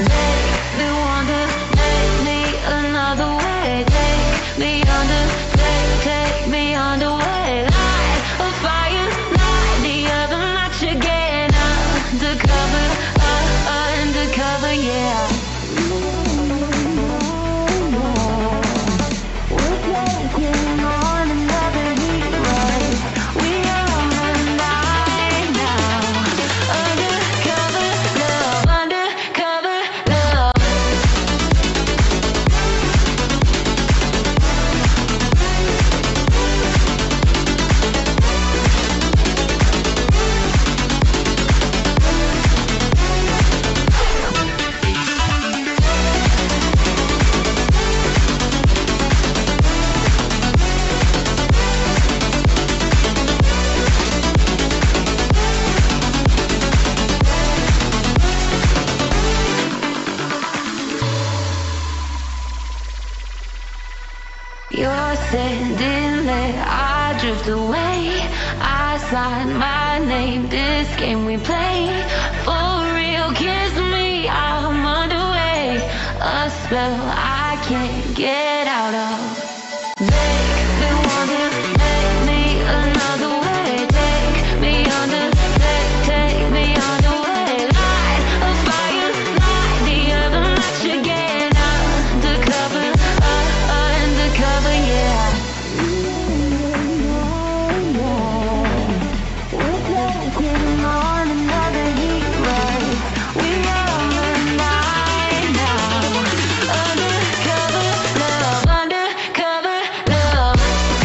Make me wonder, make me another way. Take me under, take me underway. Light a fire, light the other night again. Undercover, undercover, yeah. We're taking on another heat wave. We are on the night now. Undercover love, undercover love. You're sending there, I drift away. I sign my name, this game we play. For real, kiss me, I'm underway. A spell I can't get out of. Make me wonder, make me another way. Take me under, take me underway. Light a fire, light the other match again. Undercover, undercover, yeah. We're taking on another heat wave. We are on the night now. Undercover love, undercover love.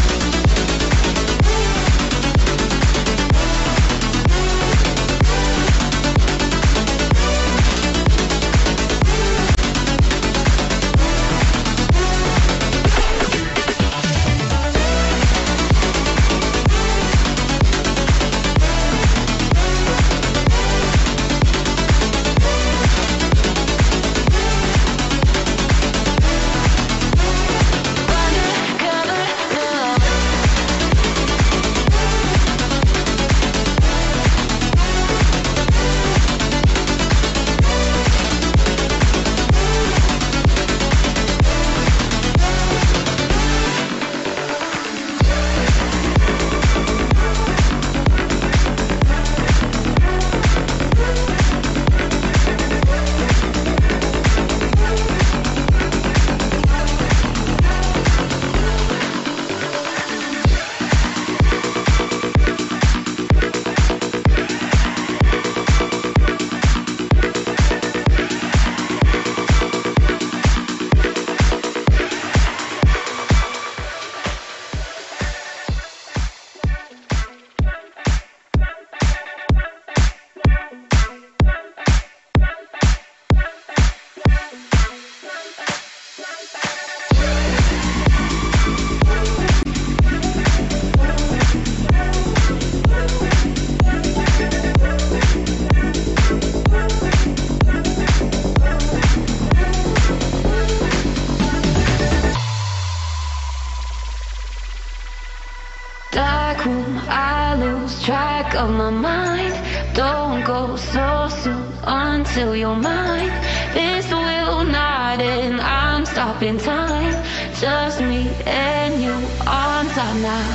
Dark room, I lose track of my mind. Don't go so soon until you're mine. This will not end, I'm stopping time. Just me and you on top now.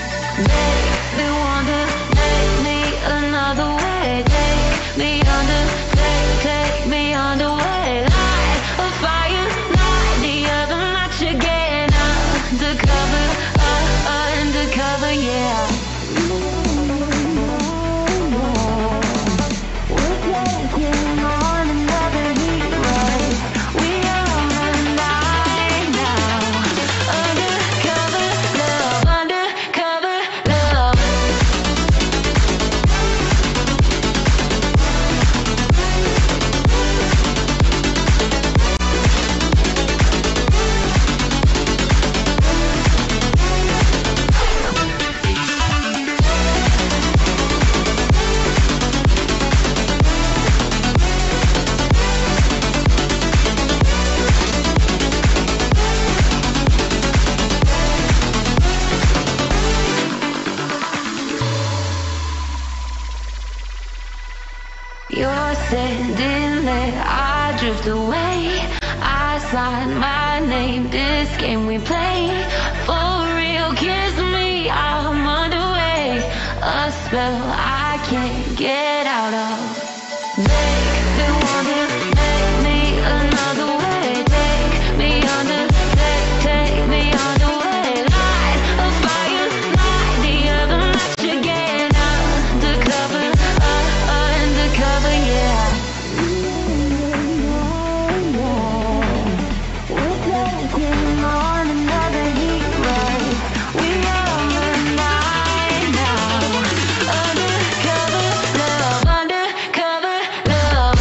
Make me wonder, make me another way. Take me under, take me underway. Light a fire, light the other night again. Undercover, undercover, yeah. We're taking on another heat wave. We are on the night now. Undercover love, undercover love. drift away. I sign my name, this game we play. For real, kiss me, I'm underway. A spell I can't get out of. Make me wonder, make me another way. Take me under, take me underway. Light a fire, light the other match again. Undercover, undercover, yeah. We're taking on another heat wave. We own the night now. Undercover love, undercover love.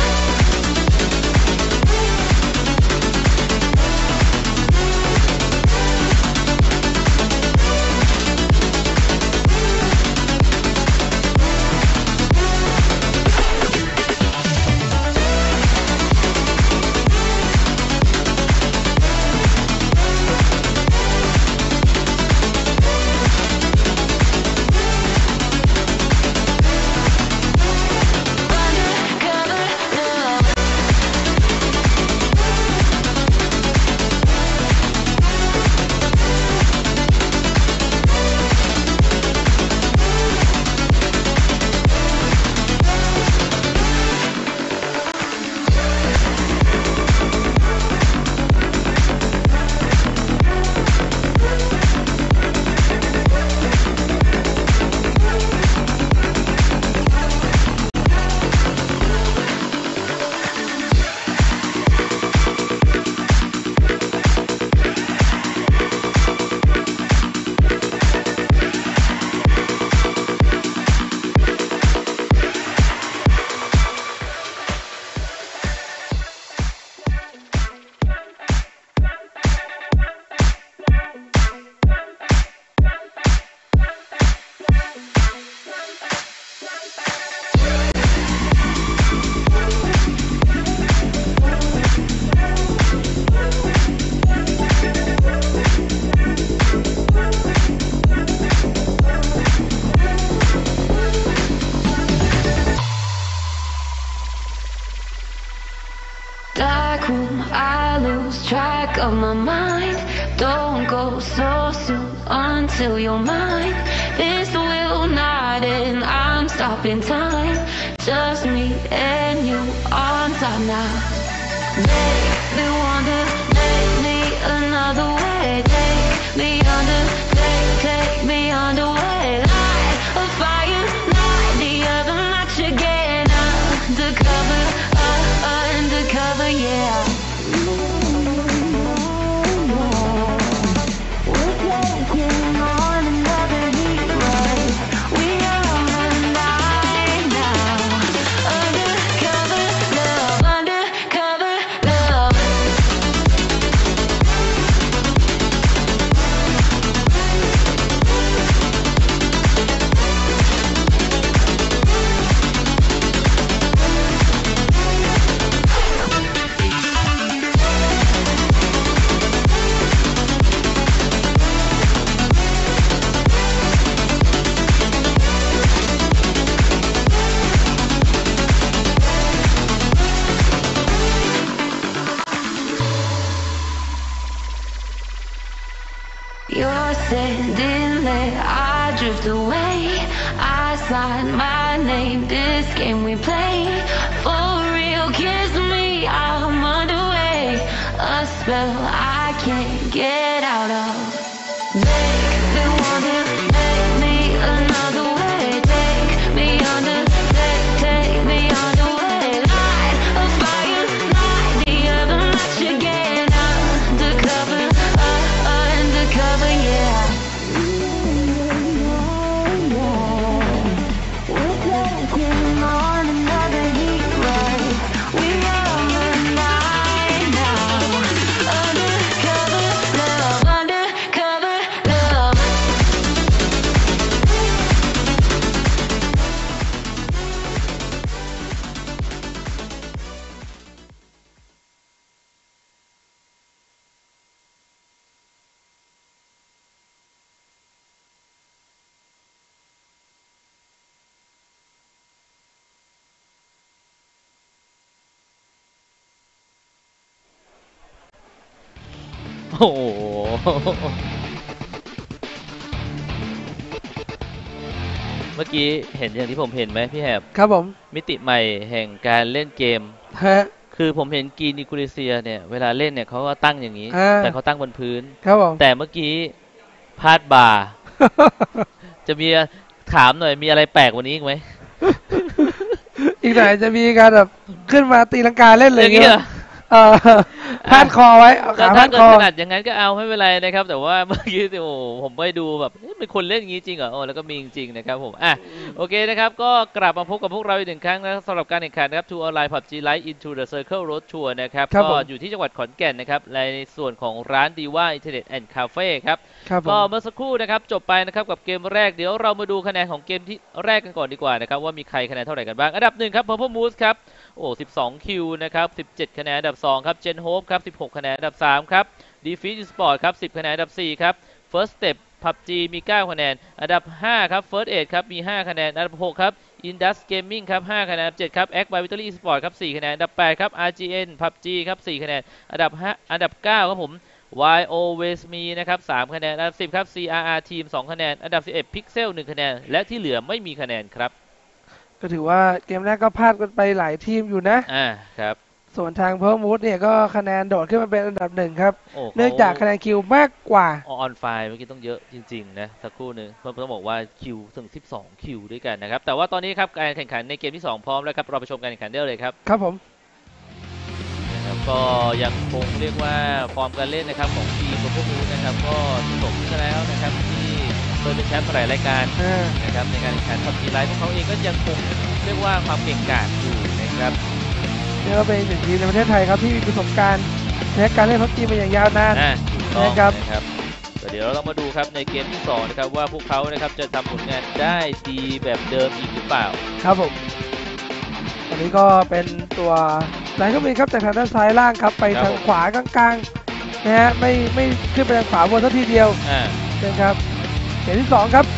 Dark room, I lose track of my mind. Don't go so soon until you're mine. This will not end, I'm stopping time. Just me and you on top now. Make me wonder, make me another way. Take me under, take me underway. Light a fire, light the other match again. Undercover, undercover, yeah. We're taking on another heat wave. We own the night now. Undercover love, undercover love. You're standing there, I drift away. I sign my name, this game we play. For real, kiss me, I'm underway. A spell I can't get out of. Make me wonder, make me another way. Take me under, take me underway. Light a fire, light the other match again. Undercover, undercover, yeah. We're taking on another heat wave. We own the night now. Undercover love, undercover love. อ้โหเมื่อกี้เห็นอย่างที่ผมเห็นไหมพี่แหบครับผมมิติใหม่แห่งการเล่นเกมฮะคือผมเห็นกีนิคูลิเซียเนี่ยเวลาเล่นเนี่ยเขาก็ตั้งอย่างนี้แต่เขาตั้งบนพื้นครับผมแต่เมื่อกี้พาดบ่าจะมีถามหน่อยมีอะไรแปลกกว่านี้อีกไหมอีกหน่อยจะมีการแบบขึ้นมาตีลังกาเล่นเลยอย่างเงี้ยพาดคอไว้เอาขาพาดคอขนาดอย่างนั้นก็เอาไม่เป็นไรนะครับแต่ว่าเมื่อกี้โอ้ผมไปดูแบบเป็นคนเล่นอย่างนี้จริงเหรอโอ้แล้วก็มีจริงๆนะครับผมโอเคนะครับก็กลับมาพบกับพวกเราอีกหนึ่งครั้งนะสำหรับการแข่งขันนะครับ Tour Online PUBG Lite Into the Circle Road Tour นะครับก็อยู่ที่จังหวัดขอนแก่นนะครับในส่วนของร้านดีว่าอินเทอร์เน็ตแอนด์คาเฟ่ครับก็เมื่อสักครู่นะครับจบไปนะครับกับเกมแรกเดี๋ยวเรามาดูคะแนนของเกมที่แรกกันก่อนดีกว่านะครับว่ามีใครคะแนนเท่าไหร่กันบ้างอันดับ1ครับ Purple Moose ครับโอ้12คิวนะครับ17คะแนนอันดับ2ครับ Gen Hope ครับ16คะแนนอันดับ3ครับ Defeat Sport ครับ10คะแนนอันดับ4ครับ First Step PUBG มี9คะแนนอันดับ5ครับ First Aid ครับมี5คะแนนอันดับ6ครับ Indus Gaming ครับ5คะแนนอันดับ7ครับ Act by Victory Sport ครับ4คะแนนอันดับ8ครับ RGN PUBG ครับ4คะแนนอันดับ5อันดับ9ครับผม YO Waste Me นะครับ3คะแนนอันดับ10ครับ CRR Team 2คะแนนอันดับ11 Pixel 1คะแนนและที่เหลือไม่มีคะแนนครับก็ถือว่าเกมแรกก็พลาดกันไปหลายทีมอยู่นะครับส่วนทางเพิ่มมูดเนี่ยก็คะแนนโดดขึ้นมาเป็นอันดับ1ครับเนื่องจากคะแนนคิวมากกว่าออนไฟเมื่อกี้ต้องเยอะจริงๆนะสักครู่นึงเพิ่มต้องบอกว่าคิวถึง12คิวด้วยกันนะครับแต่ว่าตอนนี้ครับการแข่งขันในเกมที่2พร้อมแล้วครับเราไปชมการแข่งขันได้เลยครับครับผมนะครับก็ยังคงเรียกว่าฟอร์มการเล่นนะครับของทีมพวกนี้นะครับก็สมกันแล้วนะครับที่เคยเป็นแชมป์หลายรายการนะครับในการแข่งขันPUBG Liteพวกเขาเองก็ยังคงเรียกว่าความเก่งกาจอยู่นะครับนี่ก็เป็นหนึ่งทีมในประเทศไทยครับที่มีประสบการณ์ในการเล่นPUBGมาอย่างยาวนานนะครับเดี๋ยวเราต้องมาดูครับในเกมที่2นะครับว่าพวกเขานะครับจะทำผลงานได้ดีแบบเดิมอีกหรือเปล่าครับผมอันนี้ก็เป็นตัวไหนก็มีครับจากทางด้านซ้ายล่างครับไปทางขวากลางๆนะฮะไม่ขึ้นไปทางขวาบนสักทีเดียวเป็นครับเกมที่2ครับ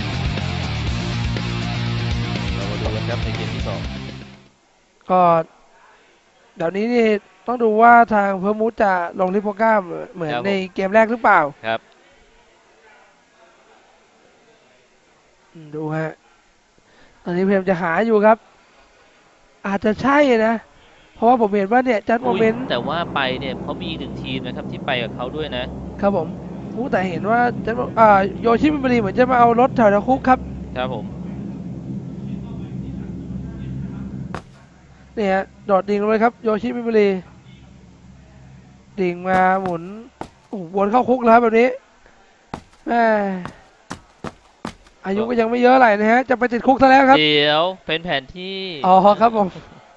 เรามาดูกันครับในเกมที่2 ก็เดี๋ยวนี้นี่ต้องดูว่าทางเพิ่มมูดจะลงลิโพก้าเหมือนในเกมแรกหรือเปล่าครับดูฮะตอนนี้เพมจะหาอยู่ครับอาจจะใช่นะเพราะว่าผมเห็นว่าเนี่ยจัดโมเมนต์แต่ว่าไปเนี่ยเขามีหนึ่งทีมนะครับที่ไปกับเขาด้วยนะครับผมแต่เห็นว่าจัดโยชิมิบรีเหมือนจะมาเอารถแถวคุกครับครับผมเนี่ยโดดดิ่งลงไปครับโยชิมิบรีดิ่งมาหมุนวนเข้าคุกแล้วแบบนี้อายุก็ยังไม่เยอะอะไรนะฮะจะไปติดคุกซะแล้วครับเดี๋ยวเป็นแผนที่ครับผม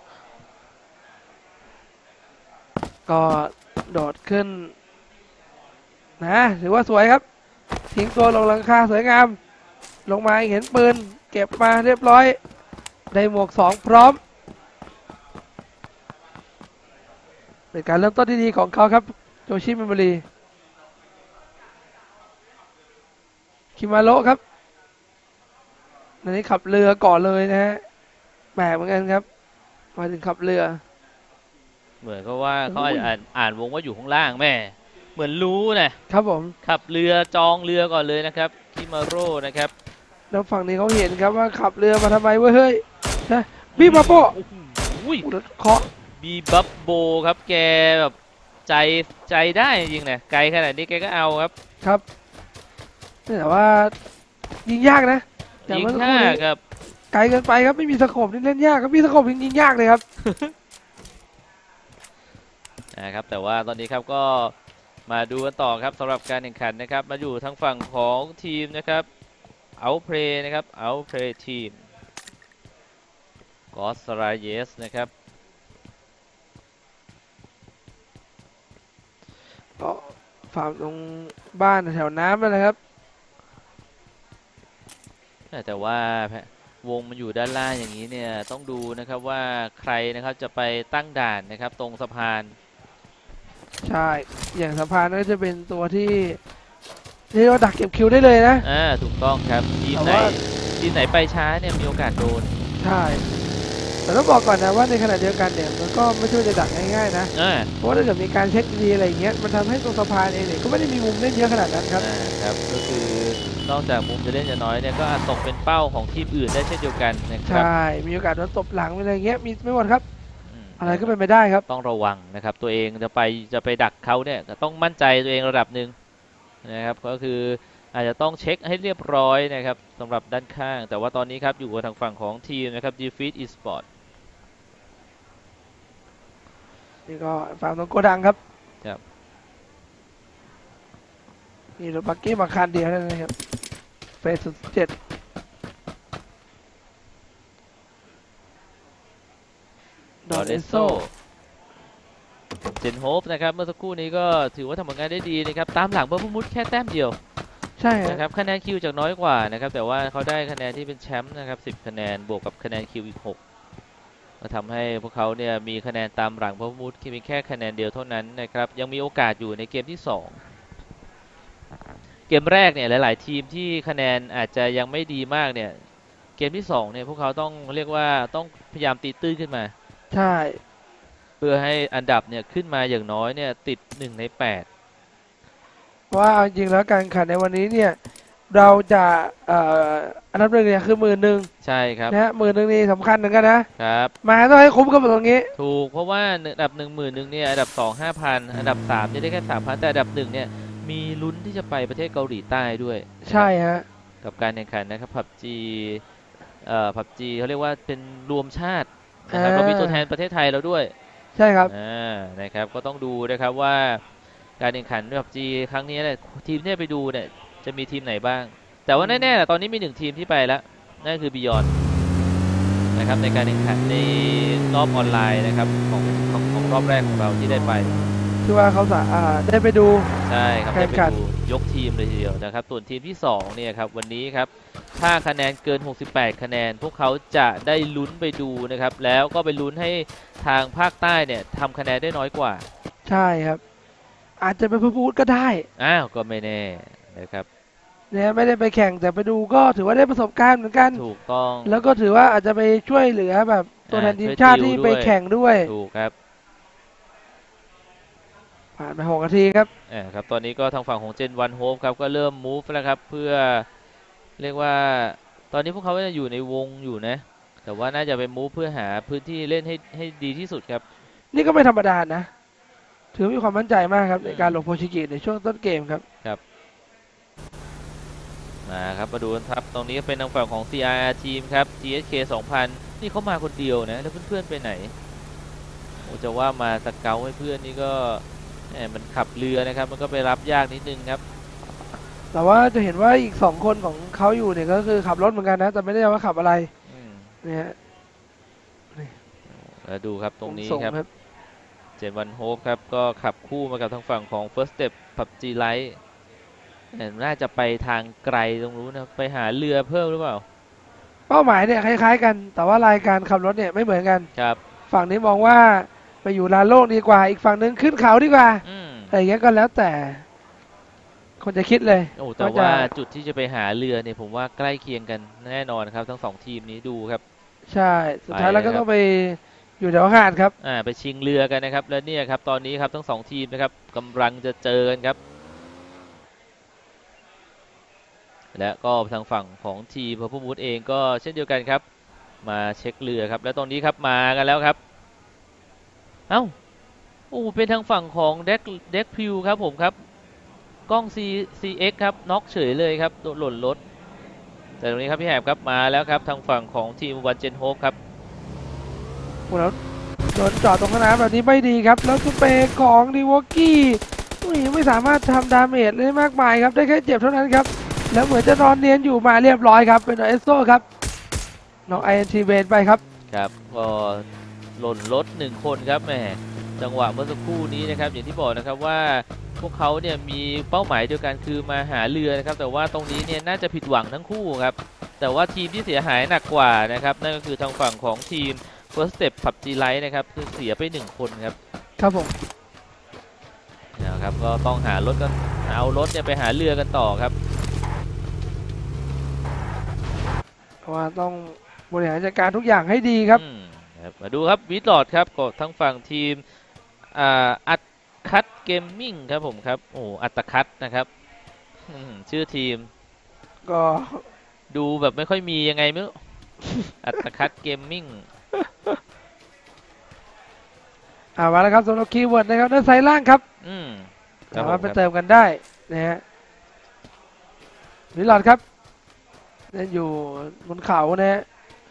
ก็โดดขึ้นนะถือว่าสวยครับทิ้งตัวลงหลังคาสวยงามลงมาเห็นปืนเก็บมาเรียบร้อยได้หมวก2พร้อมเป็นการเริ่มต้นที่ดีของเขาครับโยชิมิบรีคิมาโร่ครับอันนี้ขับเรือก่อนเลยนะฮะแปลกเหมือนกันครับมาถึงขับเรือเหมือนก็ว่าเขาอ่านวงว่าอยู่ข้างล่างแม่เหมือนรู้นะครับผมขับเรือจองเรือก่อนเลยนะครับคิมาโร่นะครับแล้วฝั่งนี้เขาเห็นครับว่าขับเรือมาทำไมเว้ยเฮ้ยนะบีบับโบเคาะบีบับโบครับแกแบบใจได้จริงๆนะไกลขนาดนี้แกก็เอาครับแต่ว่ายิงยากนะยิงยากครับไกลเกินไปครับไม่มีสโคปนี่เล่นยากครับมีสโคปยิงยากเลยครับนะครับแต่ว่าตอนนี้ครับก็มาดูกันต่อครับสำหรับการแข่งขันนะครับมาอยู่ทางฝั่งของทีมนะครับOutplayนะครับOutplayทีมกอสราเยสนะครับก็ฟาร์มตรงบ้านแถวน้ำนะครับแต่ว่าวงมันอยู่ด้านล่างอย่างนี้เนี่ยต้องดูนะครับว่าใครนะครับจะไปตั้งด่านนะครับตรงสะพานใช่อย่างสะพานก็จะเป็นตัวที่เรียกว่าดักเก็บคิวได้เลยนะถูกต้องครับทีมไหนไปช้าเนี่ยมีโอกาสโดนใช่แต่ต้องบอกก่อนนะว่าในขณะเดียวกันเนี่ยมันก็ไม่ใช่ว่าจะดักง่ายๆนะเพราะว่าถ้าเกิดมีการเช็คดีอะไรอย่างเงี้ยมันทำให้ตรงสะพานเองเนี่ยก็ไม่ได้มีมุมเล่นเยอะขนาดนั้นครับครับก็คือนอกจากมุมจะเล่นจะน้อยเนี่ยก็อาจตกเป็นเป้าของทีมอื่นได้เช่นเดียวกันนะครับใช่มีโอกาสโดนตบหลังอะไรเงี้ยมีไม่หมดครับอะไรก็เป็นไปได้ครับต้องระวังนะครับตัวเองจะไปดักเขาเนี่ยก็ต้องมั่นใจตัวเองระดับหนึ่งนะครับก็คืออาจจะต้องเช็คให้เรียบร้อยนะครับสำหรับด้านข้างแต่ว่าตอนนี้ครับอยู่กับทางฝั่งของทีมนะครับ Defeat Esport นี่ก็ฝั่งตรงโกดังครับมีรถบักกี้มาคันเดียวนั่นนะครับเฟส7 ดอเรโซเจนโฮปนะครับเมื่อสักครู่นี้ก็ถือว่าทำผลงานได้ดีนะครับตามหลังเบอร์พุมุดแค่แต้มเดียวใช่นะครับคะแนนคิวจากน้อยกว่านะครับแต่ว่าเขาได้คะแนนที่เป็นแชมป์นะครับ10คะแนนบวกกับคะแนนคิวอีก6ก็ทำให้พวกเขาเนี่ยมีคะแนนตามหลังเบอร์พุมุดเพียงแค่คะแนนเดียวเท่านั้นนะครับยังมีโอกาสอยู่ในเกมที่2เกมแรกเนี่ยหลายๆทีมที่คะแนนอาจจะยังไม่ดีมากเนี่ยเกมที่2เนี่ยพวกเขาต้องเรียกว่าต้องพยายามตีตื้นขึ้นมาใช่เพื่อให้อันดับเนี่ยขึ้นมาอย่างน้อยเนี่ยติด1 ใน 8 ว่าจริงแล้วการแข่งขันในวันนี้เนี่ยเราจะอันดับหนึ่งเนี่ยคือ11,000 ใช่ครับนะฮะ11,000นี่สำคัญเหมือนกันนะครับมาต้องให้คุ้มกับตรงนี้ถูกเพราะว่าอันดับ11,000เนี่ยอันดับ2 5,000อันดับ3จะได้แค่ 3,000 แต่อันดับ1เนี่ยมีลุ้นที่จะไปประเทศเกาหลีใต้ด้วยใช่ฮะกับการแข่งขันนะครับPUBGเขาเรียกว่าเป็นรวมชาตินะครับเรามีตัวแทนประเทศไทยเราด้วยใช่ครับนะครับก็ต้องดูนะครับว่าการแข่งขันPUBGครั้งนี้เนี่ยทีมที่ไปดูเนี่ยจะมีทีมไหนบ้างแต่ว่าแน่ๆตอนนี้มี1ทีมที่ไปแล้วนั่นคือ Beyond นะครับในการแข่งขันในรอบออนไลน์นะครับของรอบแรกของเราที่ได้ไปคือว่าเขาได้ไปดูใช่ครับได้ไปดูยกทีมเลยทีเดียวนะครับส่วนทีมที่2เนี่ยครับวันนี้ครับถ้าคะแนนเกิน68คะแนนพวกเขาจะได้ลุ้นไปดูนะครับแล้วก็ไปลุ้นให้ทางภาคใต้เนี่ยทำคะแนนได้น้อยกว่าใช่ครับอาจจะเป็นผู้พูดก็ได้ก็ไม่แน่นะครับเนี่ยไม่ได้ไปแข่งแต่ไปดูก็ถือว่าได้ประสบการณ์เหมือนกันถูกต้องแล้วก็ถือว่าอาจจะไปช่วยเหลือแบบตัวแทนทีมชาติที่ไปแข่งด้วยถูกครับผ่านไป6 นาทีครับครับตอนนี้ก็ทางฝั่งของเจนวันโฮปครับก็เริ่มมูฟแล้วครับเพื่อเรียกว่าตอนนี้พวกเขาจะอยู่ในวงอยู่นะแต่ว่าน่าจะไปมูฟเพื่อหาพื้นที่เล่นให้ดีที่สุดครับนี่ก็ไม่ธรรมดานะถือมีความมั่นใจมากครับในการลงโพชิกิในช่วงต้นเกมครับครับมาดูกันครับตรงนี้เป็นทางฝั่งของ CR ทีมครับ TSK 2000นี่เขามาคนเดียวนะแล้วเพื่อนๆไปไหนจะว่ามาสเกลให้เพื่อนนี่ก็มันขับเรือนะครับมันก็ไปรับยากนิดนึงครับแต่ว่าจะเห็นว่าอีก2 คนของเขาอยู่เนี่ยก็คือขับรถเหมือนกันนะแต่ไม่ได้ว่าขับอะไรเนี่ยแล้วดูครับตรงนี้ครับเจนวันโฮปครับก็ขับคู่มากับทางฝั่งของ First Step PUBG Liteน่าจะไปทางไกลตรงนู้นนะไปหาเรือเพิ่มหรือเปล่าเป้าหมายเนี่ยคล้ายๆกันแต่ว่ารายการขับรถเนี่ยไม่เหมือนกันครับฝั่งนี้มองว่าไปอยู่ลานโล่งดีกว่าอีกฝั่งนึงขึ้นเขาดีกว่าอะไรอย่างเงี้ยก็แล้วแต่คนจะคิดเลยแต่ว่าจุดที่จะไปหาเรือเนี่ยผมว่าใกล้เคียงกันแน่นอนครับทั้ง2ทีมนี้ดูครับใช่สุดท้ายแล้วก็ต้องไปอยู่แถวหาดครับไปชิงเรือกันนะครับแล้วเนี่ยครับตอนนี้ครับทั้ง2ทีมนะครับกำลังจะเจอกันครับและก็ทางฝั่งของทีมPurple Moonเองก็เช่นเดียวกันครับมาเช็คเรือครับแล้วตรงนี้ครับมากันแล้วครับเป็นทางฝั่งของเด็กพิวครับผมครับกล้อง CX ครับน็อกเฉยเลยครับหล่นรถแต่ตรงนี้ครับพี่แหบครับมาแล้วครับทางฝั่งของทีมวันเจนโฮปครับแล้วโดนจอดตรงสนามแบบนี้ไม่ดีครับแล้วสเปย์ของดีวอกี้ไม่สามารถทำดาเมจได้มากมายครับได้แค่เจ็บเท่านั้นครับแล้วเหมือนจะนอนเนียนอยู่มาเรียบร้อยครับเป็นเอสโซครับน้องINTเวนไปครับก็หล่นรถ1 คนครับแหมจังหวะเมื่อสักครู่นี้นะครับอย่างที่บอกนะครับว่าพวกเขาเนี่ยมีเป้าหมายเดียวกันคือมาหาเรือนะครับแต่ว่าตรงนี้เนี่ยน่าจะผิดหวังทั้งคู่ครับแต่ว่าทีมที่เสียหายหนักกว่านะครับนั่นก็คือทางฝั่งของทีม First Step PUBG Lite นะครับคือเสียไป1 คนครับครับผมนะครับก็ต้องหารถกันเอารถเนี่ยไปหาเรือกันต่อครับเพราะว่าต้องบริหารจัดการทุกอย่างให้ดีครับครับมาดูครับวิดลอดครับก็ทั้งฝั่งทีมอัดคัตเกมมิ่งครับผมครับโอ้อัตคัตนะครับชื่อทีมก็ดูแบบไม่ค่อยมียังไงไม่รู้ อัตคัตเกมมิ่งมาแล้วครับสำหรับคีย์เวิร์ดนะครับด้านซ้ายล่างครับสามารถไปเติมกันได้นะฮะวิลลอดครับนั่นอยู่บนเขานะฮะ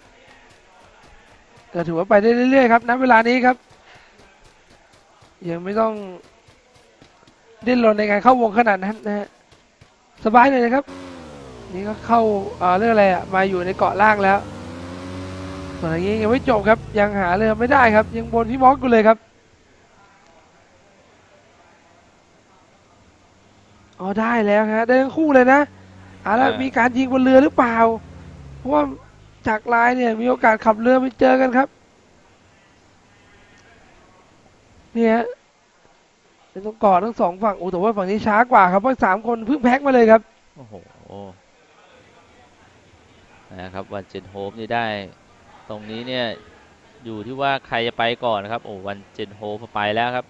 ก็ถือว่าไปได้เรื่อยๆครับณเวลานี้ครับยังไม่ต้องดิ้นรนในการเข้าวงขนาดนั้นนะฮะสบายเลยนะครับนี่ก็เข้าเรื่องอะไรมาอยู่ในเกาะล่างแล้วส่วนอย่างนี้ยังไม่จบครับยังหาเรือไม่ได้ครับยังบนพี่มอสกูเลยครับได้แล้วฮะได้ทั้งคู่เลยนะแล้วมีการยิงบนเรือหรือเปล่าเพราะว่าจากลายเนี่ยมีโอกาสขับเรือไปเจอกันครับเนี่ยเป็นต้องกอดทั้งสองฝั่งแต่ว่าฝั่งนี้ช้ากว่าครับเพราะ3 คนเพิ่งแพ็กมาเลยครับโอ้โหนะครับวันเจนโฮปนี่ได้ตรงนี้เนี่ยอยู่ที่ว่าใครจะไปก่อนนะครับวันเจนโฮปไปแล้วครับ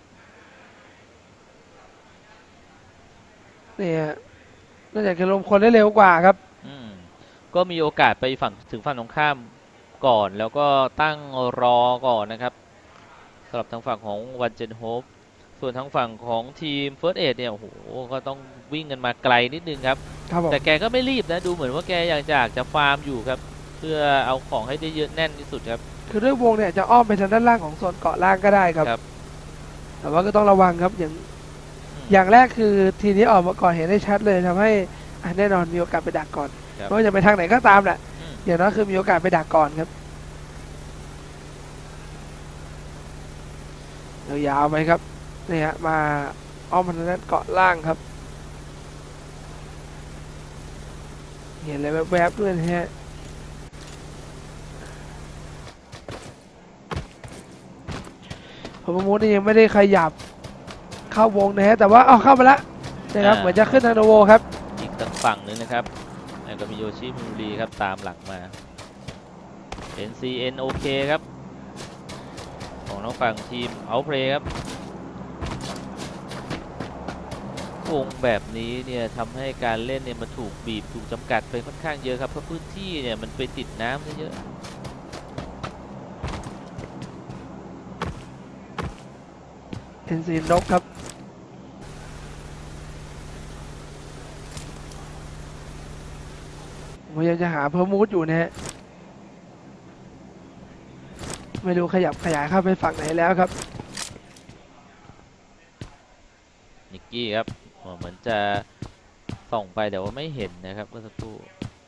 เนี่ยน่าจะลมคนได้เร็วกว่าครับก็มีโอกาสไปถึงฝั่งตรงข้ามก่อนแล้วก็ตั้งรอก่อนนะครับสำหรับทางฝั่งของวันเจนโฮปส่วนทางฝั่งของทีมเฟิร์สเอดเนี่ยโอ้โหก็ต้องวิ่งกันมาไกลนิดนึงครับแต่แกก็ไม่รีบนะดูเหมือนว่าแกอยากจะฟาร์มอยู่ครับเพื่อเอาของให้ได้เยอะแน่นที่สุดครับคือด้วยวงเนี่ยจะอ้อมไปทางด้านล่างของโซนเกาะล่างก็ได้ครับแต่ว่าก็ต้องระวังครับอย่างแรกคือทีนี้ออกมาก่อนเห็นได้ชัดเลยทำให้แน่นอนมีโอกาสไปดักก่อนไม่ว่าจะไปทางไหนก็ตามแหละอย่างน้อยคือมีโอกาสไปดักก่อนครับยาวๆไปครับนี่ฮะมาอ้อมทางด้านเกาะล่างครับเห็นอะไรแวบๆด้วยนะฮะผมมูดนี่ยังไม่ได้ขยับเข้าวงนะฮะแต่ว่าเข้ามาแล้วนะครับเหมือนจะขึ้นทางโนโวครับอีกฝั่งนึงนะครับแล้วก็มีโยชิมิรีครับตามหลังมา NCN โอเคครับของน้องฝั่งทีมเอาเพลย์ครับวงแบบนี้เนี่ยทำให้การเล่นเนี่ยมันถูกบีบถูกจำกัดไปค่อนข้างเยอะครับเพราะพื้นที่เนี่ยมันไปติดน้ำเยอะ NCN นกครับพยายามจะหาเพิ่มมูดอยู่นะฮะไม่รู้ขยับขยายเข้าไปฝั่งไหนแล้วครับนิกกี้ครับเหมือนจะส่องไปแต่ว่าไม่เห็นนะครับเมื่อสักครู่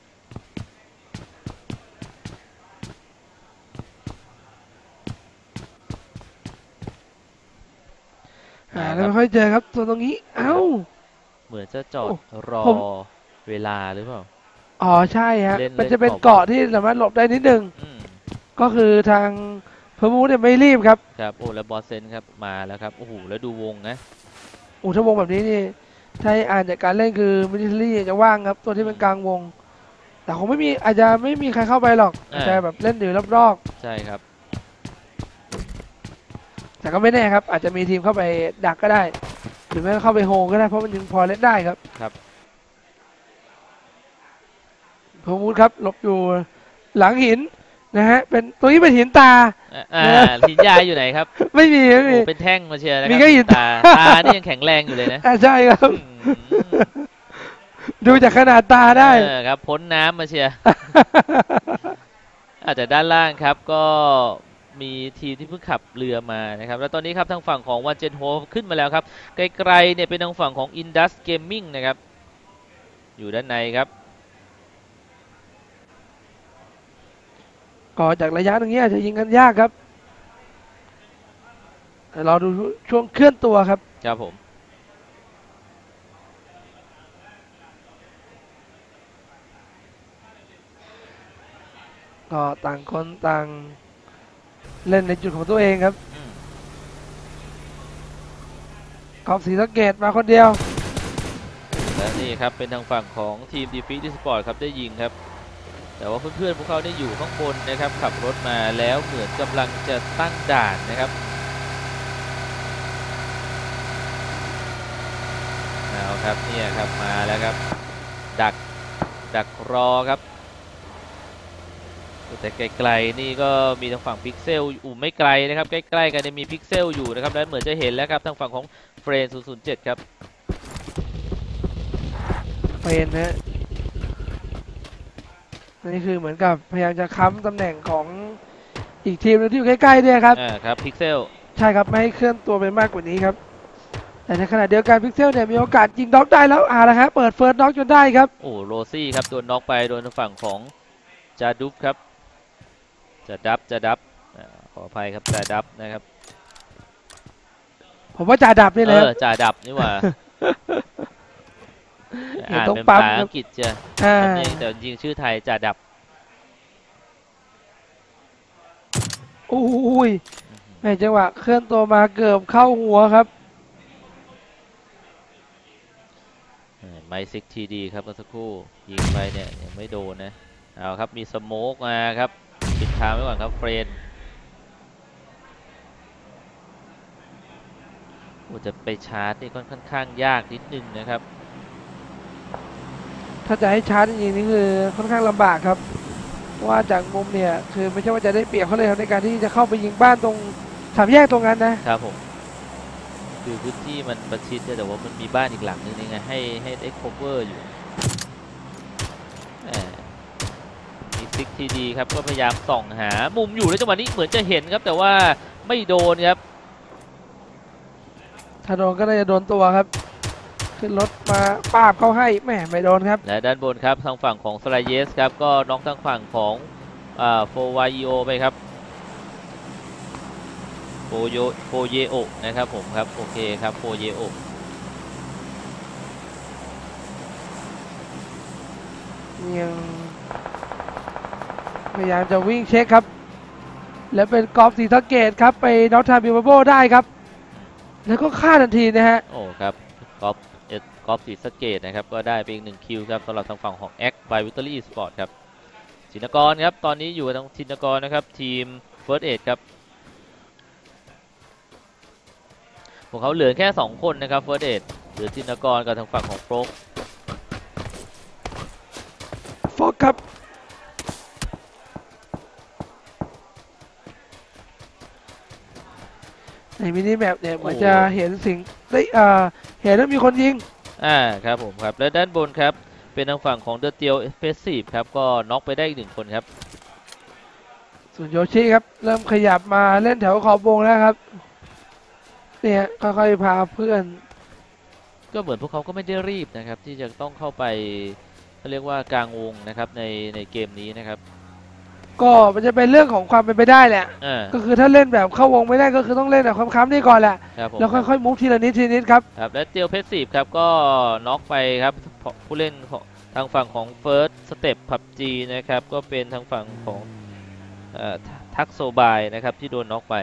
แล้วไม่ค่อยเจอครับตัวตรงนี้เหมือนจะจอดรอเวลาหรือเปล่าใช่ฮะมันจะเป็นเกาะที่สามารถหลบได้นิดนึงก็คือทางเพอร์มูเนี่ยไม่รีบครับครับแล้วบอสเซนครับมาแล้วครับโอ้โหแล้วดูวงนะถ้าวงแบบนี้นี่ถ้าอ่านจากการเล่นคือมิลิเทอรี่จะว่างครับตัวที่เป็นกลางวงแต่คงไม่มีอาจจะไม่มีใครเข้าไปหรอกแต่แบบเล่นอยู่รอบๆใช่ครับแต่ก็ไม่แน่ครับอาจจะมีทีมเข้าไปดักก็ได้หรือไม่เข้าไปโฮก็ได้เพราะมันยังพอเล่นได้ครับพมูดครับหลบอยู่หลังหินนะฮะเป็นตัวนี้เป็นหินตาหินยาอยู่ไหนครับไม่มีเป็นแท่งมาเชียร์นะครับมีแค่หินตานี่ยังแข็งแรงอยู่เลยนะใช่ครับดูจากขนาดตาได้ครับพ้นน้ำมาเชียร์อาจจะด้านล่างครับก็มีทีมที่เพิ่งขับเรือมานะครับแล้วตอนนี้ครับทางฝั่งของวันเจนโฮขึ้นมาแล้วครับไกลๆเนี่ยเป็นทางฝั่งของ Indus Gaming นะครับอยู่ด้านในครับก็จากระยะตรงนี้อาจจะยิงกันยากครับเราดูช่วงเคลื่อนตัวครับครับผมก็ต่างคนต่างเล่นในจุดของตัวเองครับกอล์ฟศรีสะเกษมาคนเดียวและนี่ครับเป็นทางฝั่งของทีมดีฟีสปอร์ตครับได้ยิงครับแต่ว่าเพื่อนๆพวกเขาได้อยู่ข้างบนนะครับขับรถมาแล้วเหมือนกำลังจะตั้งด่านนะครับเอาครับเนี่ยครับมาแล้วครับดักรอครับแต่ไกลๆนี่ก็มีทางฝั่งพิกเซลไม่ไกลนะครับใกล้ๆกันมีพิกเซลอยู่นะครับแล้วเหมือนจะเห็นแล้วครับทางฝั่งของเฟรน007ครับเฟรนนะนี่คือเหมือนกับพยายามจะค้ำตำแหน่งของอีกทีมนึงที่อยู่ใกล้ๆด้วยครับครับพิกเซลใช่ครับไม่ให้เคลื่อนตัวไปมากกว่านี้ครับแต่ในขณะเดียวกันพิกเซลเนี่ยมีโอกาสยิงน็อกได้แล้วละครับเปิดเฟิร์สน็อกจนได้ครับโอ้โรซี่ครับโดนน็อกไปโดนฝั่งของจาดุฟครับจะดับขออภัยครับจาดับนะครับผมว่าจ่าดับนี่เลยจ่าดับนี่ว่าอ่านเป็นภาษาอังกฤษจะแต่จริงชื่อไทยจ่าดับอุ้ยแม่จังหวะเคลื่อนตัวมาเกือบเข้าหัวครับไมซิกทีดีครับเมื่อสักครู่ยิงไปเนี่ยยังไม่โดนนะเอาครับมีสโมกมาครับปิดทางไว้ก่อนครับเฟรนจะไปชาร์จนี่ค่อนข้างยากนิดนึงนะครับถ้าจะให้ชาร์จจริงๆนี่คือค่อนข้างลำบากครับว่าจากมุมเนี่ยคือไม่ใช่ว่าจะได้เปรียบเขาเลยครับในการที่จะเข้าไปยิงบ้านตรงสามแยกตรงนั้นนะครับผมคือพื้นที่มันประชิดแต่ว่ามันมีบ้านอีกหลังนึงนี่ไงให้ได้ cover อยู่มีซิกทีดีครับก็พยายามส่องหามุมอยู่ในจังหวะนี้เหมือนจะเห็นครับแต่ว่าไม่โดนครับถ้าโดนก็น่าจะโดนตัวครับขึ้นรถมาปาบเข้าให้แม่ไม่โดนครับและด้านบนครับทางฝั่งของสไลเยสครับก็น็อกทางฝั่งของโฟวายิโอไปครับโฟเยโอนะครับผมครับโอเคครับโฟเยโอยังพยายามจะวิ่งเช็คครับแล้วเป็นกอล์ฟศรีสะเกษครับไปน็อกทาบิวโบได้ครับแล้วก็ฆ่าทันทีนะฮะโอ้ครับกอล์ฟศรีสะเกษนะครับก็ได้ไปอีก1คิวครับสำหรับทางฝั่งของแอคบายวิตเตอรี่สปอร์ตครับชินกรครับตอนนี้อยู่ทางชินกรนะครับทีมเฟิร์สเอดครับพวกเขาเหลือแค่2คนนะครับเฟิร์สเอดเหลือชินกรกับทางฝั่งของโฟกครับในมินิแมปเนี่ยมันจะเห็นสิ่งได้เห็นว่ามีคนยิงครับผมครับและด้านบนครับเป็นทางฝั่งของเดอะเตียวเอสเพสซีฟครับก็น็อกไปได้อีก1คนครับส่วนโยชิครับเริ่มขยับมาเล่นแถวขอบวงแล้วครับเนี่ยค่อยๆพาเพื่อนก็เหมือนพวกเขาก็ไม่ได้รีบนะครับที่จะต้องเข้าไปเขาเรียกว่ากลางวงนะครับในเกมนี้นะครับก็มันจะเป็นเรื่องของความเป็นไปได้แหละก็คือถ้าเล่นแบบเข้าวงไม่ได้ก็คือต้องเล่นแบบค้ำๆนี่ก่อนแหละแล้วค่อยๆมุฟทีละนิดครับและเตียวเพสซีฟครับก็น็อกไปครับผู้เล่นทางฝั่งของเฟิร์สสเต็ปพับจีนะครับก็เป็นทางฝั่งของทักโซบายนะครับที่โดนน็อกไป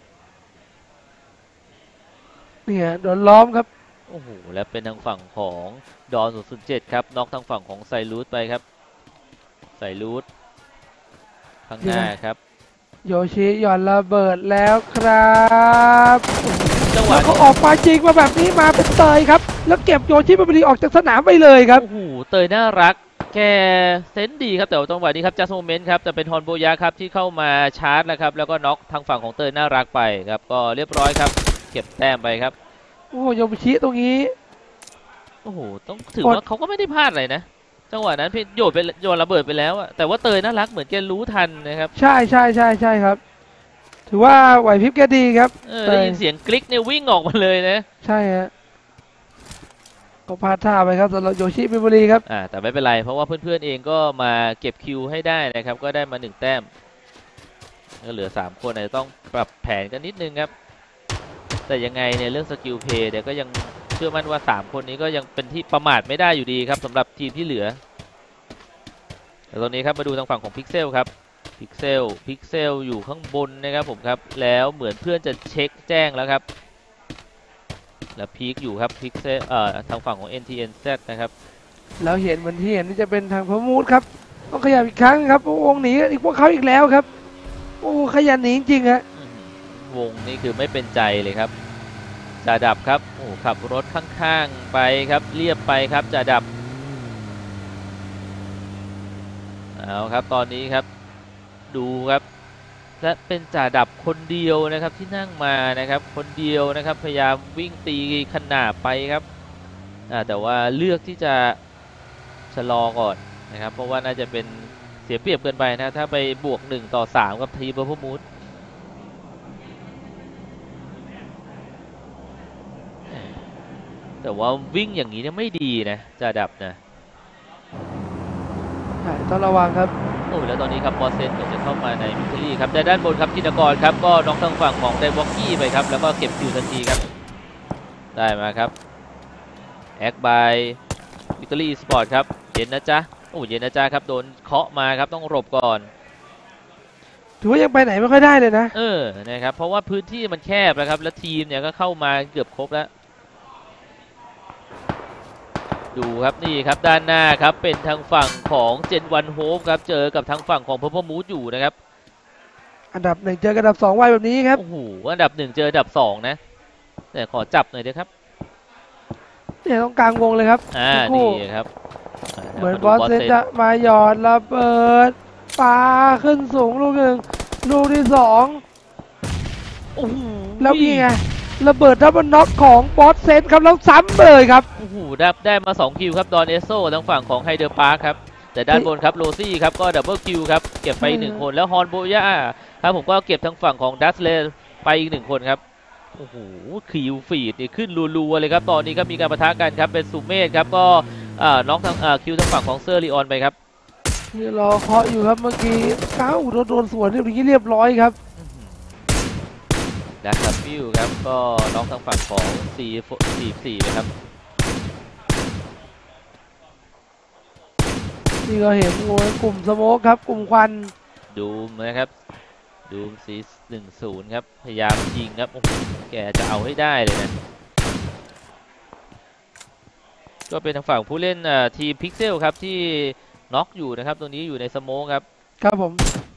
เนี่ยโดนล้อมครับโอ้โหและเป็นทางฝั่งของดอน007ครับน็อกทางฝั่งของไซรูทไปครับไซรูทข้างหน้าครับโยชิหย่อนระเบิดแล้วครับจังหวะเขาออกมาจริงมาแบบนี้มาเป็นเตยครับแล้วเก็บโยชิมาพอดีออกจากสนามไปเลยครับโอ้โหเตยน่ารักแกเซนส์ดีครับแต่จังหวะนี้ครับจัสโมเมนต์ครับแต่เป็นฮอนโบยะครับที่เข้ามาชาร์จแล้วครับแล้วก็น็อกทางฝั่งของเตยน่ารักไปครับก็เรียบร้อยครับเก็บแต้มไปครับโอ้โยชิตรงนี้โอ้โหต้องถือว่าเขาก็ไม่ได้พลาดอะไรนะจังหวะนั้นพี่โยนระเบิดไปแล้วแต่ว่าเตยน่ารักเหมือนแกรู้ทันนะครับใช่ครับถือว่าไหวพริบแกดีครับได้ยินเสียงคลิกเนี่ยวิ่งออกมาเลยนะใช่ฮะก็พลาดท่าไปครับสำหรับโยชิมิบุรีครับแต่ไม่เป็นไรเพราะว่าเพื่อนๆเองก็มาเก็บคิวให้ได้นะครับก็ได้มา1แต้มก็เหลือ3คนอาจจะต้องปรับแผนกันนิดนึงครับแต่ยังไงเนี่ยเรื่องสกิลเพย์เนี่ยก็ยังเชื่อมั่นว่า3คนนี้ก็ยังเป็นที่ประมาทไม่ได้อยู่ดีครับสำหรับทีมที่เหลือแต่ตอนนี้ครับมาดูทางฝั่งของพิกเซลครับพิกเซลอยู่ข้างบนนะครับผมครับแล้วเหมือนเพื่อนจะเช็คแจ้งแล้วครับแล้วพีคอยู่ครับพิกเซลทางฝั่งของ NTNZ นะครับแล้วเห็นเหมือนที่เห็นนี่จะเป็นทางพมูดครับต้องขยับอีกครั้งครับวงหนีอีกพวกเขาอีกแล้วครับโอ้ขยันหนีจริงๆฮะวงนี้คือไม่เป็นใจเลยครับจ่าดับครับโอ้ขับรถข้างๆไปครับเรียบไปครับจ่าดับเอาครับตอนนี้ครับดูครับและเป็นจ่าดับคนเดียวนะครับที่นั่งมานะครับคนเดียวนะครับพยายามวิ่งตีขนาบไปครับแต่ว่าเลือกที่จะชะลอก่อนนะครับเพราะว่าน่าจะเป็นเสียเปรียบเกินไปนะถ้าไปบวก1-3กับทีมเบอร์พมูดแต่ว่าวิ่งอย่างนี้เนี่ยไม่ดีนะจ่าดับนะต้องระวังครับโอ้แล้วตอนนี้ครับบอสเซนเหมือนจะเข้ามาในมิทลีครับแต่ด้านบนครับจินกรครับก็น็อกทางฝั่งของไดวอกกี้ไปครับแล้วก็เก็บคิวทันทีครับได้มาครับแอคบายมิทลีสปอร์ตครับเย็นนะจ๊ะโอ้เย็นนะจ๊ะครับโดนเคาะมาครับต้องหลบก่อนถือว่ายังไปไหนไม่ค่อยได้เลยนะนะครับเพราะว่าพื้นที่มันแคบนะครับแล้วทีมเนี่ยก็เข้ามาเกือบครบแล้วดูครับนี่ครับด้านหน้าครับเป็นทางฝั่งของเจนวันโฮปครับเจอกับทางฝั่งของเพอร์พมูดอยู่นะครับอันดับ1เจอกับอันดับ2ไวแบบนี้ครับโอ้โหอันดับ1เจออันดับ2นะแต่ขอจับหน่อยด้วยครับเนี่ยต้องกลางวงเลยครับนี่ครับเหมือนบอสเซนจะมาหยอดระเบิดปาขึ้นสูงลูกหนึ่งลูกที่2 โอ้โหแล้วนี่ไงระเบิดดับเบิลน็อกของบอสเซนครับแล้วซ้ำเลยครับโอ้โหได้มา2คิวครับดอนเอสโซทางฝั่งของไฮเดอร์พาร์คครับแต่ด้านบนครับโรซี่ครับก็ดับเบิลคิวครับเก็บไป1คนแล้วฮอนโบย่าครับผมก็เก็บทางฝั่งของดัสเลนไปอีก1คนครับโอ้โหคิวฟีดนี่ขึ้นรัวๆเลยครับตอนนี้ก็มีการปะทะกันครับเป็นซูเมธครับก็น็อกทางคิวทางฝั่งของเซอร์ลีออนไปครับนี่รอเคาะอยู่ครับเมื่อกี้โดนสวนเรียบร้อยครับดักซับฟิวครับก็น้องทางฝั่งของ4-4นะครับนี่ก็เห็นกลุ่มสโมกครับกลุ่มควันดูมนะครับดูม4-1-0ครับพยายามยิงครับโอ้โหแกจะเอาให้ได้เลยนะก็เป็นทางฝั่งผู้เล่นทีมพิกเซลครับที่น็อกอยู่นะครับตัวนี้อยู่ในสโมกครับครับผม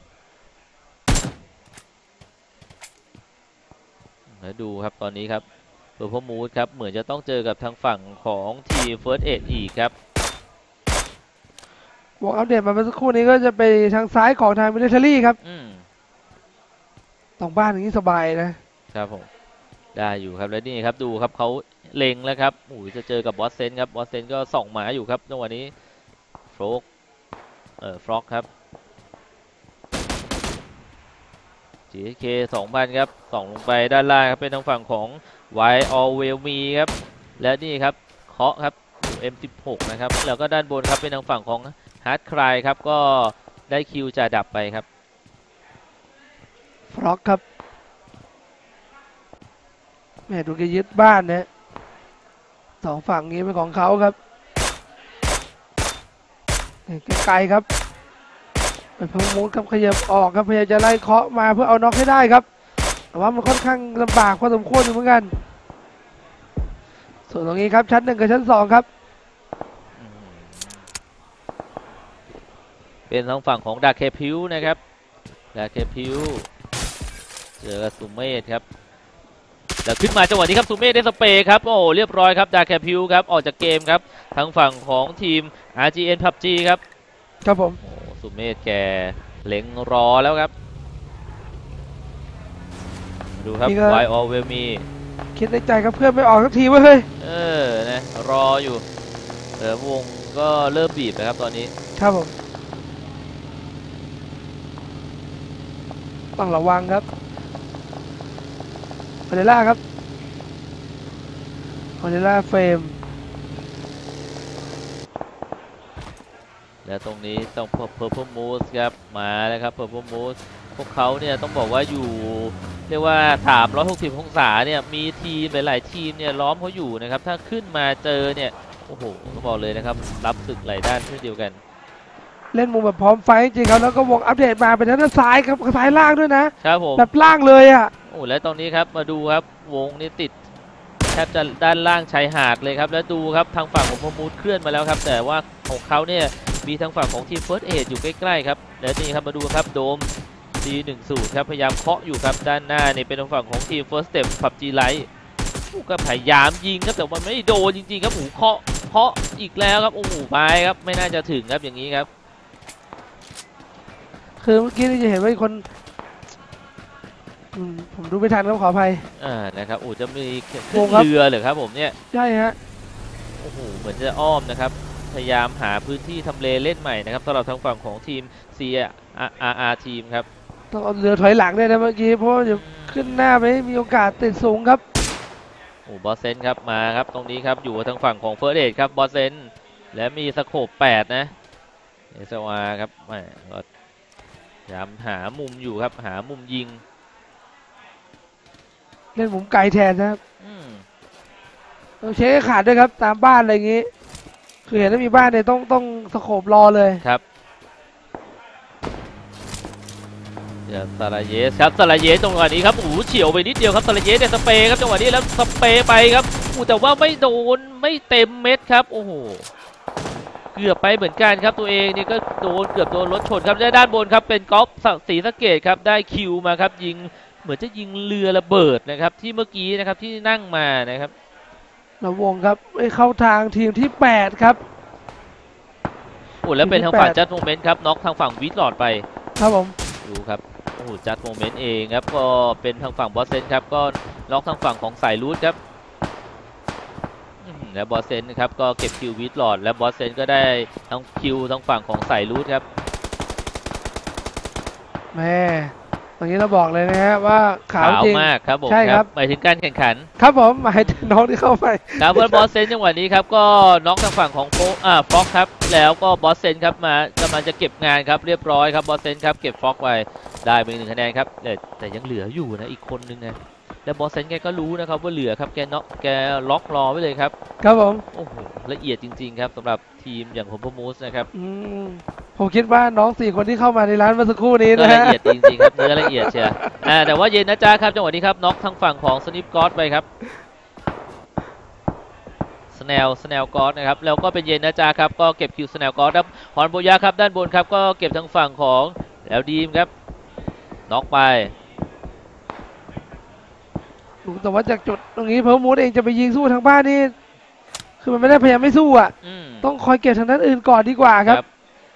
แล้วดูครับตอนนี้ครับเพอร์พมูดครับเหมือนจะต้องเจอกับทางฝั่งของทีมเฟิร์สเอ็ดอีกครับวงอัปเดตมาเมื่อสักครู่นี้ก็จะไปทางซ้ายของทางมิลิเทอรี่ครับตรงบ้านอย่างนี้สบายนะครับผมได้อยู่ครับแล้วนี่ครับดูครับเขาเล็งแล้วครับโอ้ยจะเจอกับบอสเซนครับบอสเซนก็ส่องหมาอยู่ครับจังหวะนี้ฟล็อกครับGK 2,000ครับส่องลงไปด้านล่างครับเป็นทางฝั่งของ Why All Will Me ครับและนี่ครับเคาะครับ M16 นะครับแล้วก็ด้านบนครับเป็นทางฝั่งของ Hard Cry ครับก็ได้คิวจะดับไปครับฟล็อกครับแม่ดูแกยึดบ้านนะ2ฝั่งนี้เป็นของเขาครับไกลๆครับเป็นพงมูดครับขยับออกครับพยายามจะไล่เคาะมาเพื่อเอาน็อกให้ได้ครับแต่ว่ามันค่อนข้างลำบากพอสมควรอยู่เหมือนกันส่วนตรงนี้ครับชั้น1กับชั้น2ครับเป็นทางฝั่งของดาเคพิวนะครับดาเคพิวเจอซูเมธครับแล้วขึ้นมาจังหวะนี้ครับซูเมธได้สเปย์ครับโอ้เรียบร้อยครับดาเคพิวครับออกจากเกมครับทางฝั่งของทีม RGN PUBG ครับครับผมซูเมธแกเล็งรอแล้วครับดูครับ Why All Will Me คิดในใจครับเพื่อนไม่ออกสักทีวะเฮ้ยนะรออยู่วงก็เริ่มบีบนะครับตอนนี้ครับผมต้องระวังครับพอเดล่าครับพอเดล่าเฟรมและตรงนี้ต้องPurple Moose ครับมาแล้วครับPurple Mooseพวกเขาเนี่ยต้องบอกว่าอยู่เรียกว่า360องศาเนี่ยมีทีมหลายๆทีมเนี่ยล้อมเขาอยู่นะครับถ้าขึ้นมาเจอเนี่ยโอ้โหต้องบอกเลยนะครับรับศึกหลายด้านเช่นเดียวกันเล่นมุมแบบพร้อมไฟจริงครับแล้วก็วงอัปเดตมาเป็นด้านซ้ายครับซ้ายล่างด้วยนะครับผมแบบล่างเลยอ่ะโอ้และตรงนี้ครับมาดูครับวงนี้ติดแทบจะด้านล่างชายหาดเลยครับแล้วดูครับทางฝั่งของพมูดเคลื่อนมาแล้วครับแต่ว่าของเขาเนี่ยมีทางฝั่งของทีมเฟิร์สเอดอยู่ใกล้ๆครับและนี่ครับมาดูครับโดม D10 ครับพยายามเคาะอยู่ครับด้านหน้านี่เป็นทางฝั่งของทีม First Step PUBG Lite ก็พยายามยิงครับแต่ว่าไม่โดนจริงๆครับเคาะอีกแล้วครับโอ้โหไปครับไม่น่าจะถึงครับอย่างนี้ครับคือเมื่อกี้นี่จะเห็นว่าคนผมดูไม่ทันครับขออภัยนะครับโอ้จะมีเรือเหรอครับผมเนี่ยใช่ฮะโอ้โหเหมือนจะอ้อมนะครับพยายามหาพื้นที่ทำเลเล่นใหม่นะครับสำหรับทางฝั่งของทีม CRR ทีมครับต้องเอาเรือถอยหลังด้วยนะเมื่อกี้เพราะจะขึ้นหน้าไปมีโอกาสติดสูงครับโอ้บอสเซนครับมาครับตรงนี้ครับอยู่ทางฝั่งของเฟิร์สเอดครับบอสเซนและมีสโคป8นะเอสวาครับไม่ก็พยายามหามุมอยู่ครับหามุมยิงเล่นมุมไกลแทนนะครับต้องเช็คขาดด้วยครับตามบ้านอะไรอย่างงี้คือเห็นแล้วมีบ้านเนี่ยต้องสโคปรอเลยครับเดี๋ยวซาลาเยสครับซาลาเยสจังหวะนี้ครับโอ้โหเฉียวไปนิดเดียวครับซาลาเยสเนี่ยสเปย์ครับจังหวะนี้แล้วสเปย์ไปครับโอ้แต่ว่าไม่โดนไม่เต็มเม็ดครับโอ้โหเกือบไปเหมือนกันครับตัวเองนี่ก็โดนเกือบโดนรถชนครับด้านบนครับเป็นกอล์ฟศรีสะเกษครับได้คิวมาครับยิงเหมือนจะยิงเรือระเบิดนะครับที่เมื่อกี้นะครับที่นั่งมานะครับระวงครับไปเข้าทางทีมที่8ครับโอ้แล้วเป็นทางฝั่งจัดโมเมนต์ครับน็อกทางฝั่งวิทลอดไปครับผมดูครับโอ้จัดโมเมนต์เองครับก็เป็นทางฝั่งบอสเซนครับก็น็อกทางฝั่งของสายรูทครับและบอสเซนครับก็เก็บคิววิทลอดและบอสเซนก็ได้ทั้งคิวทางฝั่งของสายรูทครับแม่ตรงนี้เราบอกเลยนะฮะว่าขาวจริงมากครับผมใช่ครับหมายถึงการแข่งขันครับผมหมายถึงน้องที่เข้าไปครับเพื่อนบอสเซนจังหวะนี้ครับก็น็อกทางฝั่งของฟ็อกครับแล้วก็บอสเซนครับมากำลังจะเก็บงานครับเรียบร้อยครับบอสเซนครับเก็บฟ็อกไว้ได้ไป1 คะแนนครับแต่ยังเหลืออยู่นะอีกคนนึงนะและบอสเซนแกก็รู้นะครับว่าเหลือครับแกล็อกรอไว้เลยครับครับผมโอ้โหละเอียดจริงๆครับสำหรับทีมอย่างผมมูสนะครับผมคิดว่าน้อง4 คนที่เข้ามาในร้านเมื่อสักครู่นี้นะละเอียดจริงๆครับเนื้อละเอียดเชียวแต่ว่าเย็นนะจ๊ะครับจังหวะนี้ครับน็อกทางฝั่งของสนิปกอสไปครับสแนลกอสนะครับแล้วก็เป็นเย็นนะจ๊ะครับก็เก็บคิวสแนลกอสครับฮอนโบยาครับด้านบนครับก็เก็บทางฝั่งของแล้วดีมครับน็อกไปแต่ว่าจากจุดตรงนี้เพิ่มมูดเองจะไปยิงสู้ทางบ้านนี่คือมันไม่ได้พยายามไม่สู้อ่ะต้องคอยเก็บทางด้านอื่นก่อนดีกว่าครับ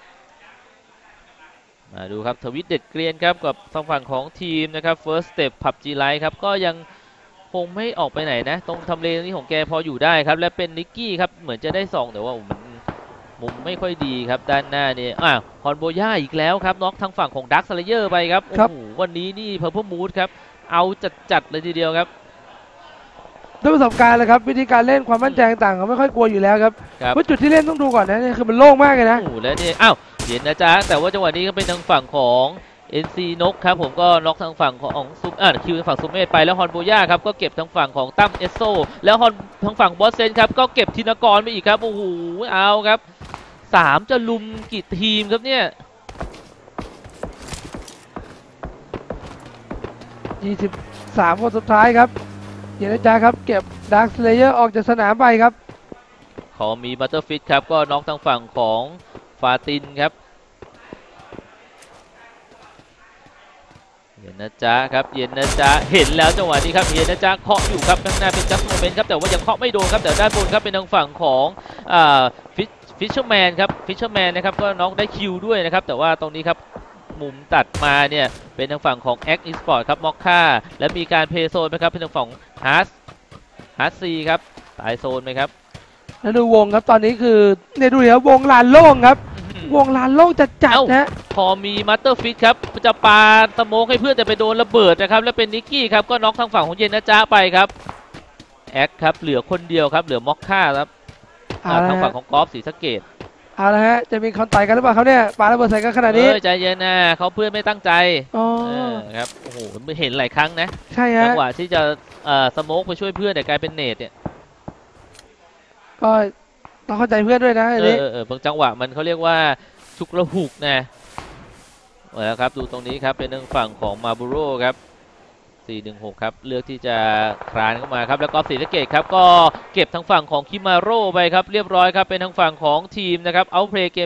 มาดูครับทวิตเด็ดเกรียนครับกับทางฝั่งของทีมนะครับ First Step PUBG Lite ครับก็ยังคงไม่ออกไปไหนนะตรงทำเลนี้ของแกพออยู่ได้ครับและเป็นนิกกี้ครับเหมือนจะได้2แต่ว่ามันมุมไม่ค่อยดีครับด้านหน้านี่ฮอนโบย่าอีกแล้วครับน็อกทางฝั่งของดักสไลเยอร์ไปครับโอ้โหวันนี้นี่เพอร์เพมูดครับเอาจัดเลยทีเดียวครับด้วยประสบการณ์เลยครับวิธีการเล่นความมั่นใจต่างเขาไม่ค่อยกลัวอยู่แล้วครับเพราะจุดที่เล่นต้องดูก่อนนะนี่คือมันโล่งมากเลยนะโอ้แล้วนี่เย็นนะจ๊ะแต่ว่าจังหวะนี้ก็เป็นทางฝั่งของ NC นกครับผมก็น็อกทางฝั่งของซุปคิวทางฝั่งซุปเมธไปแล้วฮอนโบย่าครับก็เก็บทางฝั่งของตั้มเอสโซแล้วฮอนทางฝั่งบอสเซนครับก็เก็บธินกรไปอีกครับโอ้โหเอาครับ3จะลุมกี่ทีมครับเนี่ย 23 คนสุดท้ายครับเย็นนะจ๊ะครับเก็บดาร์คสเลเยอร์ออกจากสนามไปครับขอมีบัตเตอร์ฟิตครับก็น็อกทางฝั่งของฟาตินครับเย็นนะจ๊ะครับเย็นนะจ๊ะเห็นแล้วจังหวะนี้ครับเย็นนะจ๊ะเคาะอยู่ครับข้างหน้าเป็นจัสโมเมนต์ครับแต่ว่ายังเคาะไม่โดนครับแต่ด้านบนครับเป็นทางฝั่งของฟิชเชอร์แมนครับฟิชเชอร์แมนนะครับก็น็อกได้คิวด้วยนะครับแต่ว่าตรงนี้ครับมุมตัดมาเนี่ยเป็นทางฝั่งของแอคอีสปอร์ตครับมอคค่าและมีการเพย์โซนไหมครับเป็นทางฝั่งฮาร์ดซีครับตายโซนไหมครับแล้วดูวงครับตอนนี้คือเนี่ยดูเดี๋ยววงลานโล่งครับวงลานโล่งจัดนะพอมีมัตเตอร์ฟิตครับจะปาสโมกให้เพื่อนแต่ไปโดนระเบิดนะครับแล้วเป็นนิกกี้ครับก็น็อกทางฝั่งของเย็นนะจ๊ะไปครับแอคครับเหลือคนเดียวครับเหลือมอคค่าครับทางฝั่งของกอล์ฟศรีสะเกษเอาละฮะจะมีคอนต่อยกันหรือเปล่าเขาเนี่ยปาระเบิดใส่กันขนาดนี้ใจเย็นนะเขาเพื่อนไม่ตั้งใจครับโอ้โหไม่เห็นหลายครั้งนะใช่ฮะจังหวะที่จะสโมกไปช่วยเพื่อนแต่กลายเป็นเนตเนี่ยก็ต้องเข้าใจเพื่อนด้วยนะบางจังหวะมันเขาเรียกว่าฉุกระหุกนะแล้วครับดูตรงนี้ครับเป็นทางฝั่งของมาบูโร่ครับ416ครับเลือกที่จะคลานเข้ามาครับแล้วก็ศรีสะเกษครับก็เก็บทางฝั่งของคิมาโร่ไปครับเรียบร้อยครับเป็นทางฝั่งของทีมนะครับเอาเพลย์เกม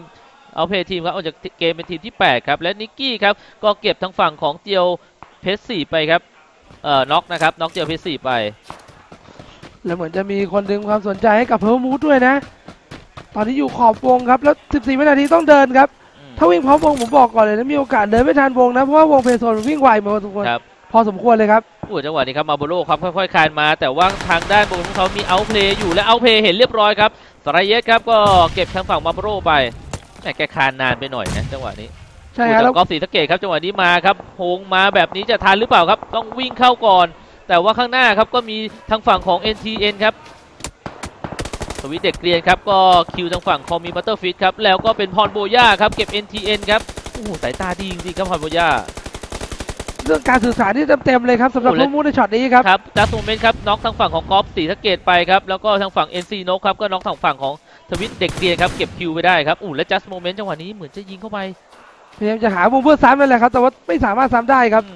เอาเพย์ทีมครับออกจากเกมเป็นทีมที่8ครับและนิกกี้ครับก็เก็บทางฝั่งของเจียวเพชร4ไปครับน็อกนะครับน็อกเจียวเพชร4ไปแล้วเหมือนจะมีคนดึงความสนใจให้กับเพอร์มูดด้วยนะตอนนี้อยู่ขอบวงครับแล้ว14วินาทีต้องเดินครับถ้าวิ่งพร้อมวงผมบอกก่อนเลยนะมีโอกาสเดินไม่ทันวงนะเพราะว่าวงเพย์โซนวิ่งไวมาพอสมควรเลยครับจังหวะนี้ครับมาโบโลครับค่อยๆคานมาแต่ว่าทางด้านบนของเขามีเอาเพลย์อยู่และเอาเพลย์เห็นเรียบร้อยครับสไลเยสครับก็เก็บทางฝั่งมาโบโลไปแกคานนานไปหน่อยนะจังหวะนี้ใช่ครับแล้วก็ศรีสะเกษครับจังหวะนี้มาครับโผงมาแบบนี้จะทันหรือเปล่าครับต้องวิ่งเข้าก่อนแต่ว่าข้างหน้าครับก็มีทางฝั่งของ NTN ครับสวิตเด็กเกรียนครับก็คิวทางฝั่งคอมมีบัตเตอร์ฟิตครับแล้วก็เป็นพรโบย่าครับเก็บ NTN ครับโอ้โหสายตาดีจริงๆครับพรโบย่าเรื่องการสื่อสารที่เต็มๆเลยครับสำหรับผู้มูในช็อตนี้ครับจัสโมเมนต์ครับน็อกทางฝั่งของกอล์ฟศรีสะเกษไปครับแล้วก็ทางฝั่ง NC นกครับก็น็อกทางฝั่งของสวิตเด็กเกรียนครับเก็บคิวไปได้ครับและจัสโมเมนต์จังหวะนี้เหมือนจะยิงเข้าไปพยายามจะหาวงเพื่อซ้ำนั่นแหละครับแต่ว่าไม่สามารถซ้ำได้ครับ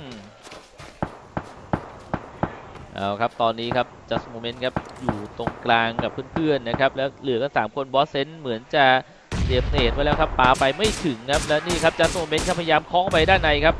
เอาครับตอนนี้ครับจัสโมเมนต์ครับอยู่ตรงกลางกับเพื่อนๆนะครับแล้วเหลือกัน3คนบอสเซนเหมือนจะเสียบเนตไว้แล้วครับปาไปไม่ถึงครับและนี่ครับจัสโมเมนต์ครับพยายามเคาะไปด้านในครับ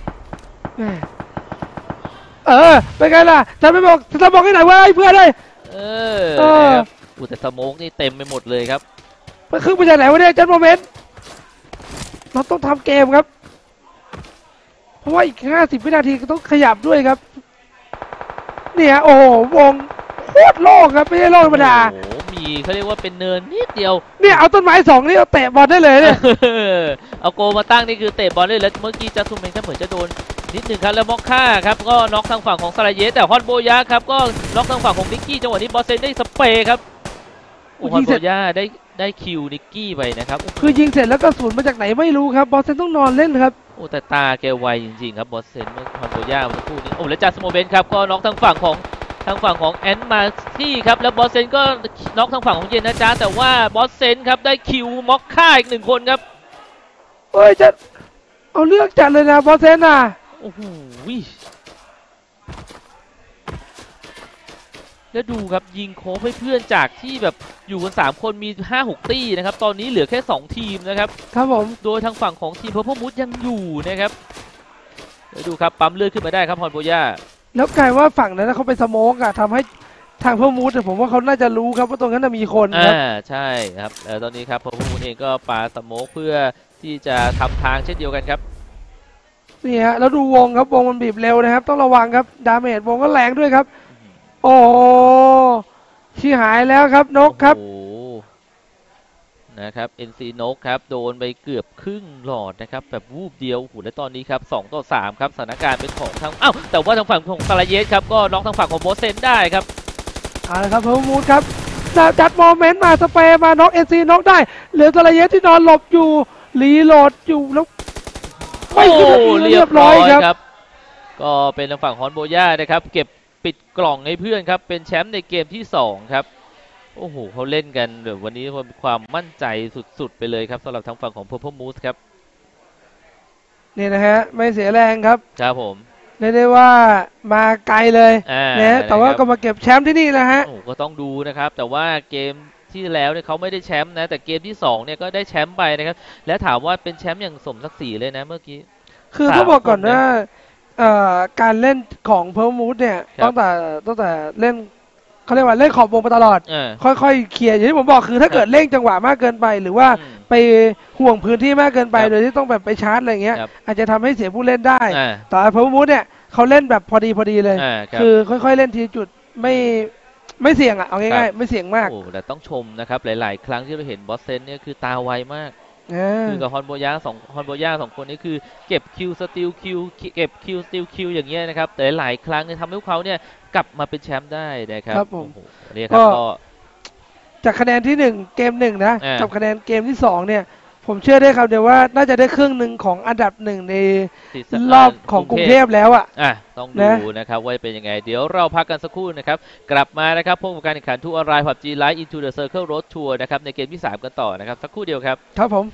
เป็นไงล่ะจะไม่บอกจะบอกให้ไหนว่าให้เพื่อนเลยครับแต่สโมกนี่เต็มไปหมดเลยครับไปครึ่งไปจากไหนวะเนี่ยจัสโมเมนต์เราต้องทำเกมครับเพราะว่าอีก50วินาทีก็ต้องขยับด้วยครับเนี่ยโอ้โหวงโคตรโล่งครับไม่ใช่โล่งธรรมดาโอ้มีเขาเรียกว่าเป็นเนินนิดเดียวเนี่ยเอาต้นไม้2นี่เอาเตะบอลได้เลยเนี่ยเอาโกมาตั้งนี่คือเตะบอลได้เลยเมื่อกี้จัสโมเมนต์ก็เหมือนจะโดนนิดหนึ่งครับแล้วม็อกค่าครับก็น็อกทางฝั่งของซาลาเยสแต่ฮอนโบยาครับก็น็อกทางฝั่งของนิกกี้จังหวะนี้บอสเซนได้สเปรย์ครับฮอนโบยาได้คิวนิกกี้ไปนะครับคือยิงเสร็จแล้วก็สูญมาจากไหนไม่รู้ครับบอสเซนต้องนอนเล่นครับแต่ตาแกไวจริงๆครับบอสเซนเมื่อฮอนโบยาเมื่อคู่นี้และจัสโมเมนต์ครับก็น็อกทางฝั่งของแอนมาที่ครับแล้วบอสเซนก็น็อกทางฝั่งของเยนนะจ๊ะแต่ว่าบอสเซนครับได้คิวม็อกค่าอีก1คนครับจะเอาเลือกจัดเลยนะบอสเซนน่ะโอ้โหแล้วดูครับยิงโค้งให้เพื่อนจากที่แบบอยู่กัน3คนมี 5-6 ตี้นะครับตอนนี้เหลือแค่2ทีมนะครับครับผมโดยทางฝั่งของทีมเพอร์พมูดยังอยู่นะครับแล้วดูครับปั๊มเลือดขึ้นมาได้ครับฮอนโบย่าแล้วกลายว่าฝั่งนั้นเขาไปสโมกทำให้ทางเพอร์มูดแต่ผมว่าเขาน่าจะรู้ครับว่าตรงนั้นมีคนครับใช่ครับตอนนี้ครับเพอร์มูดเองก็ปาสโมกเพื่อที่จะทำทางเช่นเดียวกันครับนี่ฮะแล้วดูวงครับวงมันบีบเร็วนะครับต้องระวังครับดาเมจวงก็แรงด้วยครับโอ้ชี้หายแล้วครับนกครับนะครับ NC นกครับโดนไปเกือบครึ่งหลอดนะครับแบบวูบเดียวและตอนนี้ครับ2-3ครับสถานการณ์เป็นของทางแต่ว่าทางฝั่งของซาลาเยสครับก็น็อกทางฝั่งของโบสเซนได้ครับเอาละครับเพอร์มูดครับจัดโมเมนต์มาสเปย์มาน็อก NC น็อกได้เหลือซาลาเยสที่นอนหลบอยู่รีโหลดอยู่แล้วไม่เรียบร้อยครับก็เป็นทางฝั่งฮอนโบย่านะครับเก็บปิดกล่องให้เพื่อนครับเป็นแชมป์ในเกมที่2ครับโอ้โหเขาเล่นกันแบบวันนี้มีความมั่นใจสุดๆไปเลยครับสำหรับทางฝั่งของ Purple Moose ครับนี่นะฮะไม่เสียแรงครับครับผมเรียกได้ว่ามาไกลเลยนะแต่ว่าก็มาเก็บแชมป์ที่นี่แหละฮะก็ต้องดูนะครับแต่ว่าเกมที่แล้วเนี่ยเขาไม่ได้แชมป์นะแต่เกมที่2เนี่ยก็ได้แชมป์ไปนะครับและถามว่าเป็นแชมป์อย่างสมศักดิ์ศรีเลยนะเมื่อกี้คือต้องบอกก่อนว่าการเล่นของเพอร์มูดเนี่ยตั้งแต่เล่นเขาเรียกว่าเล่นขอบวงมาตลอดค่อยๆเคลียร์อย่างที่ผมบอกคือถ้าเกิดเร่งจังหวะมากเกินไปหรือว่าไปห่วงพื้นที่มากเกินไปโดยที่ต้องแบบไปชาร์จอะไรเงี้ยอาจจะทำให้เสียผู้เล่นได้แต่เพอร์มูดเนี่ยเขาเล่นแบบพอดีเลยคือค่อยๆเล่นทีจุดไม่เสี่ยงเอาง่ายๆไม่เสี่ยงมากแต่ต้องชมนะครับหลายๆครั้งที่เราเห็นบอสเซนเนี่ยคือตาไวมากคือกับฮอนโบย่าสองคนนี้คือเก็บคิวสติลคิวเก็บคิวสติลคิวอย่างเงี้ยนะครับแต่หลายครั้งเนี่ยทำให้เขาเนี่ยกลับมาเป็นแชมป์ได้นะครับครับผมนี่ครับก็จากคะแนนที่1เกม1นะกับคะแนนเกมที่2เนี่ยผมเชื่อได้ครับเดี๋ยวว่าน่าจะได้ครึ่งหนึ่งของอันดับ1ในรอบของกรุงเทพแล้วต้องดูนะครับว่าเป็นยังไงเดี๋ยวเราพักกันสักครู่นะครับกลับมานะครับพบกับการแข่งขันทูออนไลน์ PUBG Live Into the Circle Road Tour นะครับในเกมที่3กันต่อนะครับสักครู่เดียวครับครับผม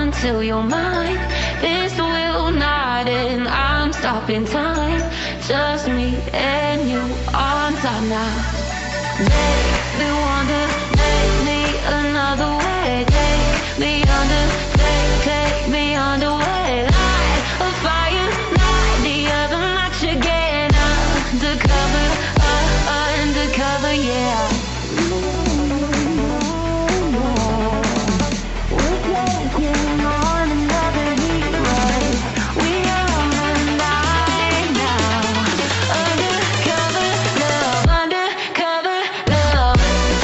until you're mine. This will not end, I'm stopping time. Just me and you on top now. Make me wonder, make me another way. Take me under, take me underway. Light a fire, light the other match again. Undercover, undercover, yeah. We're taking on another heat wave. We are on the night now. Undercover love, undercover love.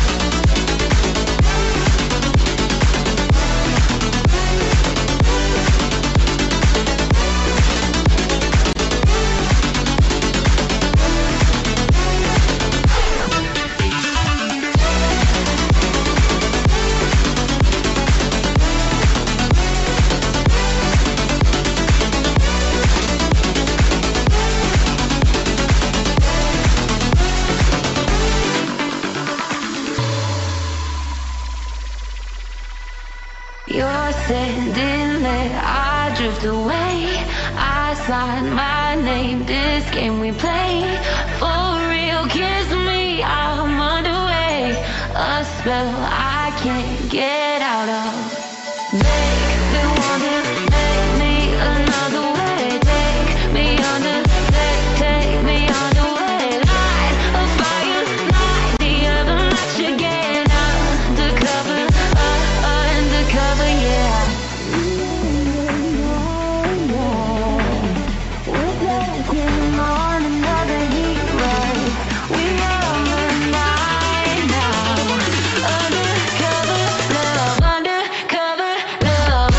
You're sitting there, I drift away. I sign my name, this game we play. For real, kiss me, I'm underway. A spell I can't get out of. Make me wonder, make me another way. Take me under, take me underway. Light a fire, light the other match again. Undercover, undercover, yeah. We're taking on another heat wave. We are on the night now. Undercover love, undercover love.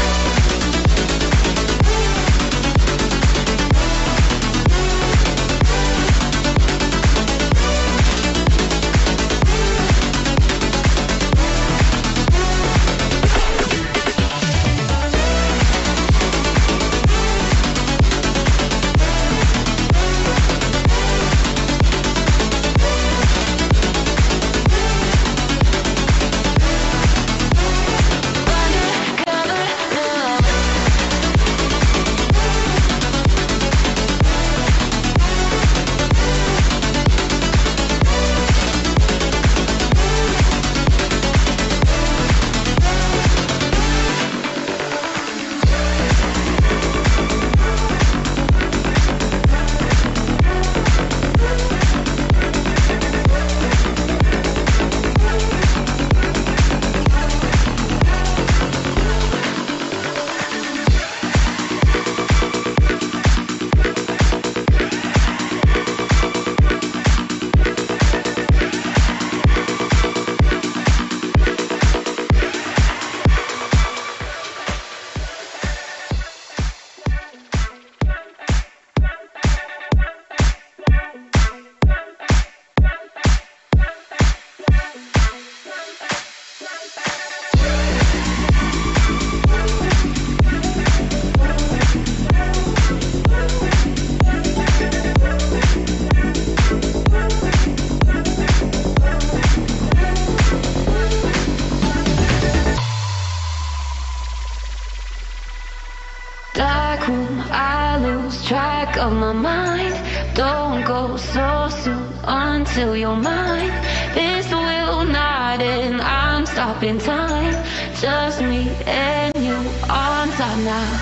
Dark room, I lose track of my mind. Don't go so soon until you're mine. This will not end, I'm stopping time. Just me and you on top now.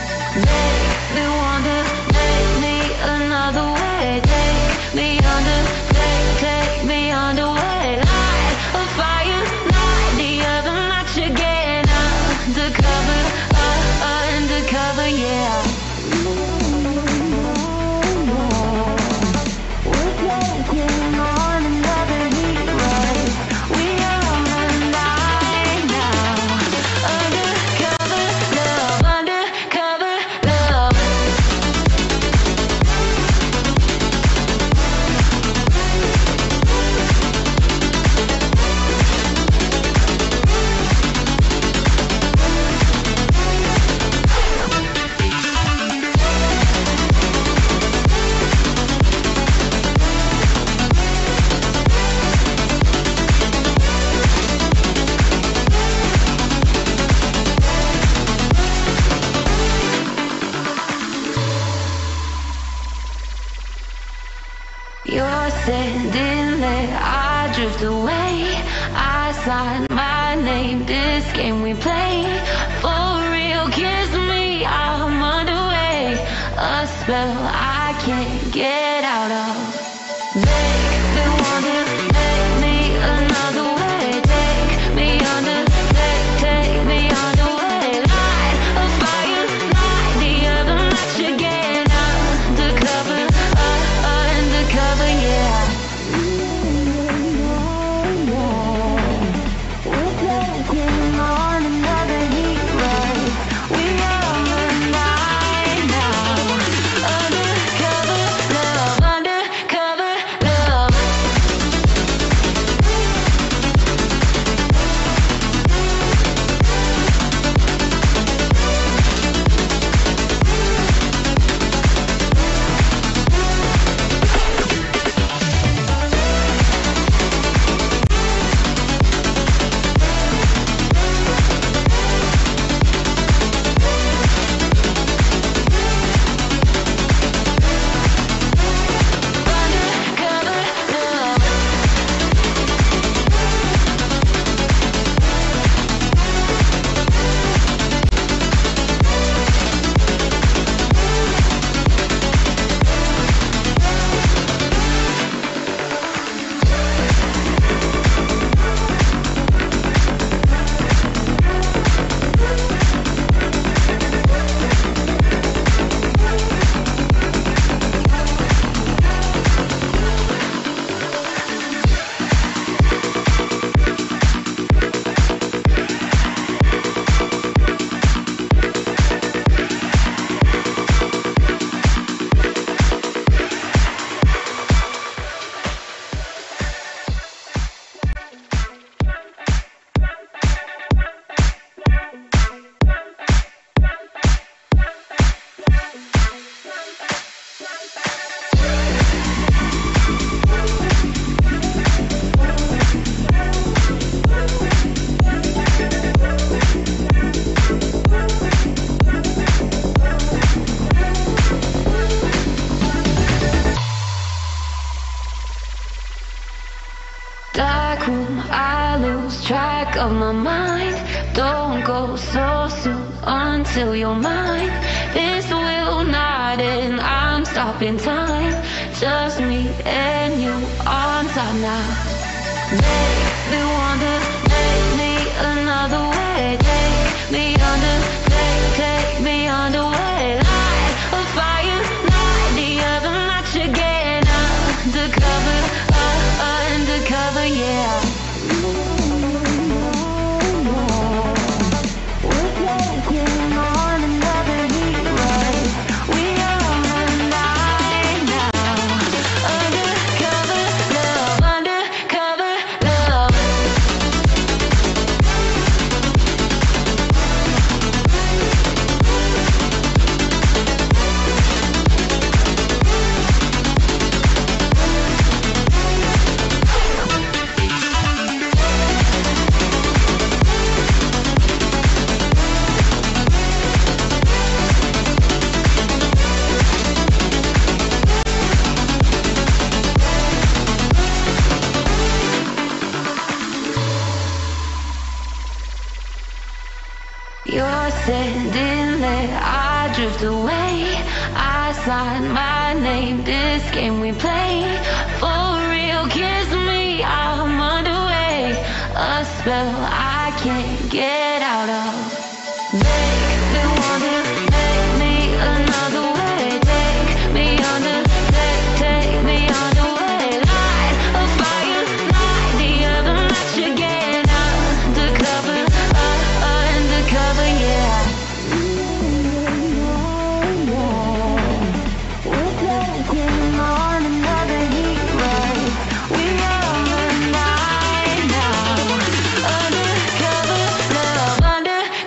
Make me wonder, make me another way. Take me under, take me underway. Light a fire, light the other match again. Undercover, undercover, yeah. We're taking on another heat wave. We are on the night now. Undercover love, undercover love. standing there, I drift away. I sign my name, this game we play. For real, kiss me, I'm underway. A spell I can't get out of. Make me wonder, make me another way. Take me under, take me underway. Light a fire, light the other match again. Undercover, undercover, yeah. We're taking on another heat wave. We are the night now. Undercover love, undercover love. Dark room, I lose track of my mind. Don't go so soon until you're mine. This will not end, I'm stopping time. Just me and you on top now. Make me wonder, make me another way. Take me under, take me underway. Light a fire, light the other match again. Undercover, undercover, yeah. We're taking on another heat wave. We are the night now. Undercover love, undercover love. You're standing there, I drift away. I sign my name, this game we play. For real, kiss me, I'm underway. A spell I can't get out of. Make me wonder, make me another way. Take me under, take me underway. Light a fire, light the other match again. Undercover, undercover, yeah. We're taking on another heat wave. We are the night now. Undercover love, undercover.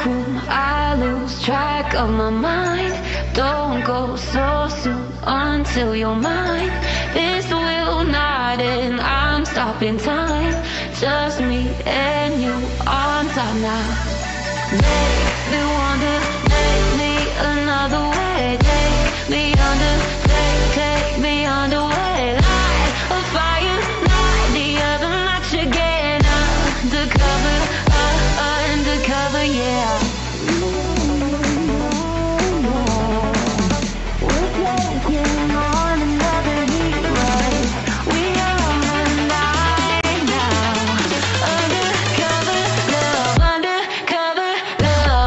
Dark room, I lose track of my mind. Don't go so soon until you're mine. This will not end, I'm stopping time. Just me and you on top now. Make me wonder, make me another way. Take me under, take me underway. Light a fire, light the other match again. Undercover, undercover, yeah. We're taking on another heat wave. We are on the night now. Undercover love, undercover love.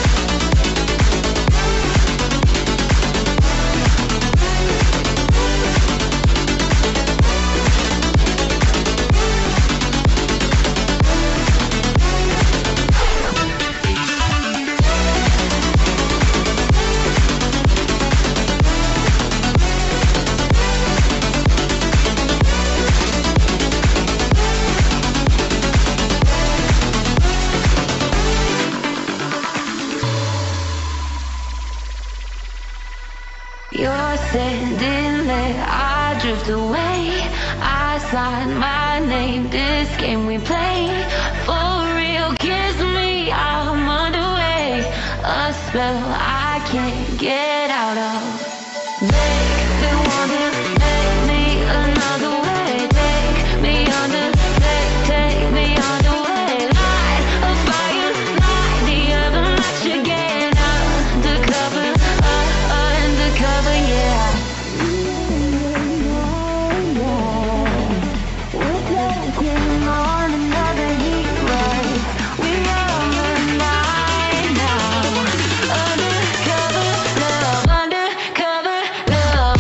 You're standing there, I drift away. I sign my name, this game we play. For real, kiss me, I'm underway. A spell I can't get out of. Make me wonder, make me another way. Take me under, take me underway. Light a fire, light the other match again. Undercover, undercover, yeah. We're taking on another heat wave. We are on the night now. Undercover love, undercover love.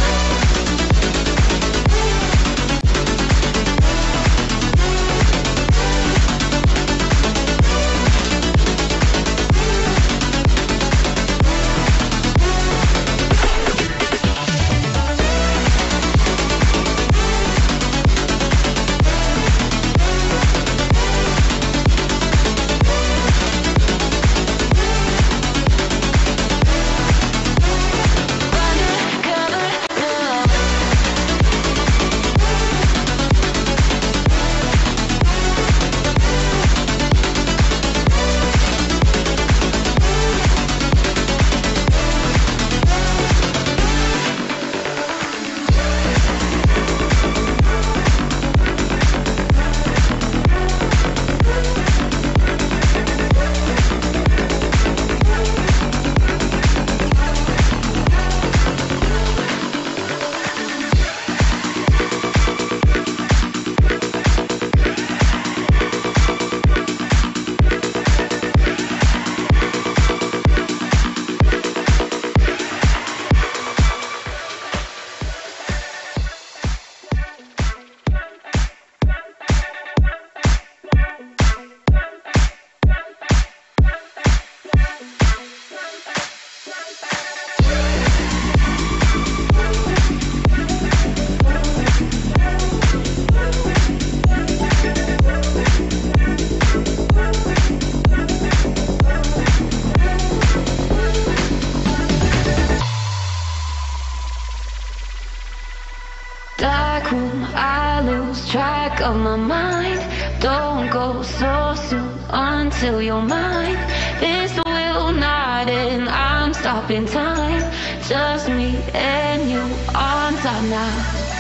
Dark room, I lose track of my mind. Don't go so soon until you're mine. This will not end, I'm stopping time. Just me and you on top now.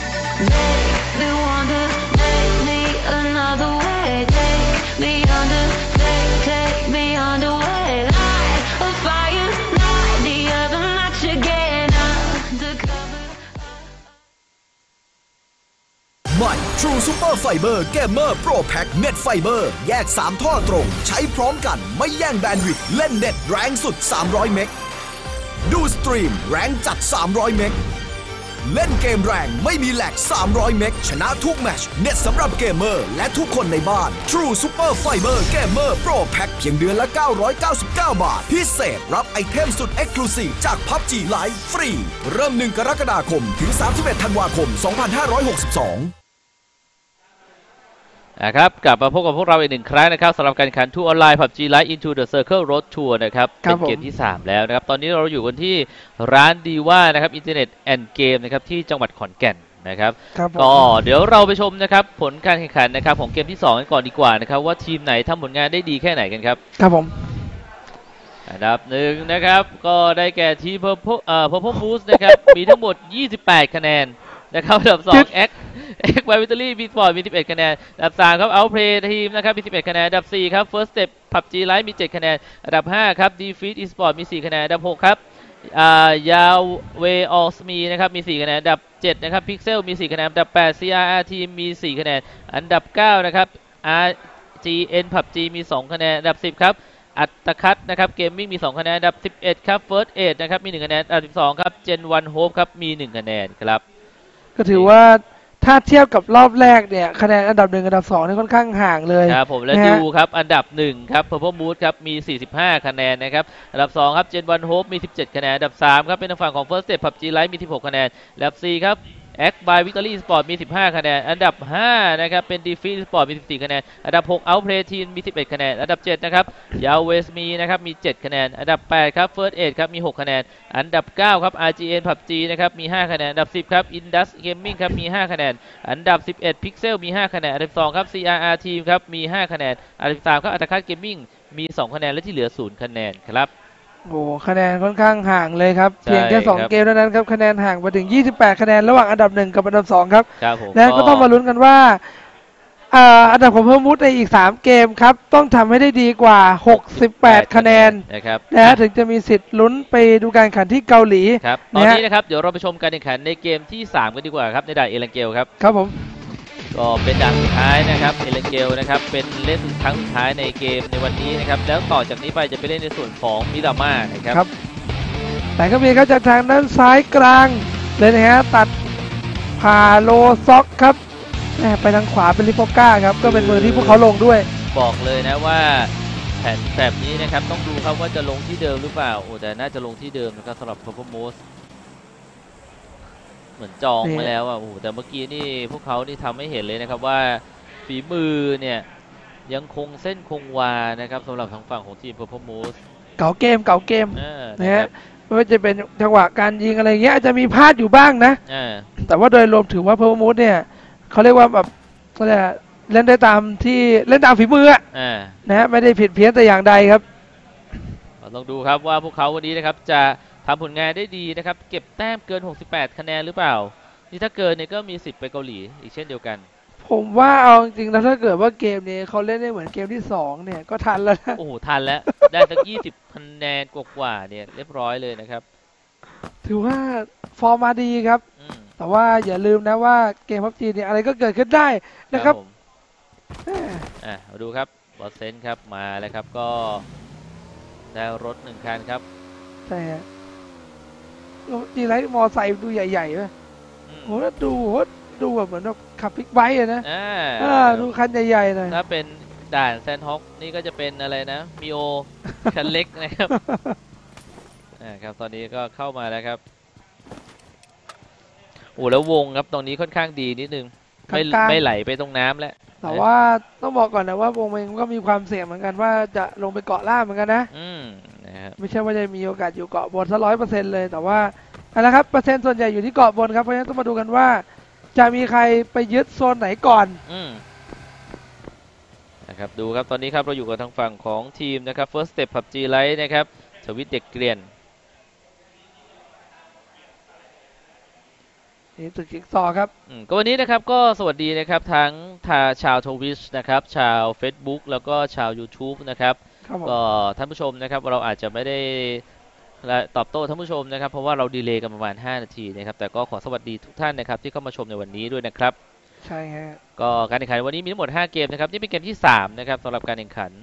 Make me wonder, make me another way. Take me under, take me underway. Light a fire, light the other match again. Undercover. ใหม่ True Super Fiber Gamer Pro Pack Net Fiber แยก 3 ท่อตรงใช้พร้อมกันไม่แย่งแบนด์วิดต์เล่นเน็ตแรงสุด300เมกดูสตรีมแรงจัด300เมกเล่นเกมแรงไม่มีแลก300เมกชนะทุกแมตช์เน็ตสำหรับเกมเมอร์และทุกคนในบ้าน True Super Fiber Gamer Pro Pack เพียงเดือนละ999 บาทพิเศษรับไอเทมสุด Exclusive จาก PUBG Lite ฟรีเริ่ม1 กรกฎาคมถึง31 ธันวาคม 2562 นะครับกลับมาพบกับพวกเราอีกหนึ่งครั้งนะครับสำหรับการแข่งขัน Tour Online PUBG Lite Into the Circle Road Tour นะครับเป็นเกมที่ 3 แล้วนะครับตอนนี้เราอยู่กันที่ร้านดีว่านะครับอินเทอร์เน็ตแอนด์เกมนะครับที่จังหวัดขอนแก่นนะครับก็เดี๋ยวเราไปชมนะครับผลการแข่งขันนะครับของเกมที่2กันก่อนดีกว่านะครับว่าทีมไหนทำผลงานได้ดีแค่ไหนกันครับครับผมอันดับ1นะครับก็ได้แก่ทีมPurple Moose นะครับมีทั้งหมด28คะแนนนะครับอันดับ2 X by Victory Sport มี11คะแนนอันดับ3ครับ Outplay ทีมนะครับมี11คะแนนอันดับ4ครับ First Step PUBG Lite มี7คะแนนอันดับ5ครับ Defeat Esport มี4คะแนนอันดับ6ครับYahweh Allsme นะครับมี4คะแนนอันดับ7นะครับ Pixel มี4คะแนนอันดับ8 CRR Team มี4คะแนนอันดับ9นะครับ RGN PUBG มี2คะแนนอันดับ10ครับอัตคัตนะครับเกมมิ่งมี2คะแนนอันดับ11ครับ First Aid นะครับมี1คะแนนอันดับ12ครับ Gen 1 Hope ครับมี1คะแนนครับก็ถือว่าถ้าเทียบกับรอบแรกเนี่ยคะแนนอันดับ1อันดับ2นี่ค่อนข้างห่างเลยครับผมและดูครับอันดับ1ครับ Purple Moose ครับมี45คะแนนนะครับอันดับ2ครับ Gen 1 Hope มี17คะแนนอันดับ3ครับเป็นทางฝั่งของ First Step PUBG Lite มี16คะแนนอันดับ4ครับX by Victory Sport มี15คะแนนอันดับ5นะครับเป็น Defeat Sport มี14คะแนนอันดับ6 Outplay Team มี11คะแนนอันดับ7นะครับ Yahweh มีนะครับมี7คะแนนอันดับ8ครับ First Aid ครับมี6คะแนนอันดับ9ครับ RGN PUBG นะครับมี5คะแนนอันดับ10ครับ Indus Gaming ครับมี5คะแนนอันดับ11 Pixel มี5คะแนนอันดับ2ครับ CRR Team ครับมี5คะแนนอันดับ3ครับอัตคัต Gaming มี2คะแนนและที่เหลือ0คะแนนครับโอ้คะแนนค่อนข้างห่างเลยครับเพียงแค่2เกมเท่านั้นครับคะแนนห่างไปถึง28คะแนนระหว่างอันดับ1กับอันดับ2ครับและก็ต้องมาลุ้นกันว่าอันดับของเพิ่มมุดในอีก3เกมครับต้องทำให้ได้ดีกว่า68คะแนนนะครับถึงจะมีสิทธิ์ลุ้นไปดูการแข่งขันที่เกาหลีครับตอนนี้นะครับเดี๋ยวเราไปชมการแข่งขันในเกมที่3กันดีกว่าครับในด่านเอลังเกลครับครับผมก็เป็นด่านสุดท้ายนะครับเอเลนเกลนะครับเป็นเล่นครั้งสุดท้ายในเกมในวันนี้นะครับแล้วต่อจากนี้ไปจะไปเล่นในส่วนของมิราม่านะครับแต่ก็มีครับจากทางด้านซ้ายกลางเลยนะฮะตัดผ่าโลซ็อกครับไปทางขวาเป็นลิโปก้าครับก็เป็นมือที่พวกเขาลงด้วยบอกเลยนะว่าแผนแบบนี้นะครับต้องดูครับว่าจะลงที่เดิมหรือเปล่าโอ้แต่น่าจะลงที่เดิมนะครับสำหรับPurple Mooseเหมือนจองไปแล้วอ่ะโอ้โหแต่เมื่อกี้นี่พวกเขานี่ทำให้เห็นเลยนะครับว่าฝีมือเนี่ยยังคงเส้นคงวานะครับสำหรับทางฝั่งของทีมPurple Moose เก่าเกมนะฮะไม่ว่าจะเป็นจังหวะการยิงอะไรเงี้ยอาจจะมีพลาดอยู่บ้างนะแต่ว่าโดยรวมถือว่าPurple Mooseเนี่ยเขาเรียกว่าแบบเขาเรียกเล่นได้ตามที่เล่นตามฝีมือนะฮะไม่ได้ผิดเพี้ยนแต่อย่างใดครับลองดูครับว่าพวกเขาวันนี้นะครับจะทำผลงานได้ดีนะครับเก็บแต้มเกิน68คะแนนหรือเปล่านี่ถ้าเกินเนี่ยก็มีสิทธิ์ไปเกาหลีอีกเช่นเดียวกันผมว่าเอาจริงๆแล้วถ้าเกิดว่าเกมนี้เขาเล่นได้เหมือนเกมที่2เนี่ยก็ทันแล้วนะโอ้โหทันแล้วได้สัก20คะแนนกว่าๆเนี่ยเรียบร้อยเลยนะครับถือว่าฟอร์มมาดีครับแต่ว่าอย่าลืมนะว่าเกมPUBGเนี่ยอะไรก็เกิดขึ้นได้นะครับมาดูครับบอสเซนครับมาแล้วครับก็ได้รถ1คันครับแต่ดีไลท์มอไซค์ดูใหญ่ๆป่ะโหแล้วดูแบบเหมือนแบบขับบิ๊กไบค์นะดูคันใหญ่ๆหน่อยถ้าเป็นด่านแซนฮอคนี่ก็จะเป็นอะไรนะมิโอคันเล็กนะครับครับตอนนี้ก็เข้ามาแล้วครับโอ้แล้ววงครับตรงนี้ค่อนข้างดีนิดนึงไม่ไหลไปตรงน้ำแล้วแต่ว่าต้องบอกก่อนนะว่าวงมันก็มีความเสี่ยงเหมือนกันว่าจะลงไปเกาะล่างเหมือนกันนะไม่ใช่ว่าจะมีโอกาสอยู่เกาะบนซะ100%เลยแต่ว่าอะไรครับเปอร์เซ็นต์ส่วนใหญ่อยู่ที่เกาะบนครับเพราะฉะนั้นต้องมาดูกันว่าจะมีใครไปยึดโซนไหนก่อนนะครับดูครับตอนนี้ครับเราอยู่กับทางฝั่งของทีมนะครับ First Step PUBG Lite นะครับชวิตเด็กเกรียนนี่ตึกจิ๊กซอครับก็วันนี้นะครับก็สวัสดีนะครับทั้งชาวทวิชนะครับชาว Facebook แล้วก็ชาว YouTube นะครับก็ท่านผู้ชมนะครับเราอาจจะไม่ได้ตอบโต้ท่านผู้ชมนะครับเพราะว่าเราดีเลย์กันประมาณ5นาทีนะครับแต่ก็ขอสวัสดีทุกท่านนะครับที่เข้ามาชมในวันนี้ด้วยนะครับใช่ฮะก็การแข่งขันวันนี้มีทั้งหมด5เกมนะครับนี่เป็นเกมที่3นะครับสำหรับการแข่งขัน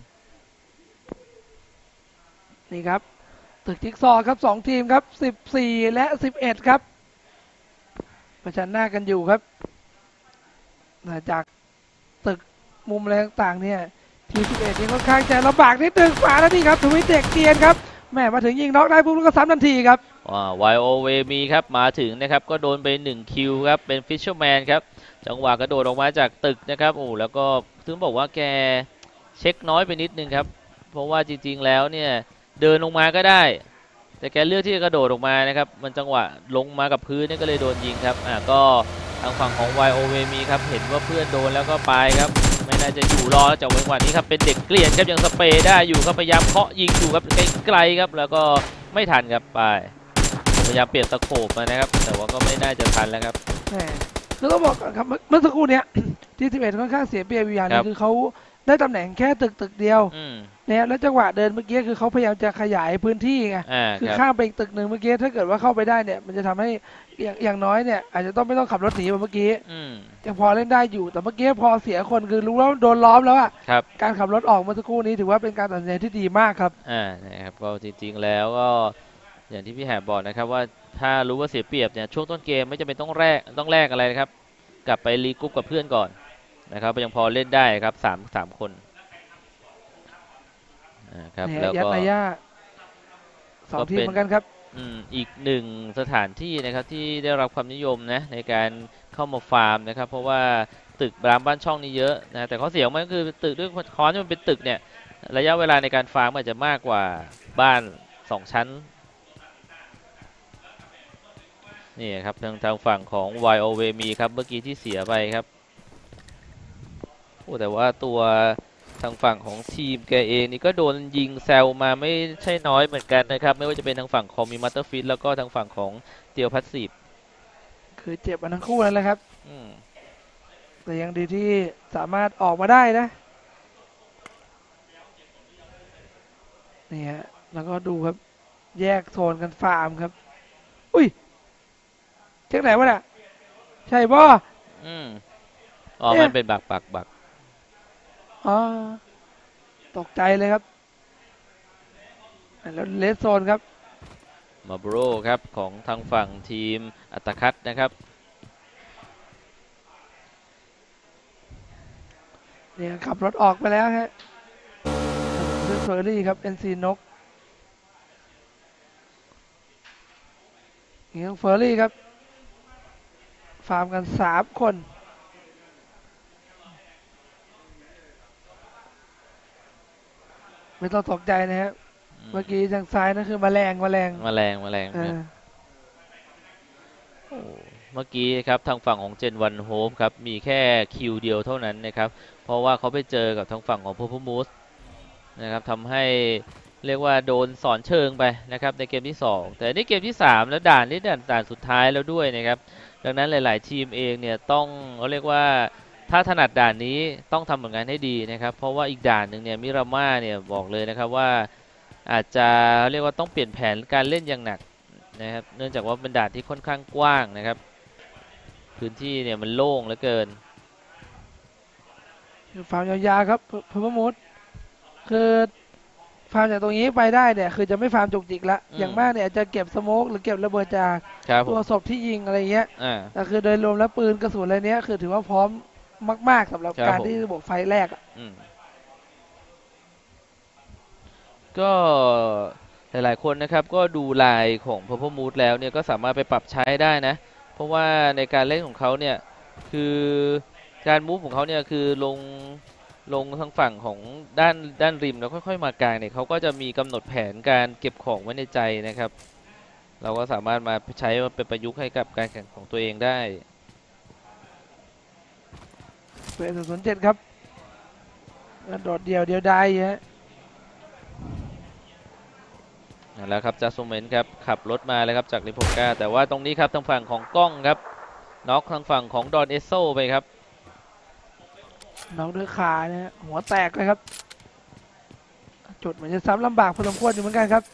นี่ครับตึกจิ๊กซอครับ2ทีมครับ14และ11ครับประชันหน้ากันอยู่ครับจากตึกมุมอะไรต่างๆเนี่ยที11นี่ค่อนข้างจะลำบากนิดนึงฝ่าแล้วนี่ครับทวิตเด็กเกียนครับแม่มาถึงยิงน็อกได้ปุ๊บแล้วก็ซ้ำทันทีครับ YOV มีครับมาถึงนะครับก็โดนไป1คิวครับเป็นฟิชเชอร์แมนครับจังหวะกระโดดออกมาจากตึกนะครับโอ้แล้วก็คือบอกว่าแกเช็คน้อยไปนิดนึงครับเพราะว่าจริงๆแล้วเนี่ยเดินลงมาก็ได้แต่แกเลือกที่จะกระโดดออกมานะครับมันจังหวะลงมากับพื้นเนี่ยก็เลยโดนยิงครับก็ทางฝั่งของ YOV มีครับเห็นว่าเพื่อนโดนแล้วก็ไปครับไม่น่าจะอยู่รอจากจังหวะนี้ครับเป็นเด็กเกลียนครับยังสเปรย์ได้อยู่ครับพยายามเคาะยิงอยู่ครับไกลๆครับแล้วก็ไม่ทันครับไปพยายามเปลี่ยนตะโขบมานะครับแต่ว่าก็ไม่น่าจะทันแล้วครับแล้วก็บอกครับเมื่อสักครู่เนี้ยที่11ค่อนข้างเสียเปรียบอยู่อย่างนึงคือเขาได้ตำแหน่งแค่ตึกเดียวเนี่ยแล้วจังหวะเดินเมื่อกี้คือเขาพยายามจะขยายพื้นที่ไงคือข้ามไปอีกตึกหนึ่งเมื่อกี้ถ้าเกิดว่าเข้าไปได้เนี่ยมันจะทำให้อย่างน้อยเนี่ยอาจจะไม่ต้องขับรถหนีแบบเมื่อกี้ยังพอเล่นได้อยู่แต่เมื่อกี้พอเสียคนคือรู้แล้วโดนล้อมแล้วอ่ะการขับรถออกเมื่อสักครู่นี้ถือว่าเป็นการตัดสินใจที่ดีมากครับนะครับก็จริงๆแล้วก็อย่างที่พี่แหบบอกนะครับว่าถ้ารู้ว่าเสียเปรียบเนี่ยช่วงต้นเกมไม่จำเป็นต้องแลกอะไรนะครับกลับไปรีกรุ๊ปกับเพื่อนก่อนนะครับยังพอเล่นได้ครับสามคนครับแล้วก็ 2 ทีมเหมือนกันครับอีกหนึ่งสถานที่นะครับที่ได้รับความนิยมนะในการเข้ามาฟาร์มนะครับเพราะว่าตึกรามบ้านช่องนี้เยอะนะแต่ข้อเสียของมันก็คือตึกด้วยคอนที่มันเป็นตึกเนี่ยระยะเวลาในการฟาร์มอาจจะมากกว่าบ้าน2 ชั้นนี่ครับทางฝั่งของ YOV มีครับเมื่อกี้ที่เสียไปครับแต่ว่าตัวทางฝั่งของทีมแกเองนี่ก็โดนยิงแซลมาไม่ใช่น้อยเหมือนกันนะครับไม่ว่าจะเป็นทางฝั่งของมีมัตเตอร์ฟิตแล้วก็ทางฝั่งของเตียวพัสซีฟคือเจ็บมาทั้งคู่นั่นแหละครับแต่ยังดีที่สามารถออกมาได้นะนี่ฮะแล้วก็ดูครับแยกโซนกันฟาร์มครับอุ้ยเช็คไหนวะเนี่ยใช่ป่ะมันเป็นบักตกใจเลยครับแล้วเลสโซนครับมาโบรครับของทางฝั่งทีมอัตคัตนะครับเนี่ยขับรถออกไปแล้วฮะเฟอร์รี่ครับNCนกนี่เฟอร์รี่ครับฟาร์มกัน3 คนไม่ต้องตกใจนะครับเมื่อกี้ทางซ้ายนั่นคือแมลงเมื่อกี้ครับทางฝั่งของเจนวันโฮปครับมีแค่คิวเดียวเท่านั้นนะครับเพราะว่าเขาไปเจอกับทางฝั่งของพอพูมูสนะครับทำให้เรียกว่าโดนสอนเชิงไปนะครับในเกมที่2แต่นี่เกมที่3แล้วด่านสุดท้ายแล้วด้วยนะครับดังนั้นหลายๆทีมเองเนี่ยต้องเขาเรียกว่าถ้าถนัดด่านนี้ต้องทำผลงานให้ดีนะครับเพราะว่าอีกด่านหนึ่งเนี่ยมิราม่าเนี่ยบอกเลยนะครับว่าอาจจะเรียกว่าต้องเปลี่ยนแผนการเล่นอย่างหนักนะครับเนื่องจากว่าเป็นด่านที่ค่อนข้างกว้างนะครับพื้นที่เนี่ยมันโล่งเหลือเกินฟาร์มยาวๆครับพมมุดคือฟาร์มจากตรงนี้ไปได้เนี่ยคือจะไม่ฟาร์มจุกจิกละอย่างมากเนี่ยจะเก็บสโมกหรือเก็บระเบิดจากตัวศพที่ยิงอะไรเงี้ยแต่คือโดยรวมแล้วปืนกระสุนอะไรเนี้ยคือถือว่าพร้อมมากๆสำหรับการที่ระบบไฟแรกก็หลายๆคนนะครับก็ดูลายของ Purple Mood แล้วเนี่ยก็สามารถไปปรับใช้ได้นะเพราะว่าในการเล่นของเขาเนี่ยคือการมูฟของเขาเนี่ยคือลงทางฝั่งของด้านริมแล้วค่อยๆมากลางเนี่ยเขาก็จะมีกำหนดแผนการเก็บของไว้ในใจนะครับเราก็สามารถมาใช้เป็นประยุกต์ให้กับการแข่งของตัวเองได้เป็น007ครับโดดเดี่ยวได้ฮะแล้วครับจัสเมนครับขับรถมาเลยครับจากลิโพก้าแต่ว่าตรงนี้ครับทางฝั่งของกล้องครับน็อกทางฝั่งของดอนเอสโซไปครับน็อกด้วยขาเนี่ยหัวแตกเลยครับจุดเหมือนจะซ้ำลำบากพอสมควรอยู่เหมือนกันครับ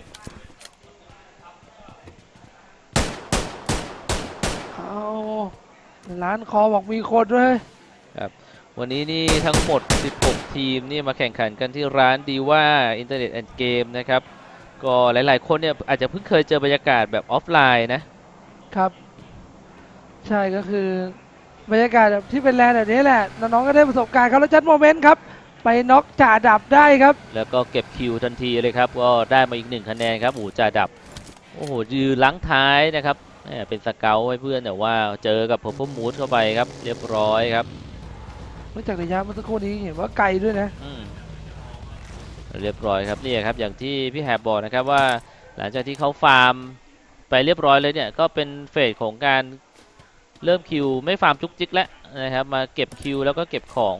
เอาร้านคอบอกมีคนด้วยครับวันนี้นี่ทั้งหมด16ทีมนี่มาแข่งขันกันที่ร้านดีว่าอินเทอร์เน็ตแอนด์เกมนะครับก็หลายๆคนเนี่ยอาจจะเพิ่งเคยเจอบรรยากาศแบบออฟไลน์นะครับใช่ก็คือบรรยากาศที่เป็นแลนด์แบบนี้แหละน้องๆก็ได้ประสบการณ์ครับแล้วจัดโมเมนต์ครับไปน็อกจ่าดับได้ครับแล้วก็เก็บคิวทันทีเลยครับก็ได้มาอีก1 คะแนนครับจ่าดับโอ้โหยืนลังท้ายนะครับเป็นสเกลให้เพื่อนแต่ว่าเจอกับPurple Moodเข้าไปครับเรียบร้อยครับรู้จักระยะเมื่อสักครู่นี้เห็นว่าไกลด้วยนะเรียบร้อยครับนี่ครับอย่างที่พี่แฮบบอกนะครับว่าหลังจากที่เขาฟาร์มไปเรียบร้อยเลยเนี่ยก็เป็นเฟสของการเริ่มคิวไม่ฟาร์มจุกจิกแล้วนะครับมาเก็บคิวแล้วก็เก็บของ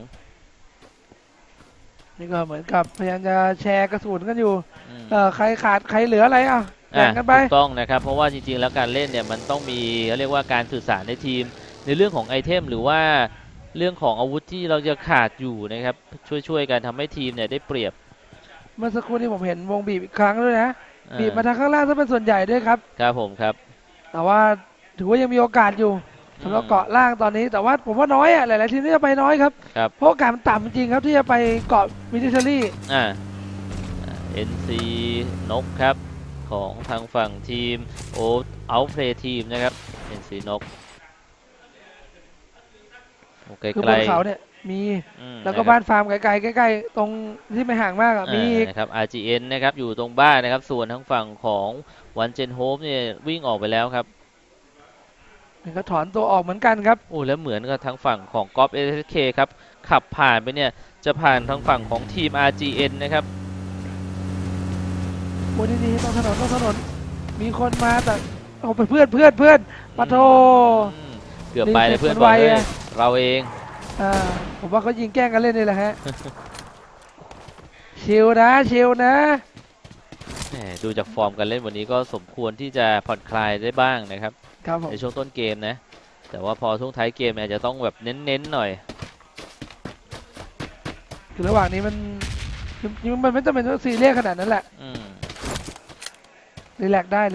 นี่ก็เหมือนกับพยายามจะแชร์กระสุนกันอยู่ใครขาดใครเหลืออะไรแบ่งกันไปถูกต้องนะครับเพราะว่าจริงๆแล้วการเล่นเนี่ยมันต้องมีเรียกว่าการสื่อสารในทีมในเรื่องของไอเทมหรือว่าเรื่องของอาวุธที่เราจะขาดอยู่นะครับช่วยกันทำให้ทีมเนี่ยได้เปรียบเมื่อสักครู่นี้ผมเห็นวงบีบอีกครั้งด้วยนะบีบมาทางข้างล่างซะเป็นส่วนใหญ่ด้วยครับครับผมครับแต่ว่าถือว่ายังมีโอกาสอยู่สำหรับเกาะล่างตอนนี้แต่ว่าผมว่าน้อยหลายๆทีมที่จะไปน้อยครับเพราะโอกาสมันต่ำจริงครับที่จะไปเกาะมิลิเทอรี่ NC นกครับของทางฝั่งทีมเอาเพลย์ทีมนะครับ NC นกคือบนเขาเนี่ยมีแล้วก็บ้านฟาร์มไกลๆใกล้ๆตรงที่ไม่ห่างมากมีนะครับ RGN นะครับอยู่ตรงบ้านนะครับส่วนทางฝั่งของวันเจนโฮปเนี่ยวิ่งออกไปแล้วครับก็ถอนตัวออกเหมือนกันครับโอ้แล้วเหมือนกับทางฝั่งของกอล์ฟ SSK ครับขับผ่านไปเนี่ยจะผ่านทางฝั่งของทีม RGN นะครับโอ้ดีๆต้องถนนมีคนมาแต่เอาไปเพื่อนมาโทเกือบไปเลยเพื่อนบอกเลยเราเองผมว่าเขายิงแกล้งกันเล่นนี่แหละฮะชิลนะดูจากฟอร์มการเล่นวันนี้ก็สมควรที่จะผ่อนคลายได้บ้างนะครับในช่วงต้นเกมนะแต่ว่าพอช่วงท้ายเกมเนี่ยจะต้องแบบเน้นหน่อยคือระหว่างนี้มันไม่จำเป็นต้องซีเรียสขนาดนั้นแหละรีแลกได้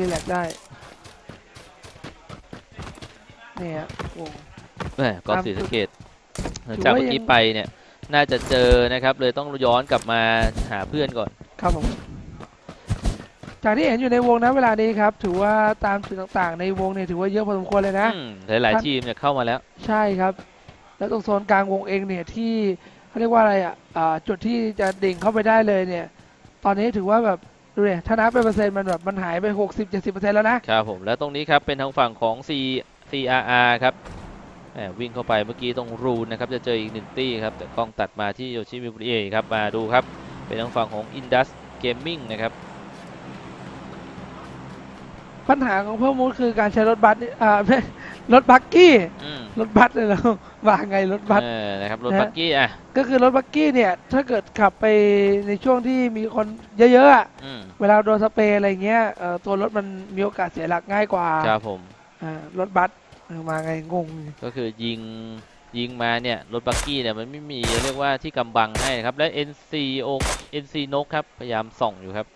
เนี่ยโอ้ก็ศรีสะเกษหลังจากเมื่อกี้ไปเนี่ยน่าจะเจอนะครับเลยต้องย้อนกลับมาหาเพื่อนก่อนครับผมจากที่เห็นอยู่ในวงนะเวลานี้ครับถือว่าตามจุดต่างๆในวงเนี่ยถือว่าเยอะพอสมควรเลยนะหลายทีมเนี่ยเข้ามาแล้วใช่ครับแล้วตรงโซนกลางวงเองเนี่ยที่เขาเรียกว่าอะไรจุดที่จะดิ่งเข้าไปได้เลยเนี่ยตอนนี้ถือว่าแบบดูเนี่ยถ้านับเป็นเปอร์เซ็นต์มันแบบมันหายไป 60-70% แล้วนะครับผมแล้วตรงนี้ครับเป็นทางฝั่งของ CRR ครับวิ่งเข้าไปเมื่อกี้ตรงรูนนะครับจะเจออีก1ตี้ครับแต่กล้องตัดมาที่โยชิมิบุริครับมาดูครับเป็นทางฝั่งของ Indus Gaming นะครับปัญหาของเพิ่มมูดคือการใช้รถบัสรถบักกี้รถบัสเลยเราว่าไงรถบัสนะครับรถบักกี้ก็คือรถบักกี้เนี่ยถ้าเกิดขับไปในช่วงที่มีคนเยอะๆเวลาโดนสเปรย์อะไรเงี้ยตัวรถมันมีโอกาสเสียหลักง่ายกว่าครับผมรถบัสมาไงงงก็คือยิงมาเนี่ยรถบักกี้เนี่ยมันไม่มีเรียกว่าที่กำบังให้ครับและ NC นกครับพยายามส่องอยู่ครับ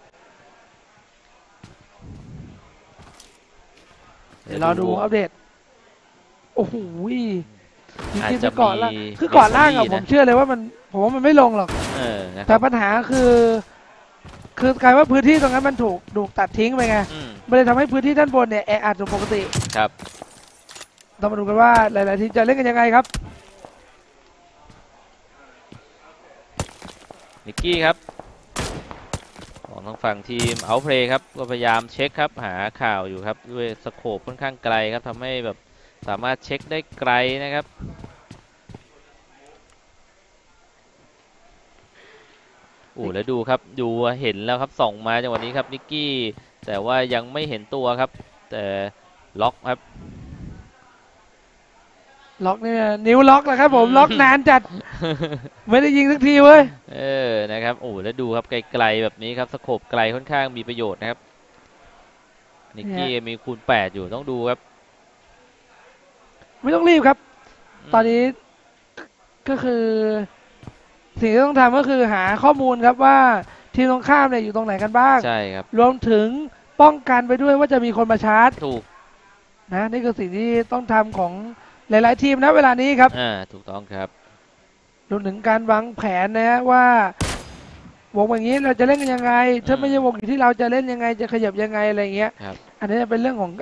เดี๋ยวรอดูอัปเดตโอ้โหจริงๆก่อนล่างคือก่อนล่างผมเชื่อเลยว่าผมว่ามันไม่ลงหรอกแต่ปัญหาคือกลายว่าพื้นที่ตรงนั้นมันถูกตัดทิ้งไปไงมันเลยทำให้พื้นที่ด้านบนเนี่ยแออัดปกติครับต้องมาดูกันว่าหลายๆทีมจะเล่นกันยังไงครับนิกกี้ครับของทางฝั่งทีมเอาเพลย์ครับก็พยายามเช็คครับหาข่าวอยู่ครับด้วยสโคปค่อนข้างไกลครับทำให้แบบสามารถเช็คได้ไกลนะครับแล้วดูครับดูเห็นแล้วครับส่องมาจังหวะนี้ครับนิกกี้แต่ว่ายังไม่เห็นตัวครับแต่ล็อกครับล็อกเนี่ยนิ้วล็อกแหละครับผมล็อกนานจัดไม่ได้ยิงสักทีเว้ยนะครับแล้วดูครับไกลๆแบบนี้ครับสโคปไกลค่อนข้างมีประโยชน์นะครับนิกกี้มีคูณ8อยู่ต้องดูครับไม่ต้องรีบครับตอนนี้ก็คือสิ่งที่ต้องทำก็คือหาข้อมูลครับว่าทีมตรงข้ามเนี่ยอยู่ตรงไหนกันบ้างใช่ครับรวมถึงป้องกันไปด้วยว่าจะมีคนมาชาร์จถูกนะนี่คือสิ่งที่ต้องทำของหลายๆทีมนะเวลานี้ครับถูกต้องครับรวมถึงการวางแผนนะว่าวงอย่างนี้เราจะเล่นกันยังไงถ้าไม่ใช่วงอยู่ที่เราจะเล่นยังไงจะขยับยังไงอะไรเงี้ยอันนี้เป็นเรื่องของ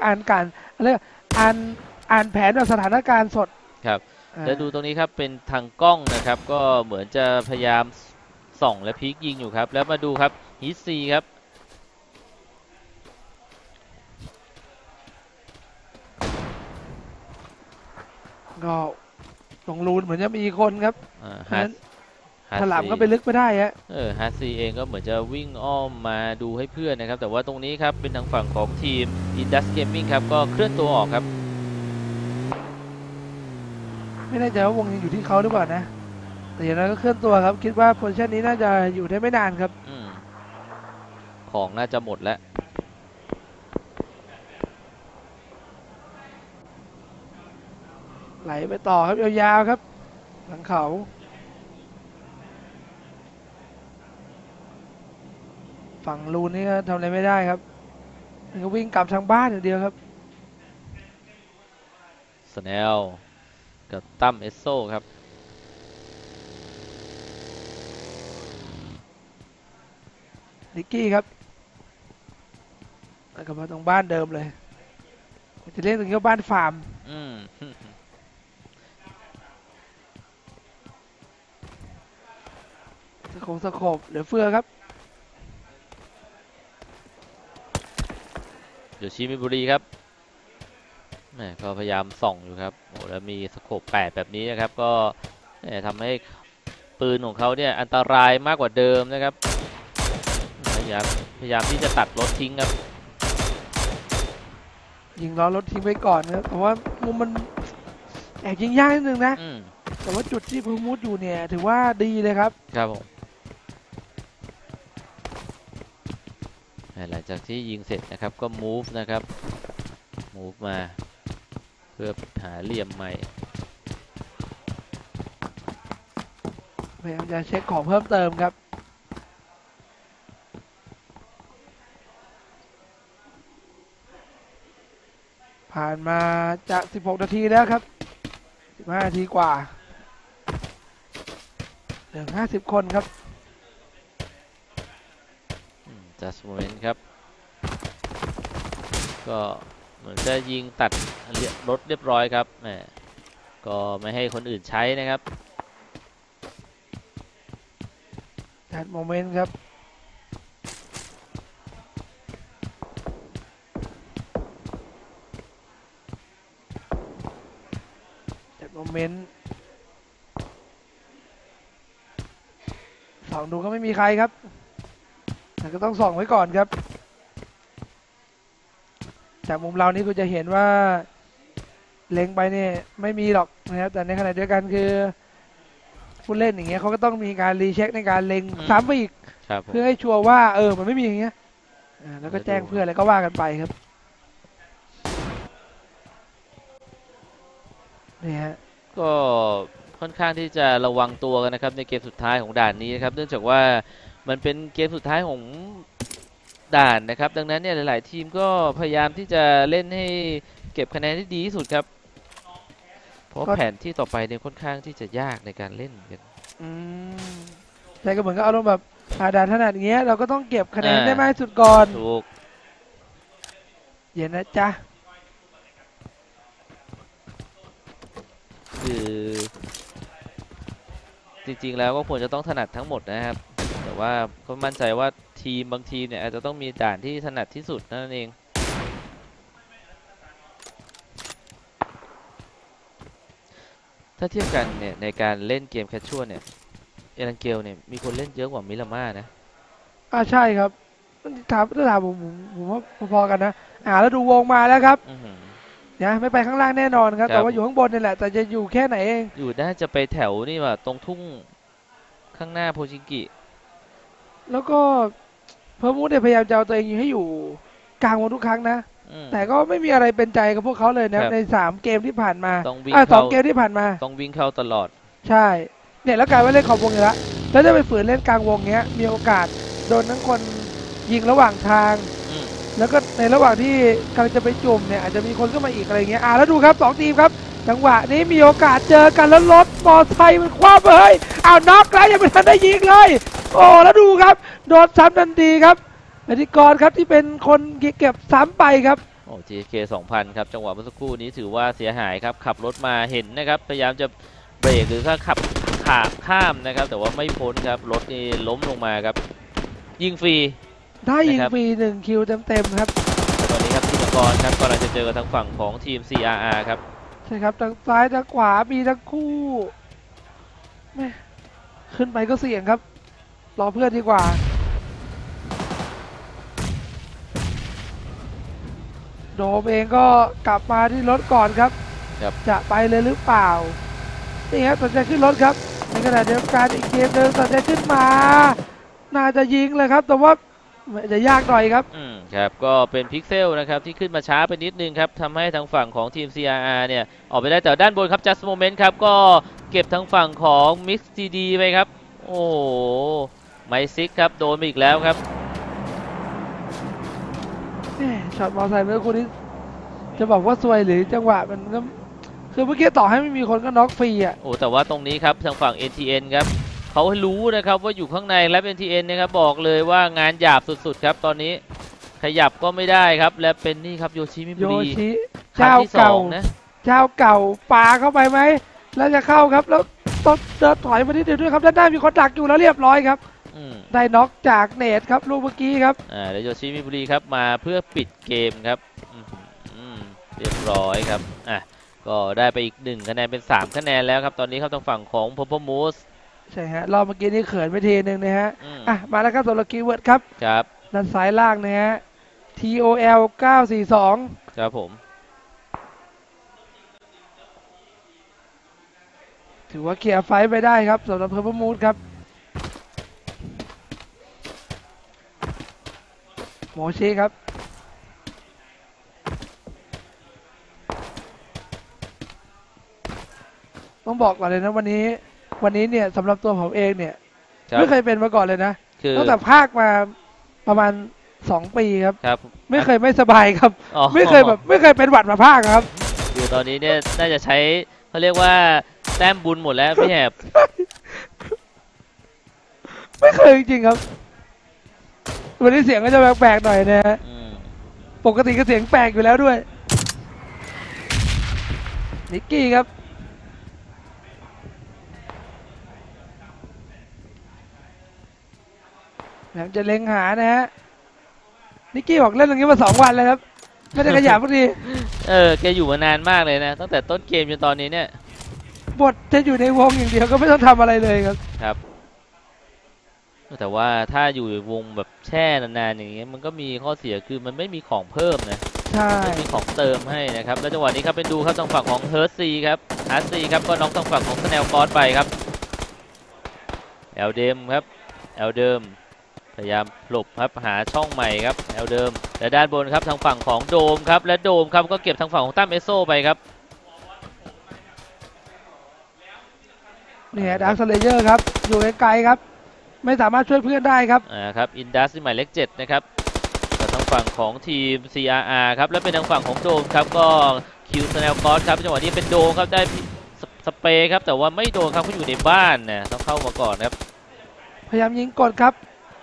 อ่านแผนแบบสถานการณ์สดครับแล้วดูตรงนี้ครับเป็นทางกล้องนะครับก็เหมือนจะพยายามส่องและพีคยิงอยู่ครับแล้วมาดูครับฮิตซีครับก็ตรงรูนเหมือนจะมีคนครับเพราะฉะนั้นถลำก็ไปลึกไม่ได้ฮะฮาร์ซีเองก็เหมือนจะวิ่งอ้อมมาดูให้เพื่อนนะครับแต่ว่าตรงนี้ครับเป็นทางฝั่งของทีม Indus Gaming ครับก็เคลื่อนตัวออกครับไม่แน่ใจว่าวงยังอยู่ที่เขาหรือเปล่านะแต่อย่างนั้นก็เคลื่อนตัวครับคิดว่าโพซิชันนี้น่าจะอยู่ได้ไม่นานครับของน่าจะหมดแล้วไหลไปต่อครับยาวๆครับหลังเขาฝั่งลูนนี่ก็ทำอะไรไม่ได้ครับมันก็วิ่งกลับทางบ้านอย่างเดียวครับสแนลกับตั้มเอสโซครับนิกกี้ครับกลับมาตรงบ้านเดิมเลยจะเรียกตรงนี้ว่าบ้านฟาร์มสโคบเหลือเฟือครับโยชิมิบุรีครับก็พยายามส่องอยู่ครับโอ้แล้วมีสโคป8แบบนี้นะครับก็ทำให้ปืนของเขาเนี่ยอันตรายมากกว่าเดิมนะครับพยายามที่จะตัดรถทิ้งครับยิงล้อรถทิ้งไปก่อนครับเพราะว่ามุมมันแอบยิงยากนิดนึงนะแต่ว่าจุดที่พูมุดอยู่เนี่ยถือว่าดีเลยครับครับผมหลังจากที่ยิงเสร็จนะครับก็ move นะครับ move มาเพื่อหาเหลี่ยมใหม่พยายามจะเช็คของเพิ่มเติมครับผ่านมาจะ16 นาทีแล้วครับ15 นาทีกว่าเหลือ50 คนครับจัสโมเมนต์ครับก็เหมือนจะยิงตัดรถเรียบร้อยครับก็ไม่ให้คนอื่นใช้นะครับจัดโมเมนต์ครับจัดโมเมนต์ส่องดูก็ไม่มีใครครับแต่ก็ต้องส่องไว้ก่อนครับจากมุมเรานี่คุณจะเห็นว่าเล็งไปเนี่ยไม่มีหรอกนะครับแต่ในขณะเดียวกันคือผู้เล่นอย่างเงี้ยเขาก็ต้องมีการรีเช็คในการเล็งซ้ำไปอีกเพื่อให้ชัวร์ว่ามันไม่มีอย่างเงี้ยแล้วก็แจ้งเพื่อนแล้วก็ว่ากันไปครับนี่ฮะก็ค่อนข้างที่จะระวังตัวกันนะครับในเกมสุดท้ายของด่านนี้นะครับเนื่องจากว่ามันเป็นเกมสุดท้ายของด่านนะครับดังนั้นเนี่ยหลายๆทีมก็พยายามที่จะเล่นให้เก็บคะแนนที่ดีที่สุดครับเพราะแผนที่ต่อไปเนี่ยค่อนข้างที่จะยากในการเล่นกันแต่ก็เหมือนกับอารมณ์แบบด่านถนัดอย่างเงี้ยเราก็ต้องเก็บคะแนนได้มากที่สุดก่อนถูกเย็นนะจ๊ะคือจริงๆแล้วก็ควรจะต้องถนัดทั้งหมดนะครับแต่ว่าก็มั่นใจว่าทีมบางทีเนี่ยอาจจะต้องมีด่านที่ถนัดที่สุดนั่นเองถ้าเทียบกันเนี่ยในการเล่นเกมแคชชวลเนี่ยเอรังเกลเนี่ยมีคนเล่นเยอะกว่ามิราม่านะใช่ครับถามผมว่าพอๆกันนะแล้วดูวงมาแล้วครับนะไม่ไปข้างล่างแน่นอนครับแต่ว่าอยู่ข้างบนนี่แหละแต่จะอยู่แค่ไหนเองอยู่น่าจะไปแถวนี่ว่าตรงทุ่งข้างหน้าโพชิกิแล้วก็เพิ่มมูดพยายามจะเอาตัวเองให้อยู่กลางวงทุกครั้งนะแต่ก็ไม่มีอะไรเป็นใจกับพวกเขาเลยนะใน3 เกมที่ผ่านมา2 เกมที่ผ่านมาต้องวิ่งเข้าตลอดใช่เนี่ยแล้วกลายว่าเล่นขอบวงอยู่แล้วจะไปฝืนเล่นกลางวงเงี้ยมีโอกาสโดนทั้งคนยิงระหว่างทางแล้วก็ในระหว่างที่กำลังจะไปจุ่มเนี่ยอาจจะมีคนขึ้นมาอีกอะไรเงี้ยแล้วดูครับ2 ทีมครับจังหวะนี้มีโอกาสเจอกันแล้วรถมอไซค์มันคว้าไปน็อกแล้วยังไม่ทันได้ยิงเลยโอ้แล้วดูครับโดนซ้ำทันทีครับอธิกรครับที่เป็นคนเก็บซ้ำไปครับ GK 2000ครับจังหวะเมื่อสักครู่นี้ถือว่าเสียหายครับขับรถมาเห็นนะครับพยายามจะเบรกหรือถ้าขับข้ามนะครับแต่ว่าไม่พ้นครับรถนี่ล้มลงมาครับยิงฟรีได้ยิงฟรี1 คิวเต็มๆครับตอนนี้ครับทีมกรครับกำลังจะเจอกับทางฝั่งของทีม CRR ครับใช่ครับทั้งซ้ายทั้งขวามีทั้งคู่แม่ขึ้นไปก็เสี่ยงครับรอเพื่อนดีกว่าโดมเองก็กลับมาที่รถก่อนครับ จะไปเลยหรือเปล่านี่ครับตัดใจขึ้นรถครับในขณะเดียวกันอีกเกมเดินตัดใจขึ้นมาน่าจะยิงเลยครับแต่ว่าจะยากหน่อยครับครับก็เป็นพิกเซลนะครับที่ขึ้นมาช้าไปนิดนึงครับทำให้ทางฝั่งของทีม CRR เนี่ยออกไปได้แต่ด้านบนครับ Just Moment ครับก็เก็บทางฝั่งของ Mix TD ไปครับโอ้โหไมซิกครับโดนอีกแล้วครับช็อตมอเตอร์ไซค์เมื่อกี้นี้จะบอกว่าซวยหรือจังหวะมันก็คือเมื่อกี้ต่อให้ไม่มีคนก็น็อกฟรีอ่ะโอ้แต่ว่าตรงนี้ครับทางฝั่ง NTN ครับเขารู้นะครับว่าอยู่ข้างในและ NTN นะครับบอกเลยว่างานหยาบสุดๆครับตอนนี้ขยับก็ไม่ได้ครับและเป็นนี่ครับโยชิมิบุรีเจ้าเก่านะเจ้าเก่าปาเข้าไปไหมแล้วจะเข้าครับแล้วต้องเดินถอยมาที่เดียวด้วยครับด้านหน้ามีคนดักอยู่แล้วเรียบร้อยครับได้น็อกจากเนทครับลูกเมื่อกี้ครับแล้วโยชิมิบุรีครับมาเพื่อปิดเกมครับเรียบร้อยครับก็ได้ไปอีก1คะแนนเป็น3คะแนนแล้วครับตอนนี้ครับทางฝั่งของ Purple Moose ใช่ฮะรอบเมื่อกี้นี้เขินไปทีนึงนะฮะมาแล้วครับสำหรับคีย์เวิร์ดครับด้านซ้ายล่างนะฮะ TOL 942 ครับผมถือว่าเคลียร์ไฟไปได้ครับสำหรับ Purple Moose ครับโมชิครับต้องบอกก่อนเลยนะวันนี้เนี่ยสำหรับตัวผมเองเนี่ยไม่เคยเป็นมาก่อนเลยนะตั้งแต่ภาคมาประมาณ2 ปีครับไม่เคยไม่สบายครับไม่เคยเป็นหวัดมาภาคครับอยู่ตอนนี้เนี่ยน่าจะใช้เขาเรียกว่าแต้มบุญหมดแล้วพี่แหบไม่เคยจริงๆครับวันนี้เสียงก็จะแปลกๆหน่อยนะฮะปกติก็เสียงแปลกอยู่แล้วด้วยนิกกี้ครับแบบจะเล็งหานะฮะนิกกี้บอกเล่นตรงนี้มา2 วันแล้วครับไม่ได้ขยับพอดีแกอยู่มานานมากเลยนะตั้งแต่ต้นเกมจนตอนนี้เนี่ยบทจะอยู่ในวงอย่างเดียวก็ไม่ต้องทำอะไรเลยครับแต่ว่าถ้าอยู่ในวงแบบแช่นานๆอย่างเงี้ยมันก็มีข้อเสียคือมันไม่มีของเพิ่มนะใช่ไม่มีของเติมให้นะครับแล้วจังหวะนี้ครับเป็นดูครับทางฝั่งของเฮิร์ตซีครับฮาร์ตซีครับก็น็อกทางฝั่งของสแนลฟอสไปครับแอลเดมครับแอลเดิมพยายามหลบครับหาช่องใหม่ครับแอลเดิมและด้านบนครับทางฝั่งของโดมครับและโดมครับก็เก็บทางฝั่งของตั้มเอโซไปครับเนี่ยดาร์คสเลเยอร์ครับอยู่ไกลๆครับไม่สามารถช่วยเพื่อนได้ครับครับอินดัสหมายเลข7นะครับกับทางฝั่งของทีม CRR ครับและเป็นทางฝั่งของโดมครับก็คิวสแนลคอสครับจังหวะนี้เป็นโดมครับได้สเปรย์ครับแต่ว่าไม่โดนครับเขาอยู่ในบ้านนะต้องเข้ามาก่อนครับพยายามยิงกดครับ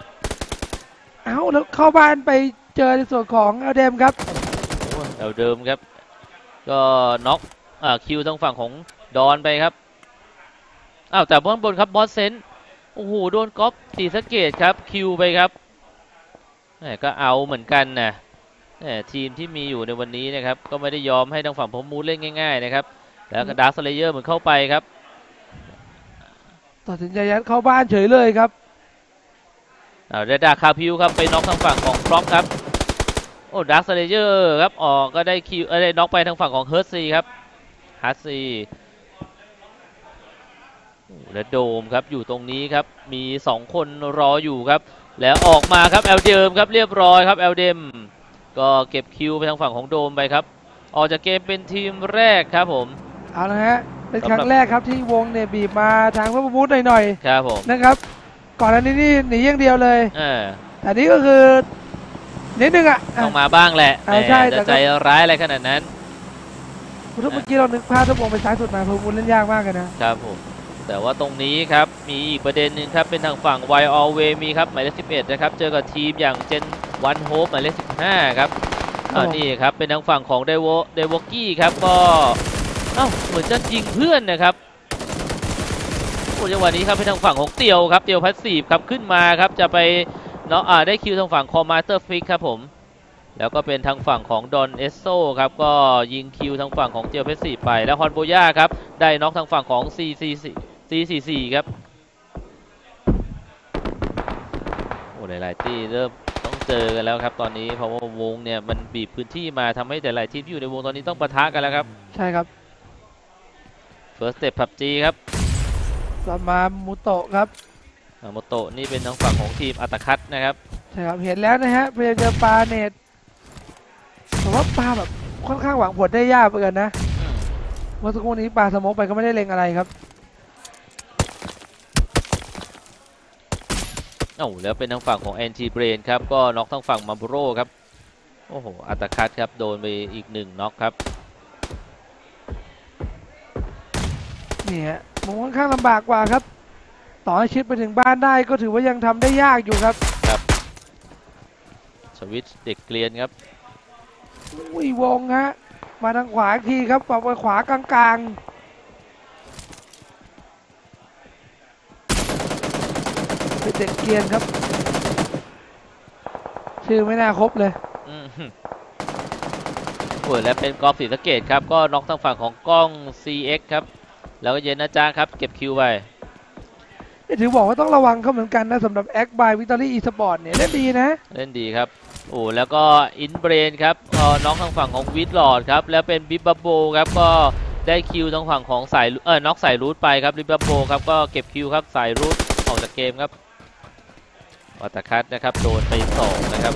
แล้วเข้าบ้านไปเจอในส่วนของเอลเดมครับเอลเดิมครับก็น็อกคิวทางฝั่งของดอนไปครับแต่บนครับบอสเซนโอ้โหโดนก๊อปตีสเกตครับคิวไปครับก็เอาเหมือนกันนะทีมที่มีอยู่ในวันนี้นะครับก็ไม่ได้ยอมให้ทางฝั่งพมมูดเล่นง่ายๆนะครับแล้วก็ดาร์คสเลเยอร์เหมือนเข้าไปครับตัดสินใจยัดเข้าบ้านเฉยเลยครับได้ดาคาพิวครับไปน็อกทางฝั่งของฟล็อกครับโอ้ดาร์คสเลเยอร์ครับก็ได้คิวได้น็อกไปทางฝั่งของเฮิร์ตซีครับฮาร์ตซีและโดมครับอยู่ตรงนี้ครับมี2 คนรออยู่ครับแล้วออกมาครับแอลเดิมครับเรียบร้อยครับแอลเดมก็เก็บคิวไปทางฝั่งของโดมไปครับออกจากเกมเป็นทีมแรกครับผมเอาละฮะเป็นครั้งแรกครับที่วงเนี่ยบีบมาทางพวกมูดหน่อยๆครับผมนะครับก่อนอันนี้นี่หนีอย่างเดียวเลยแต่นี้ก็คือนิดนึงต้องมาบ้างแหละใช่แต่ใจร้ายอะไรขนาดนั้นเมื่อกี้เรานึกภาพถ้าวงไปซ้ายสุดมาพวกมูดเล่นยากมากเลยนะครับผมแต่ว่าตรงนี้ครับมีอีกประเด็นหนึ่งครับเป็นทางฝั่ง Y Always มีครับหมายเลข11นะครับเจอกับทีมอย่างเจนวันโฮปหมายเลข15ครับนี่ครับเป็นทางฝั่งของเดวกี้ครับก็เหมือนจะยิงเพื่อนนะครับจังหวะนี้ครับเป็นทางฝั่งของเตียวครับเตียวพัสซีฟครับขึ้นมาครับจะไปได้คิวทางฝั่งคอมมาสเตอร์ฟิกครับผมแล้วก็เป็นทางฝั่งของดอนเอสโซครับก็ยิงคิวทางฝั่งของเจลเพชร4ไปแล้วฮอนโบย่าครับได้น็อกทางฝั่งของ C44 ครับโอ้หลายๆที่เริ่มต้องเจอกันแล้วครับตอนนี้เพราะว่าวงเนี่ยมันบีบพื้นที่มาทำให้หลายๆทีมที่อยู่ในวงตอนนี้ต้องปะทะกันแล้วครับใช่ครับ First Step PUBG ครับสมามุโตะครับโมโตะนี่เป็นทางฝั่งของทีมอัตคัตนะครับใช่ครับเห็นแล้วนะฮะพยายามจะปาเนตแต่ว่าปาแบบค่อนข้างหวังผลได้ยากเหมือนกันนะเมื่อสักครู่นี้ปาสโมกไปก็ไม่ได้เล็งอะไรครับแล้วเป็นทางฝั่งของแอนทีเบรนครับก็น็อกทางฝั่งมาบูโร่ครับโอ้โหอัตคัตครับโดนไปอีก1น็อกครับนี่ฮะมันค่อนข้างลำบากกว่าครับต่อให้ชิดไปถึงบ้านได้ก็ถือว่ายังทำได้ยากอยู่ครับครับสวิตช์เด็กเกลียนครับอุ้ยวงฮะมาทางขวาอีกทีครับปรับไปขวากลางๆเป็นเด็กเกลียนครับชื่อไม่น่าครบเลยและเป็นกอล์ฟศรีสะเกษครับก็น็อกทางฝั่งของกล้อง CX ครับแล้วก็เย็นนะจ๊ะครับเก็บคิวไปถือบอกว่าต้องระวังเขาเหมือนกันนะสำหรับแอคบายวิตตอรี่อีสปอร์ตเนี่ยเล่นดีนะเล่นดีครับแล้วก็อินเบรนครับน็อกทางฝั่งของวิทลอดครับแล้วเป็นบิบบับโบครับก็ได้คิวทางฝั่งของสายน็อกสายรูทไปครับบิบบับโบครับก็เก็บคิวครับสายรูทออกจากเกมครับวัตคัตนะครับโดนไป2นะครับ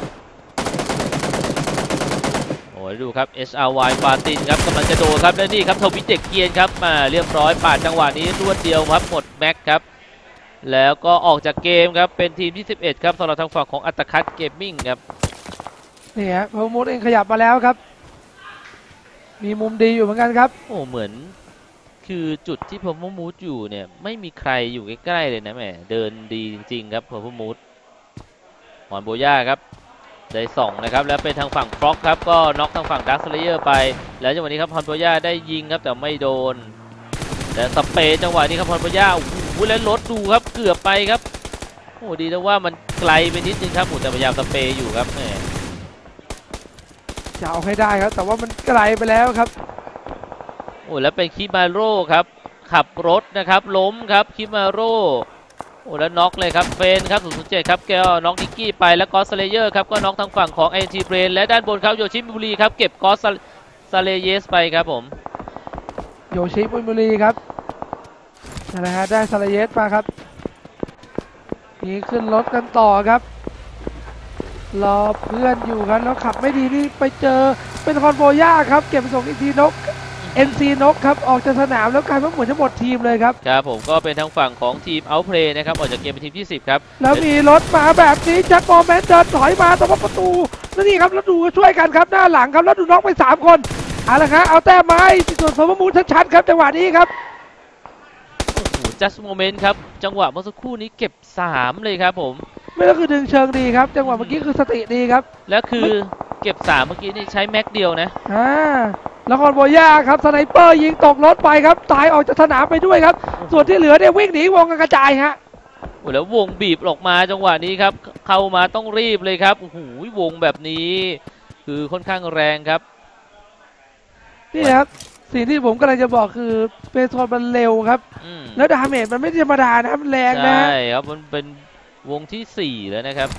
ดูครับ SRY ปาตินครับกำลังจะโดนครับและนี่ครับทวิตเด็กเกียนครับมาเรียบร้อยปาดจังหวะนี้รวดเดียวครับหมดแม็กครับแล้วก็ออกจากเกมครับเป็นทีมที่11ครับสำหรับทางฝั่งของอัตคัตเกมมิ่งครับนี่ฮะพมูดเองขยับมาแล้วครับมีมุมดีอยู่เหมือนกันครับเหมือนคือจุดที่พมูดอยู่เนี่ยไม่มีใครอยู่ใกล้ๆเลยนะแหมเดินดีจริงๆครับพมูดฮอนโบย่าครับได้2นะครับแล้วเป็นทางฝั่งฟล็อกครับก็น็อกทางฝั่งดักสเลเยอร์ไปแล้วจังหวะนี้ครับฮอนโบย่าได้ยิงครับแต่ไม่โดนแต่สเปย์จังหวะนี้ครับฮอนโบย่าแล้วรถดูครับเกือบไปครับดีแต่ว่ามันไกลไปนิดนึงครับแต่พยายามสเปย์อยู่ครับจะเอาให้ได้ครับแต่ว่ามันไกลไปแล้วครับแล้วเป็นคิมาโร่ครับขับรถนะครับล้มครับคิมาโร่แล้วน็อกเลยครับเฟนครับ007ครับแกน็อกนิกกี้ไปแล้วกอสซาเลเยอร์ครับก็น็อกทางฝั่งของแอนทีเบรนและด้านบนครับโยชิมิบุรีครับเก็บกอสซาเลเยสไปครับผมโยชิมิบุรีครับนะฮะได้ซาเลเยสมาครับนี่ขึ้นรถกันต่อครับรอเพื่อนอยู่ครับแล้วขับไม่ดีนี่ไปเจอเป็นคอนโบย่าครับเก็บส่งอีกทีนกNC นกครับออกจากสนามแล้วกลายเป็นเหมือนจะหมดทีมเลยครับครับผมก็เป็นทางฝั่งของทีมเอาท์เพลย์นะครับออกจากเกมเป็นทีมที่10ครับแล้วมีรถมาแบบนี้แจ็คโมเมนต์เดินถอยมาตรงประตูแล้วนี่ครับแล้วดูช่วยกันครับหน้าหลังครับแล้วดูน็อกไป3คนเอาละครับเอาแต้มไม้ส่วนพมูลชัดๆครับจังหวะนี้ครับจัสโมเมนต์ครับจังหวะเมื่อสักครู่นี้เก็บ3เลยครับผมไม่ก็คือดึงเชิงดีครับจังหวะเมื่อกี้คือสติดีครับแล้วคือเก็บ3เมื่อกี้นี่ใช้แม็กเดียวนะแล้วคอนโบย่าครับสไนเปอร์ยิงตกรถไปครับตายออกจากสนามไปด้วยครับส่วนที่เหลือเนี่ยวิ่งหนีวงกระจายฮะแล้ววงบีบออกมาจังหวะนี้ครับเข้ามาต้องรีบเลยครับโอ้โหวงแบบนี้คือค่อนข้างแรงครับนี่ครับสิ่งที่ผมกำลังจะบอกคือเปโตรมันเร็วครับแล้วดาเมจมันไม่ธรรมดานะมันแรงนะใช่ครับมันเป็นวงที่4แล้วนะครับ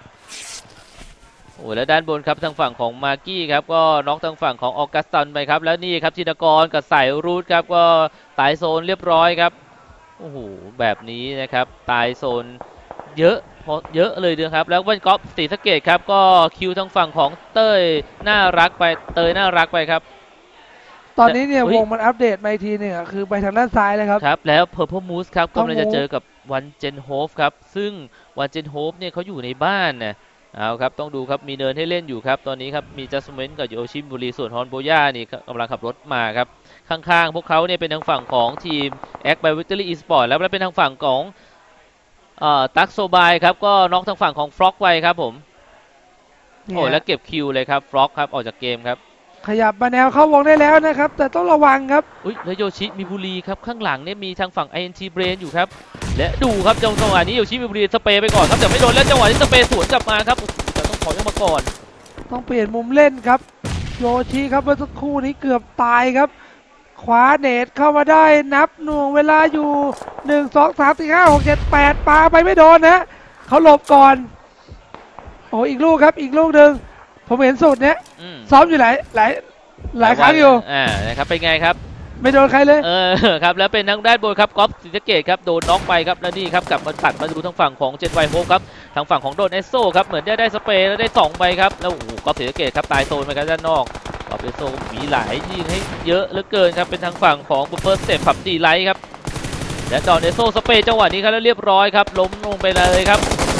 แล้วด้านบนครับทางฝั่งของมาร์กี้ครับก็น็อกทางฝั่งของออกัสตันไปครับแล้วนี่ครับชินกรกับสายรูทครับก็ตายโซนเรียบร้อยครับแบบนี้นะครับตายโซนเยอะเลยนะครับแล้ววันกอล์ฟศรีสะเกษครับก็คิวทางฝั่งของเต้ยน่ารักไปครับตอนนี้เนี่ยวงมันอัปเดตมาทีนึงคือไปทางด้านซ้ายเลยครับครับแล้วเพอร์เพลมูสครับกำลังจะเจอกับวันเจนโฮฟครับซึ่งวันเจนโฮฟเนี่ยเขาอยู่ในบ้านนะเอาครับต้องดูครับมีเนินให้เล่นอยู่ครับตอนนี้ครับมีจัสเมนกับโยชิบุรีส่วนฮอนโบย่านี่กำลังขับรถมาครับข้างๆพวกเขาเนี่ยเป็นทางฝั่งของทีมแอคไบวิตเตอรี่อีสปอร์ตแล้วเป็นทางฝั่งของตักโซบายครับก็น็อกทางฝั่งของฟล็อกไว้ครับผมแล้วเก็บคิวเลยครับฟล็อกครับออกจากเกมครับขยับมาแนวเข้าวงได้แล้วนะครับแต่ต้องระวังครับแล้วโยชิมิบุรีครับข้างหลังเนี่ยมีทางฝั่ง INT Brain อยู่ครับและดูครับจังหวะนี้โยชิมิบุรีสเปย์ไปก่อนครับแต่ไม่โดนแล้วจังหวะนี้สเปย์สวนกลับมาครับแต่ต้องถอยออกมาก่อนต้องเปลี่ยนมุมเล่นครับโยชิครับเมื่อสักครู่นี้เกือบตายครับขวาเนตเข้ามาได้นับหน่วงเวลาอยู่1 2 3 4 5 6 7 8ปาไปไม่โดนนะเขาหลบก่อนโอ้อีกลูกครับอีกลูกหนึ่งผมเห็นสูตรเนี้ยซ้อมอยู่หลายครั้งอยู่นะครับเป็นไงครับไม่โดนใครเลยครับแล้วเป็นทางด้านบนครับก๊อฟศรีสะเกษครับโดนน็อกไปครับแล้วนี่ครับกลับมาตัดมาดูทางฝั่งของเจนไวโฮครับทางฝั่งของโดนเอสโซครับเหมือนได้สเปรย์แล้วได้2ใบครับแล้วก๊อฟศรีสะเกษครับตายโซนไปกันด้านนอกก๊อฟเอสโซมีหลายยิงให้เยอะเหลือเกินครับเป็นทางฝั่งของเฟิร์สสเต็ปผับดีไลท์ครับและโดนเอสโซสเปรย์จังหวะนี้ครับแล้วเรียบร้อยครับล้มลงไปเลยครับ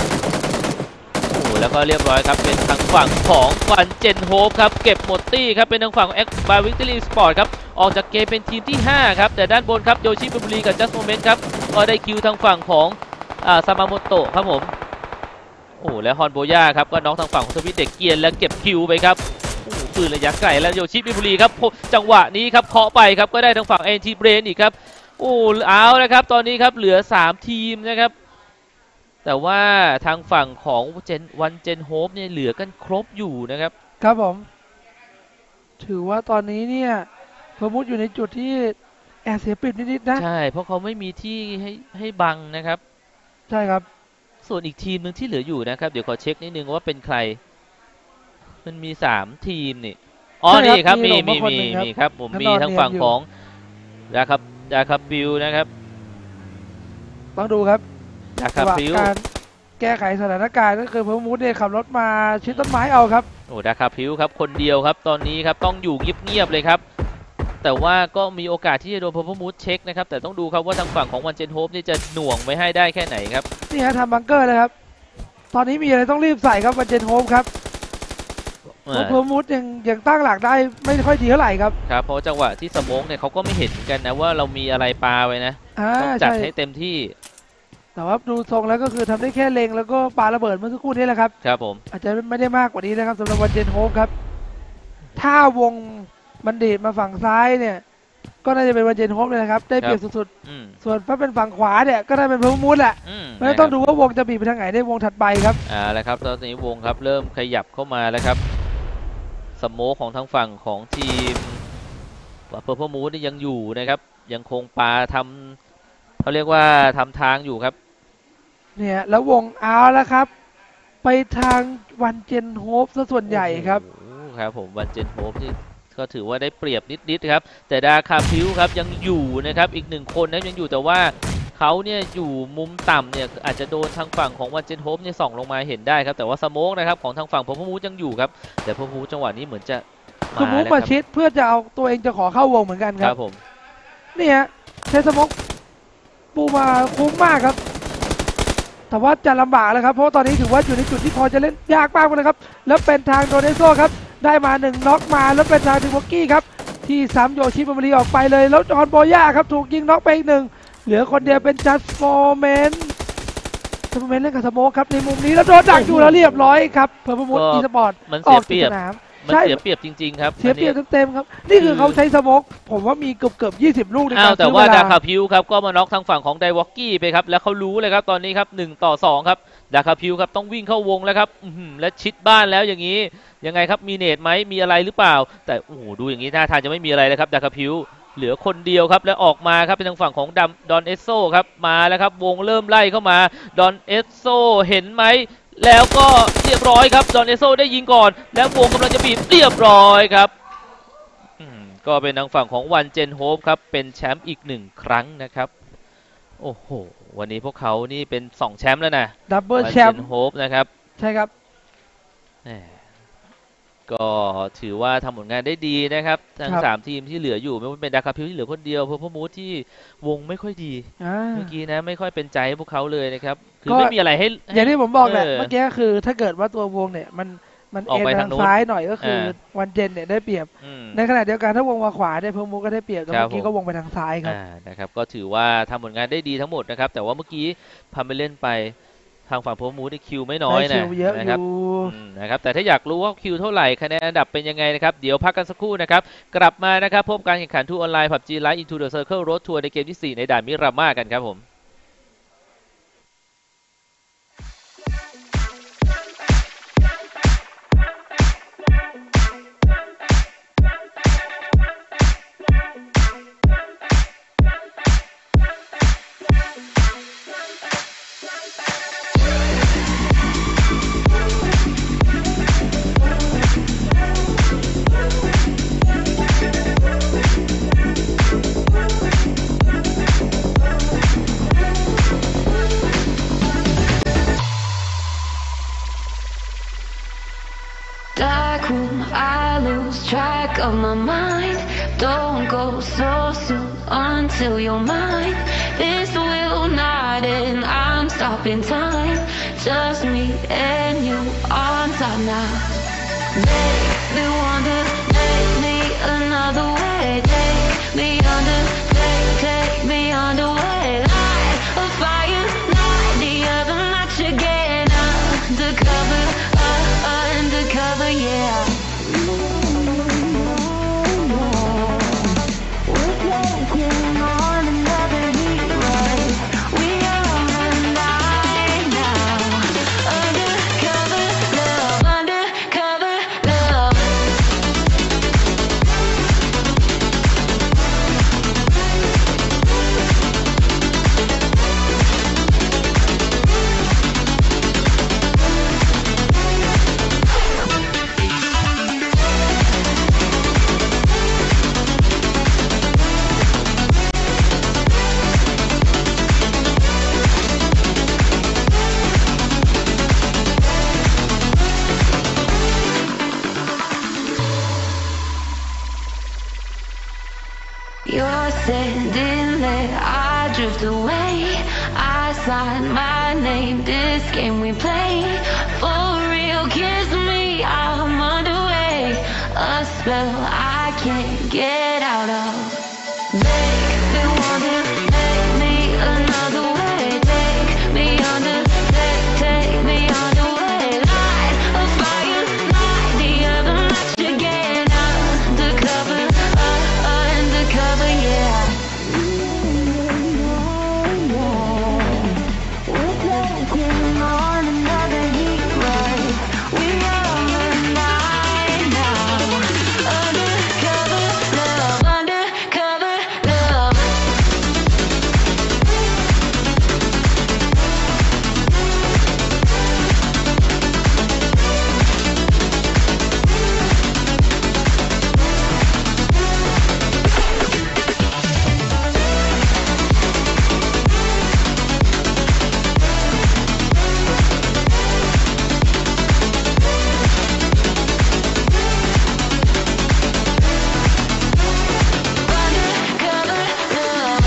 แล้วก็เรียบร้อยครับเป็นทางฝั่งของวันเจนโฮปครับเก็บหมดตี้ครับเป็นทางฝั่งของ X by Victory Sport ครับออกจากเกมเป็นทีมที่5ครับแต่ด้านบนครับโยชิบุรีกับจัสโมเมนต์ครับก็ได้คิวทางฝั่งของซามาโมโตะครับผมและฮอนโบย่าครับก็น็อกทางฝั่งของทวิตเด็กเกียนแล้วเก็บคิวไปครับปืนระยะไกลแล้วโยชิบุรีครับจังหวะนี้ครับเคาะไปครับก็ได้ทางฝั่งแอนทีเบรนอีกครับเอาละครับตอนนี้ครับเหลือ3ทีมนะครับแต่ว่าทางฝั่งของวันเจนโฮปเนี่ยเหลือกันครบอยู่นะครับครับผมถือว่าตอนนี้เนี่ยพมุดอยู่ในจุดที่แอบเสียเปรียบนิดๆนะใช่เพราะเขาไม่มีที่ให้บังนะครับใช่ครับส่วนอีกทีมหนึ่งที่เหลืออยู่นะครับเดี๋ยวขอเช็คนิดนึงว่าเป็นใครมันมี3ทีมนี่นี่ครับมีครับผมมีทางฝั่งของดาครับบิวนะครับต้องดูครับการแก้ไขสถานการณ์ก็คือพมุดเนี่ยขับรถมาชิดต้นไม้เอาครับดาคาพิวครับคนเดียวครับตอนนี้ครับต้องอยู่เงียบๆเลยครับแต่ว่าก็มีโอกาสที่จะโดนพมุดเช็คนะครับแต่ต้องดูครับว่าทางฝั่งของวันเจนโฮปนี่จะหน่วงไว้ให้ได้แค่ไหนครับนี่ฮะทำบังเกอร์เลยครับตอนนี้มีอะไรต้องรีบใส่ครับวันเจนโฮปครับพมุดยังตั้งหลักได้ไม่ค่อยดีเท่าไหร่ครับครับเพราะจังหวะที่สโมกเนี่ยเขาก็ไม่เห็นกันนะว่าเรามีอะไรปาไว้นะต้องจัดให้เต็มที่แต่ว่าดูทรงแล้วก็คือทำได้แค่เล็งแล้วก็ปาระเบิดเมื่อสักครู่นี้แหละครับครับผมอาจจะไม่ได้มากกว่านี้นะครับสำหรับวันเจนโฮปครับถ้าวงมันดีดมาฝั่งซ้ายเนี่ยก็น่าจะเป็นวันเจนโฮปเลยนะครับได้เปรียบสุดๆส่วนถ้าเป็นฝั่งขวาเนี่ยก็ได้เป็นพมุดแหละไม่ต้องดูว่าวงจะบีบไปทางไหนได้วงถัดไปครับแล้วครับตอนนี้วงครับเริ่มขยับเข้ามาแล้วครับสโมกของทางฝั่งของทีมเพอร์เพมูดนี่ยังอยู่นะครับยังคงปาทำเขาเรียกว่าทำทางอยู่ครับเนี่ยแล้ววงเอาแล้วครับไปทางวันเจนโฮปซะส่วนใหญ่ครับครับผมวันเจนโฮปนี่ก็ถือว่าได้เปรียบนิดๆครับแต่ดาคาพิวครับยังอยู่นะครับอีก1คนนะยังอยู่แต่ว่าเขาเนี่ยอยู่มุมต่ำเนี่ยอาจจะโดนทางฝั่งของวันเจนโฮปเนี่ยส่องลงมาเห็นได้ครับแต่ว่าสโมกนะครับของทางฝั่งพมูยังอยู่ครับแต่พมูจังหวะนี้เหมือนจะคือมูมาชิดเพื่อจะเอาตัวเองจะขอเข้าวงเหมือนกันครับผมนี่ฮะใช้สโมกปูมาคุ้มมากครับแต่ว่าจะลำบากแล้วครับเพราะตอนนี้ถือว่าอยู่ในจุดที่พอจะเล่นยากมากเลยครับแล้วเป็นทางโดเนโซครับได้มา1น็อกมาแล้วเป็นทางดิวอกกี้ครับที่ซ้ำโยชิบุรีออกไปเลยแล้วจอห์นโบย่าครับถูกยิงน็อกไปอีก1เหลือคนเดียวเป็นจัสโมเมนต์เล่นกับสโมกครับในมุมนี้แล้วโดนดักอยู่แล้วเรียบร้อยครับเพอร์มูดอีสปอร์ตออกจากสนามมันเสียเปรียบจริงๆครับเสียเปรียบเต็มๆครับนี่คือเขาใช้สโมกผมว่ามีเกือบ20 ลูกในการแต่ว่าดาคาพิวครับก็มาน็อกทางฝั่งของไดวอกกี้ไปครับแล้วเขารู้เลยครับตอนนี้ครับ1-2ครับดาคาพิวครับต้องวิ่งเข้าวงแล้วครับและชิดบ้านแล้วอย่างนี้ยังไงครับมีเนตไหมมีอะไรหรือเปล่าแต่ดูอย่างนี้ท่าทางจะไม่มีอะไรเลยครับดาคาพิวเหลือคนเดียวครับแล้วออกมาครับเป็นทางฝั่งของดอนเอสโซครับมาแล้วครับวงเริ่มไล่เข้ามาดอนเอสโซเห็นไหมแล้วก็เรียบร้อยครับดอนเอสโซได้ยิงก่อนแล้ววงกำลังจะบีบเรียบร้อยครับก็เป็นทางฝั่งของวันเจนโฮปครับเป็นแชมป์อีก1ครั้งนะครับโอ้โหวันนี้พวกเขานี่เป็น2แชมป์แล้วนะดับเบิลแชมป์วันเจนโฮปนะครับใช่ครับก็ถือว่าทำผลงานได้ดีนะครับทั้ง3ทีมที่เหลืออยู่ไม่ว่าเป็นดาคาพิวที่เหลือคนเดียวเพราะมูดที่วงไม่ค่อยดีเมื่อกี้นะไม่ค่อยเป็นใจพวกเขาเลยนะครับคือไม่มีอะไรให้อย่างที่ผมบอกแหละเมื่อกี้คือถ้าเกิดว่าตัววงเนี่ยมันเอ็นทางซ้ายหน่อยก็คือวันเจนเนี่ยได้เปรียบในขณะเดียวกันถ้าวงมาขวาได้เพอร์มูดก็ได้เปรียบแต่เมื่อกี้ก็วงไปทางซ้ายครับนะครับก็ถือว่าทำผลงานได้ดีทั้งหมดนะครับแต่ว่าเมื่อกี้พาไปเล่นไปทางฝั่งพอมูดได้คิวไม่น้อยนะครับแต่ถ้าอยากรู้ว่าคิวเท่าไหร่คะแนนอันดับเป็นยังไงนะครับเดี๋ยวพักกันสักครู่นะครับกลับมานะครับพบการแข่งขันทูออนไลน์ PUBG Lite Into the Circle Road Tour ในเกมที่4ในด่านมิราม่ากันครับผม Dark room, I lose track of my mind. Don't go so soon until you're mine. This will not end, I'm stopping time. Just me and you on top now. Make me wonder, make me another way. Take me under, take me underway. Light a fire, light the other match again. Undercover, undercover, yeah. We're taking on another heat wave. We are on the night now. Undercover love, undercover love. You're standing there, I drift away. I sign my name, this game we play. For real, kiss me, I'm underway. A spell I can't get out of. Make me wonder, make me another way. Take me under, take me underway. Light a fire, light the other match again. Undercover, undercover, yeah. We're taking on another heat wave. We are on the night now. Undercover love, undercover love. Undercover love.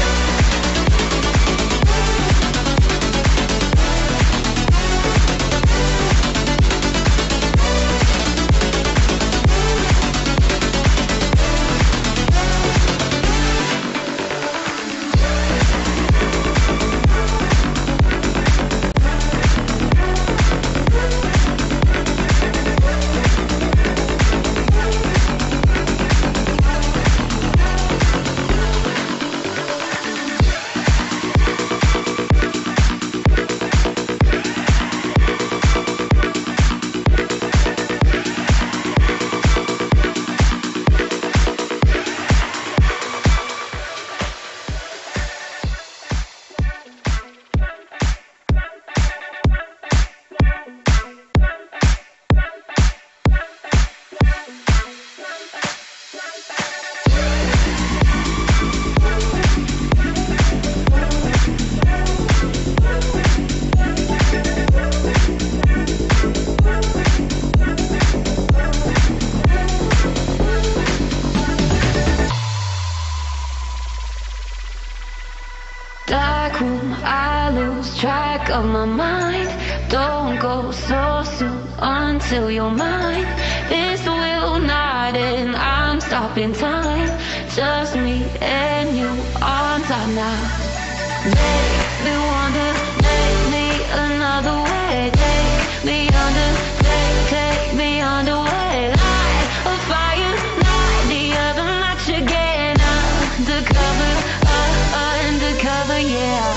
Dark room, I lose track of my mind. Don't go so soon until you're mine. This will not end, I'm stopping time. Just me and you on top now. Make me wonder, make me another way. Take me under, take me underway. Light a fire, light the other match again. Undercover, undercover, yeah.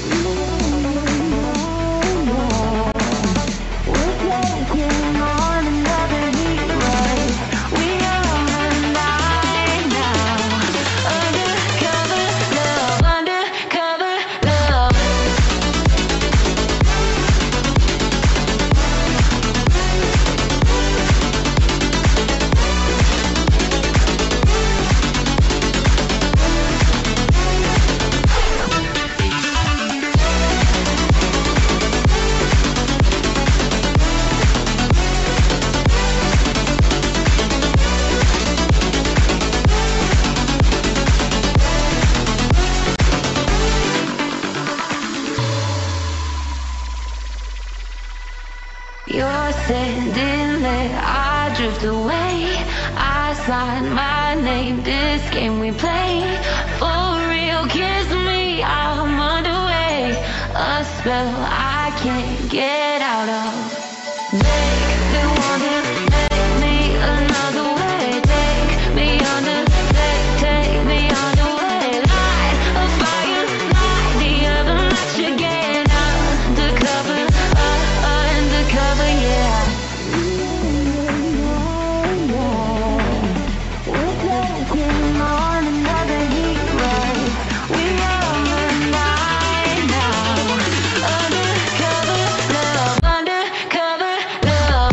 We're taking on another heat wave. We are on the night now. Undercover love, undercover love. let I drift away. I sign my name, this game we play. For real, kiss me, I'm underway. A spell I can't get out of. Make me wonder, make me another way. Take me under, take me underway. Light a fire, light the other match again. Undercover, undercover, yeah. We're taking on another heat wave. We are alive now. Undercover love, undercover love.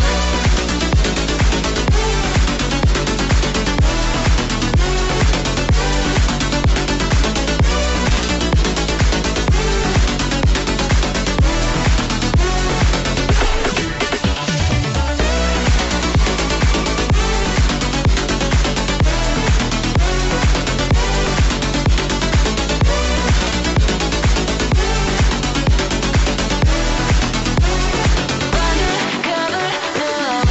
Undercover love.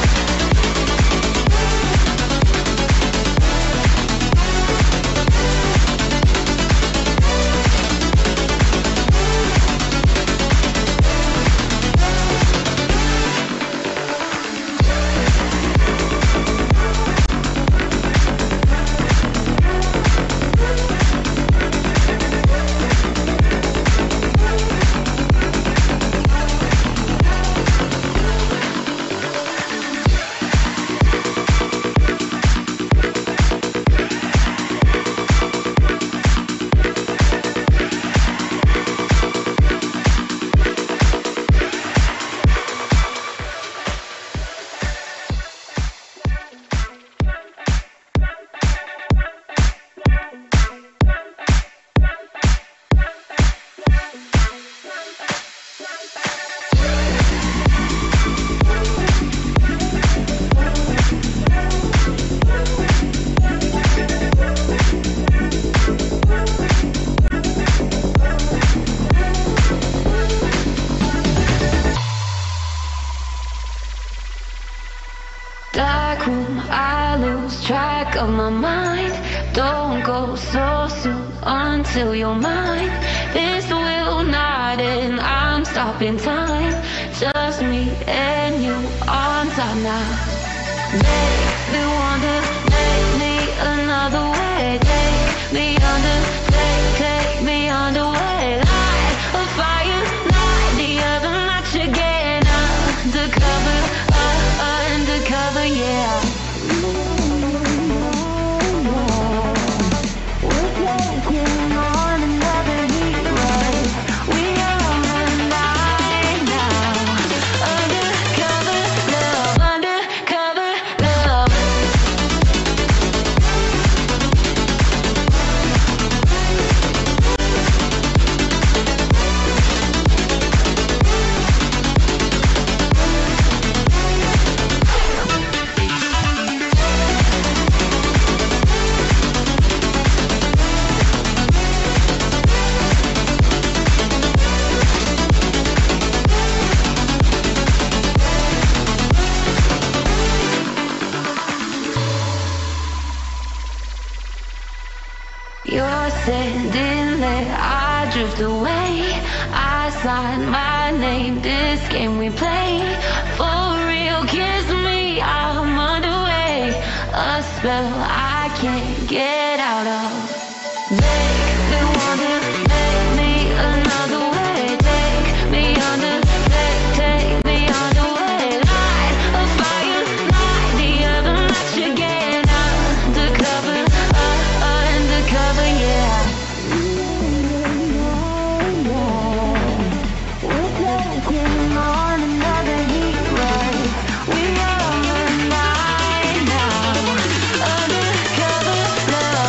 Dark room, I lose track of my mind. Don't go so soon until you're mine. This will not end, I'm stopping time. Just me and you on top now. Make me wonder, make me another way. Take me under, take me underway. Light a fire, light the other match again. Undercover, undercover, yeah. We're taking on another heat wave. We are alive now. Undercover love, undercover love. You're sending that I drift away. I sign my name, this game we play. For real, kiss me, I'm underway. A spell I can't get out of. Make me wonder, make me another way. Take me under, take me underway. Light a fire, light the other match again. Undercover, undercover, yeah. We're taking on another heat wave. We are alive now. Undercover love.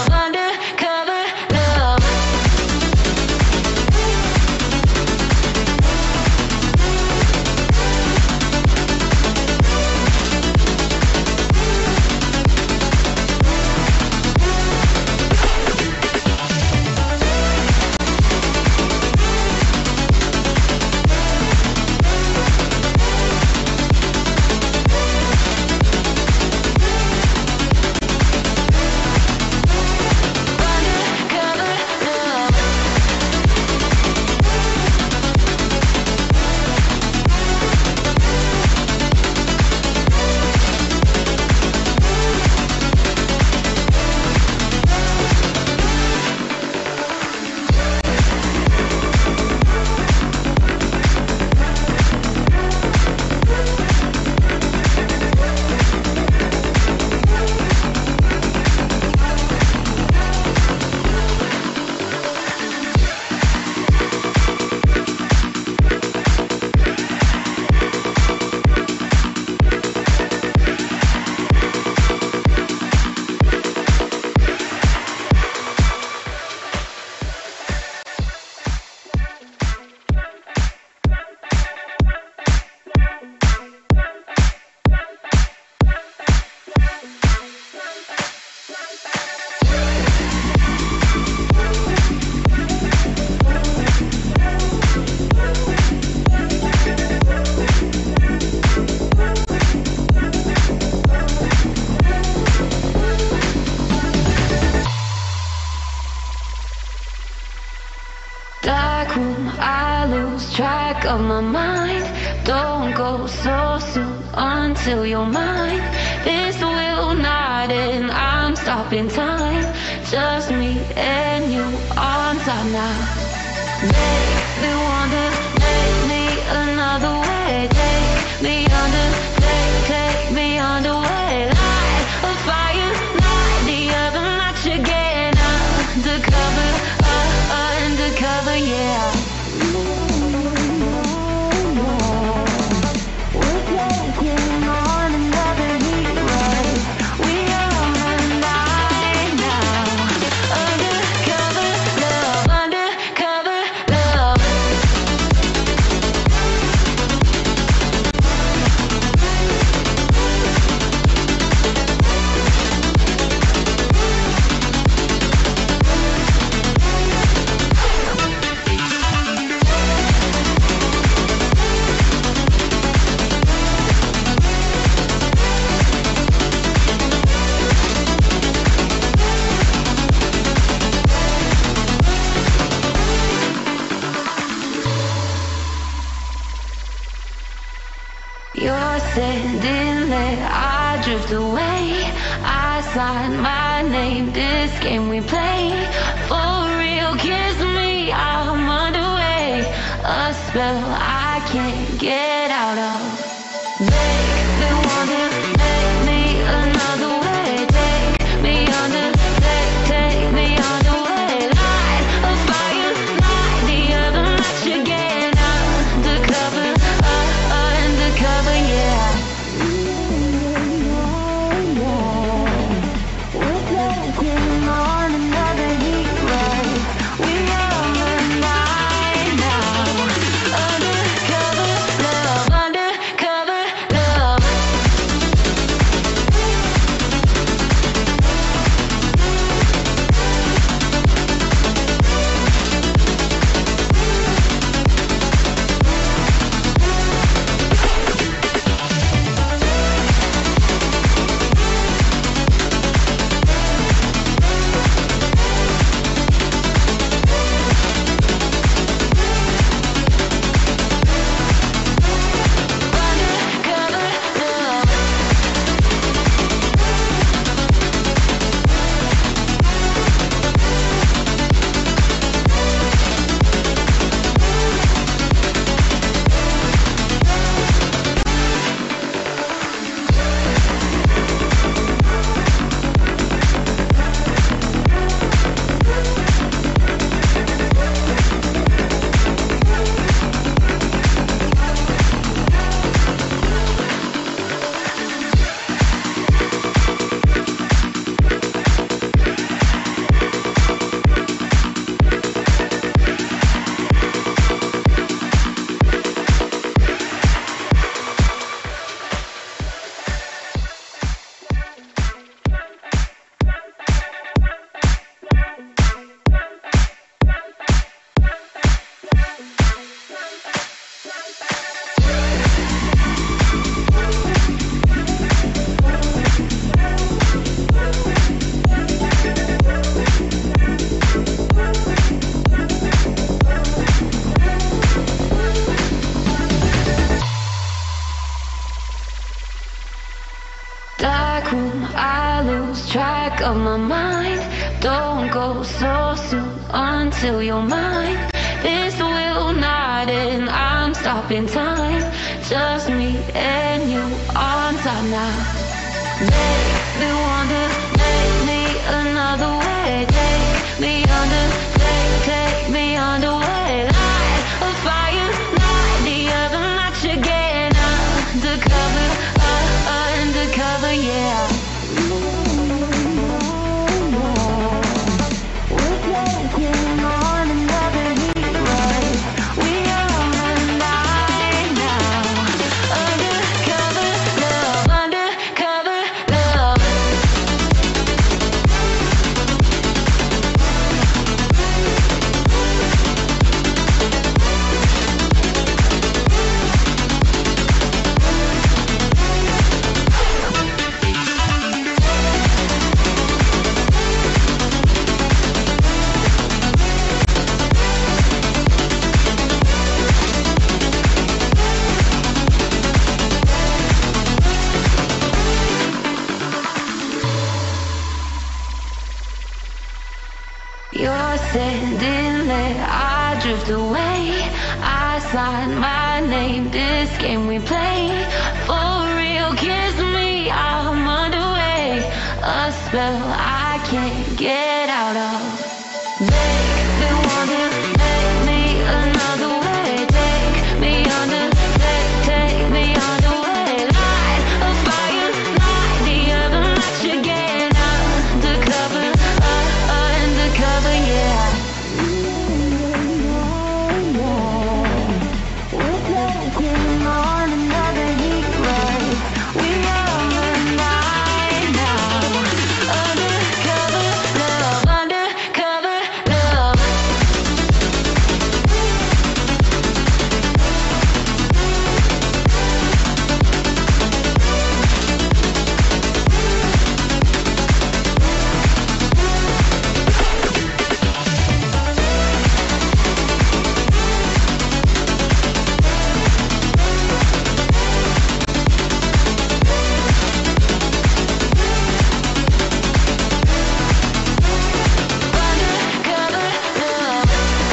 of my mind. Don't go so soon until you're mine. This will not end, I'm stopping time. Just me and you on top now. Make me wonder, make me another way. Take me under, take me underway. Light a fire, light the other night again. Undercover, undercover, yeah. You're standing there, I drift away. I sign my name, this game we play. For real, kiss me, I'm underway. A spell I can't get out of. Make me wonder, make me another way. Take me under, take me underway. Light a fire, light the other night again. Undercover, undercover, yeah. We're taking on another heat wave. We are the night now. Undercover love, undercover love. Dark room, I lose track of my mind. Don't go so soon until you're mine. This will not end, I'm stopping time. Just me and you on top now. Make me wonder, make me another way. Take me under, take me underway. Light a fire, light the other night again. Undercover, undercover, yeah. We're taking on another heat wave. We are the night now. Undercover love, undercover love. drift away. I sign my name, this game we play. For real, kiss me, I'm underway. A spell I can't get out of. Make me wonder, make me another way. Take me under, take me underway. Light a fire, light the other match again. Undercover, undercover, yeah. We're taking on another heat wave. We are the night now. Undercover love, undercover love. Undercover love.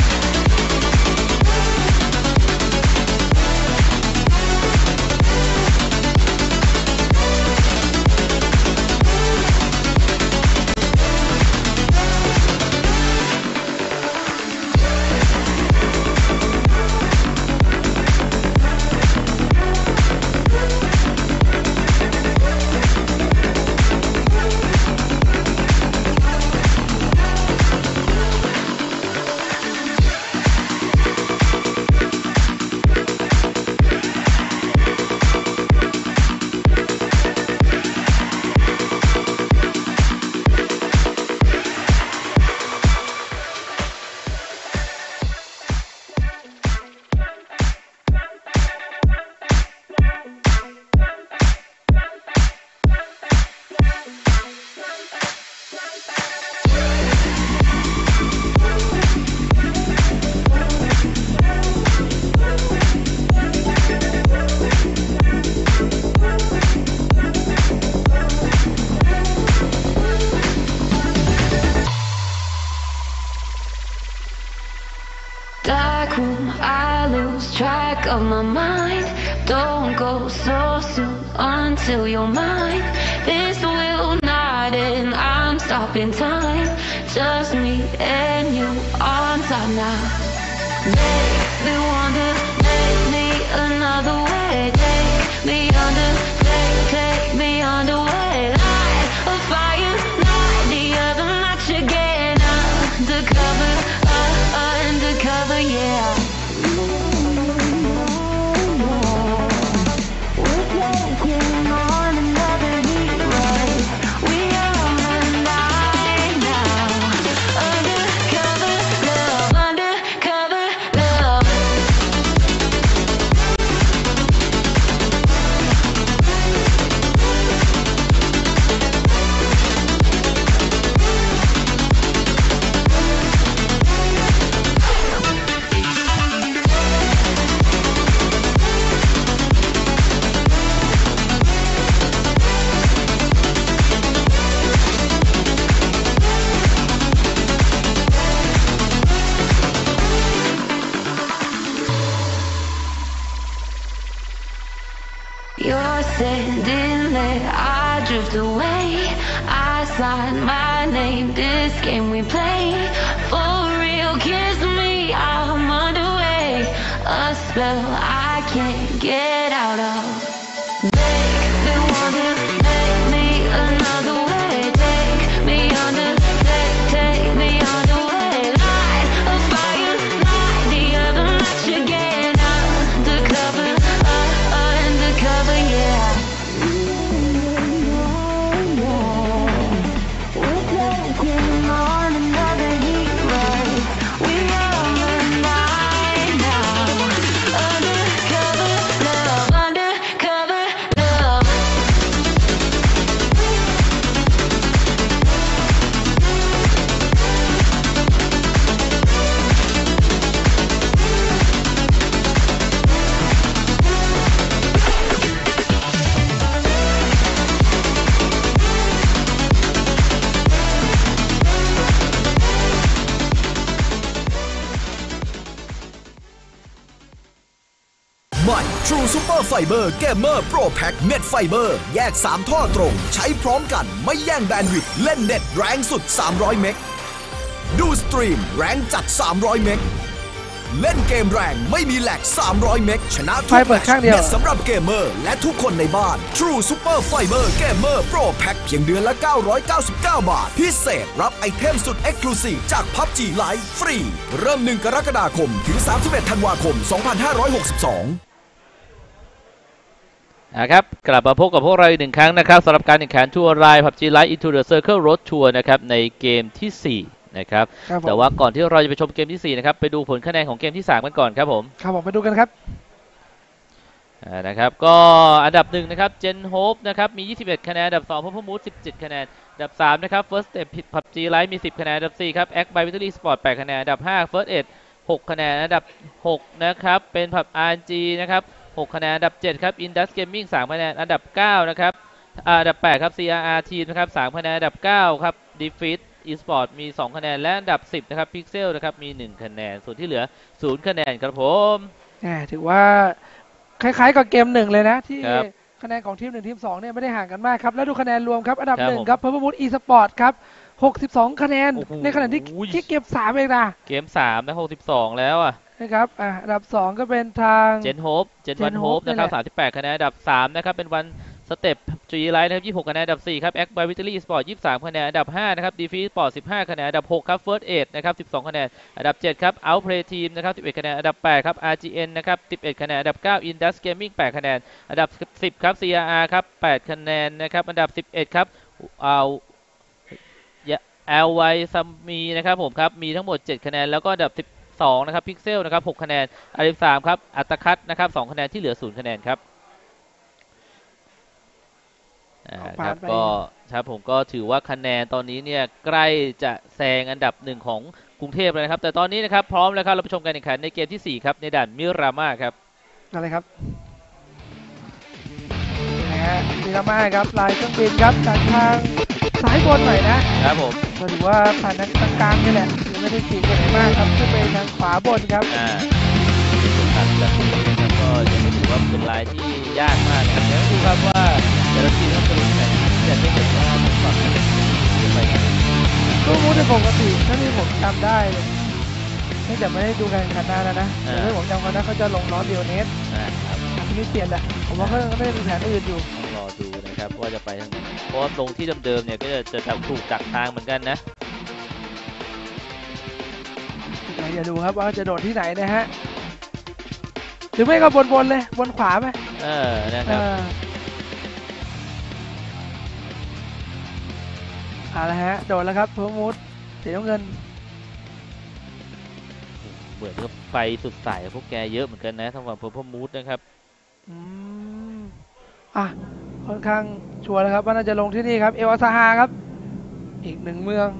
Dark room, I lose track of my mind. Don't go so soon until you're mine. This will not end, I'm stopping time. Just me and you on top now. Make me wonder, make me another way. Take me under, take me underway. Light a fire, light the other match again. Undercover, undercover, yeah. We're taking on another heat wave. We are the night now. Undercover love, undercover love. You're standing there, I drift away. I sign my name, this game we play. For real, kiss me, I'm underway. A spell I can't get out of. Make me wonder, make me another way. Take me under, take me underway. Light a fire, light the other match again. Undercover, undercover, yeah. We're taking on another heat wave. We are the night now. Undercover love, undercover. True Super Fiber Gamer Pro Pack Net Fiber แยก 3 ท่อตรง ใช้พร้อมกันไม่แย่งแบนด์วิดต์เล่นเน็ตแรงสุด 300 เมกดูสตรีมแรงจัด 300 เมกเล่นเกมแรงไม่มีแหลก 300 เมกชนะทุกไฟเปิดข้างเดียวแมตช์สำหรับเกมเมอร์และทุกคนในบ้าน True Super Fiber Gamer Pro Pack เพียงเดือนละ 999 บาท พิเศษรับไอเทมสุด Exclusive จาก PUBG Lite ฟรี เริ่ม 1 กรกฎาคม ถึง 31 ธันวาคม 2562 ครับกลับมาพบกับพวกเราอีกหนึ่งครั้งนะครับสำหรับการแข่งขันทัวร์ไลน์ PUBG Lite Into the Circle Road Tour นะครับในเกมที่ 4 นะครับแต่ว่าก่อนที่เราจะไปชมเกมที่ 4 นะครับไปดูผลคะแนนของเกมที่ 3 กันก่อนครับผมครับผมไปดูกันครับนะครับก็อันดับ1นะครับ Gen Hope นะครับมี21คะแนนอันดับ2 Purple Mood 17คะแนนอันดับ3นะครับ First Step PUBG Lite มี10คะแนนอันดับ4ครับ Act by Victory Sport 8คะแนนอันดับ5 First Aid 6คะแนนอันดับ6นะครับเป็น PUBG RNG นะครับ6คะแนนอันดับ7ครับ Indus Gaming 3คะแนนอันดับ9นะครับอันดับ8ครับ CRR Team นะครับ3คะแนนอันดับ9ครับ Defeat Esport มี2คะแนนและอันดับ10นะครับ Pixel นะครับมี1คะแนนส่วนที่เหลือ0คะแนนครับผมถือว่าคล้ายๆกับเกม1เลยนะที่คะแนนของทีม1ทีม2เนี่ยไม่ได้ห่างกันมากครับแล้วดูคะแนนรวมครับอันดับ1ครับ Purple Mood Esport ครับ62คะแนนในขณะที่เกม3เองนะเกม3นะ62แล้วอ่ะนะครับอันดับ2ก็เป็นทาง Gen Hope Gen 1 Hope นะครับ38คะแนนอันดับ3นะครับเป็นวันสเต็ป G Lite นะครับ26คะแนนอันดับ4ครับ Act by Victory Sport 23คะแนนอันดับ5นะครับ Defeat Sport 15คะแนนอันดับ6ครับ First Aid นะครับ12คะแนนอันดับ7ครับ Outplay Team นะครับ11คะแนนอันดับ8ครับ RGN นะครับ11คะแนนอันดับ9 Indus Gaming 8คะแนนอันดับ10ครับ CRR ครับ8คะแนนนะครับอันดับ11ครับLY ซัมมีนะครับผมครับมีทั้งหมด7คะแนนแล้วก็อันดับ12นะครับ Pixel นะครับ6คะแนนอันดับ3ครับอัตคัตนะครับ2คะแนนที่เหลือ0คะแนนครับครับก็ครับผมก็ถือว่าคะแนนตอนนี้เนี่ยใกล้จะแซงอันดับ1ของกรุงเทพเลยนะครับแต่ตอนนี้นะครับพร้อมแล้วครับเราไปชมการแข่งขันในเกมที่4ครับในด่านมิรามาครับอะไรครับมิรามาครับลายเครื่องบินครับจากทางซ้ายบนหน่อยนะครับผมก็ถือว่าผ่านทางกลางนี่แหละยังไม่ได้ฉีกไปไหนมากครับขึ้นไปทางขวาบนครับครับแบบนี้นะครับก็ยังไม่ถือว่าเป็นลายที่ยากมากนะครับเดี๋ยวดูครับว่าแต่ละทีมต้องเป็นแบบจะได้เห็นว่าฝั่งจะไปกันก็รู้ในปกติถ้าที่ผมจำได้ไม่แต่ไม่ได้ดูการแข่งขันนานแล้วนะแต่ที่ผมจำกันนะเขาจะลงล้อเดียวเนสทีนี้เปลี่ยนแหละผมว่าเขาไม่ได้มีแผนอื่นอยู่ต้องรอดูนะครับว่าจะไปทางไหนเพราะลงที่เดิมๆเนี่ยก็จะถูกจักทางเหมือนกันนะอย่าดูครับว่าจะโดดที่ไหนนะฮะหรือไม่ก็บนเลยบนขวาไหมนะครับละฮะโดดแล้วครับPurple Moodสีน้ำเงินเหมือนกับไฟสุดสายพวกแกเยอะเหมือนกันนะทางฝั่งPurple Moodนะครับค่อนข้างชัวร์แล้วครับว่าน่าจะลงที่นี่ครับเอวาซาฮาครับอีกหนึ่งเมือง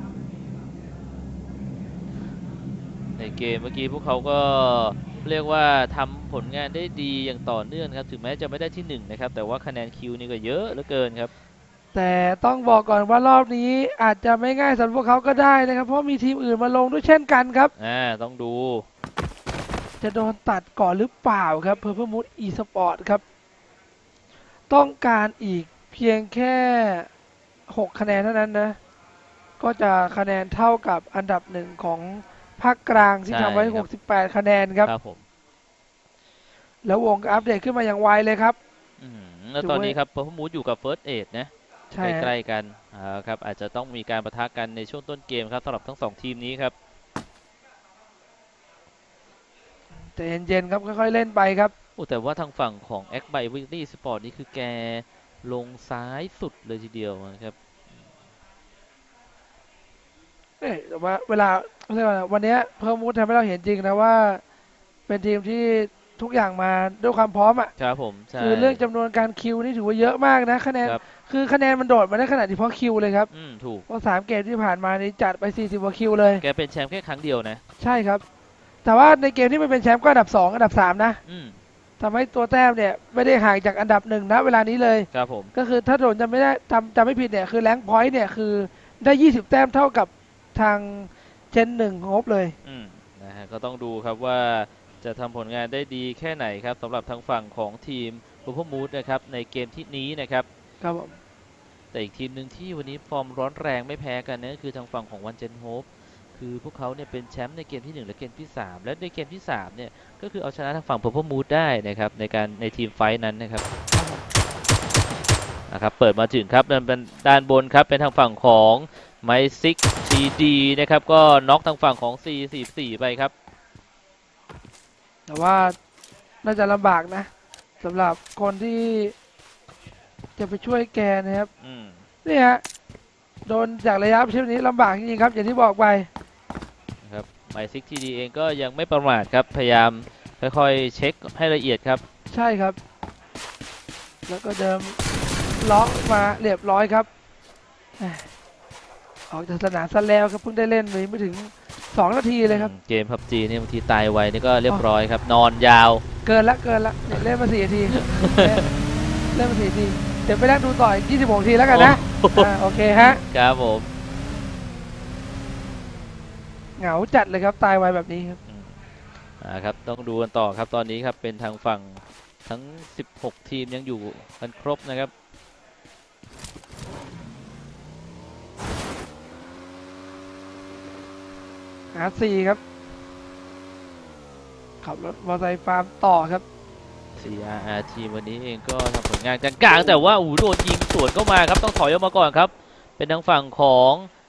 ในเกมเมื่อกี้พวกเขาก็เรียกว่าทำผลงานได้ดีอย่างต่อเนื่องครับถึงแม้จะไม่ได้ที่1นะครับแต่ว่าคะแนนคิวนี่ก็เยอะเหลือเกินครับแต่ต้องบอกก่อนว่ารอบนี้อาจจะไม่ง่ายสำหรับพวกเขาก็ได้นะครับเพราะมีทีมอื่นมาลงด้วยเช่นกันครับต้องดูจะโดนตัดก่อนหรือเปล่าครับPurple Mood Esportครับต้องการอีกเพียงแค่6คะแนนเท่านั้นนะก็จะคะแนนเท่ากับอันดับ1ของภาคกลางที่ทำไว้68คะแนนครับผมแล้ววงก็อัปเดตขึ้นมาอย่างไวเลยครับแล้วตอนนี้ครับPurple Moodอยู่กับ First Aid นะใกล้ๆกันครับอาจจะต้องมีการปะทะกันในช่วงต้นเกมครับสำหรับทั้ง2ทีมนี้ครับใจเย็นๆครับค่อยๆเล่นไปครับแต่ว่าทางฝั่งของ Act by Victory Sport นี่คือแกลงซ้ายสุดเลยทีเดียวนะครับแต่ว่าเวลาวันนี้Purple Moodทำให้เราเห็นจริงนะว่าเป็นทีมที่ทุกอย่างมาด้วยความพร้อมอ่ะครับผมใช่คือเรื่องจำนวนการคิวนี่ถือว่าเยอะมากนะคะแนนคือคะแนนมันโดดมาได้ขนาดที่เพราะคิวเลยครับถูกเพราะ3เกมที่ผ่านมานี้จัดไป40กว่าคิวเลยแกเป็นแชมป์แค่ครั้งเดียวนะใช่ครับแต่ว่าในเกมที่มันเป็นแชมป์ก็อันดับ2อันดับ3นะทำให้ตัวแต้มเนี่ยไม่ได้ห่างจากอันดับ1นะเวลานี้เลยครับผมก็คือถ้าโดนจำไม่ผิดเนี่ยคือแรงค์พอยต์เนี่ยคือได้20แต้มเท่ากับทางเจน1ของงบเลยนะฮะก็ต้องดูครับว่าจะทำผลงานได้ดีแค่ไหนครับสำหรับทางฝั่งของทีมบูพมูดนะครับในเกมที่นี้นะครับครับผมแต่อีกทีมหนึ่งที่วันนี้ฟอร์มร้อนแรงไม่แพ้กันนะคือทางฝั่งของวันเจนโฮปคือพวกเขาเนี่ยเป็นแชมป์ในเกมที่1และเกมที่3และในเกมที่3เนี่ยก็คือเอาชนะทางฝั่ง Purple Mood ได้นะครับในทีมไฟท์นั้นนะครับเปิดมาถึงครับเป็นด้านบนครับเป็นทางฝั่งของไมซิกทีดีนะครับก็น็อกทางฝั่งของ C44 ไปครับแต่ว่าน่าจะลำบากนะสำหรับคนที่จะไปช่วยแกนะครับนี่ฮะโดนจากระยะเช่นนี้ลำบากจริงๆครับอย่างที่บอกไปครับไมซิกทีดีเองก็ยังไม่ประมาทครับพยายามค่อยๆเช็คให้ละเอียดครับใช่ครับแล้วก็เดิมล็อกมาเรียบร้อยครับออกจากสนามซะแล้วครับเพิ่งได้เล่นไปไม่ถึง2 นาทีเลยครับเกม PUBG นี่บางทีตายไวนี่ก็เรียบร้อยครับนอนยาวเกินละเล่นมา4 นาทีเล่นมา4 นาทีเดี๋ยวไปนั่งดูต่ออีก26 นาทีแล้วกันนะโอเคฮะครับผมเหงาจัดเลยครับตายไวแบบนี้ครับครับต้องดูกันต่อครับตอนนี้ครับเป็นทางฝั่งทั้ง16 ทีมยังอยู่กันครบนะครับ R4 ครับขับรถมอเตอร์ไซค์ฟาร์มต่อครับ CRR ทีมวันนี้เองก็ทำผลงานกลางๆแต่ว่าโดนยิงสวนเข้ามาครับต้องถอยออกมาก่อนครับเป็นทางฝั่งของ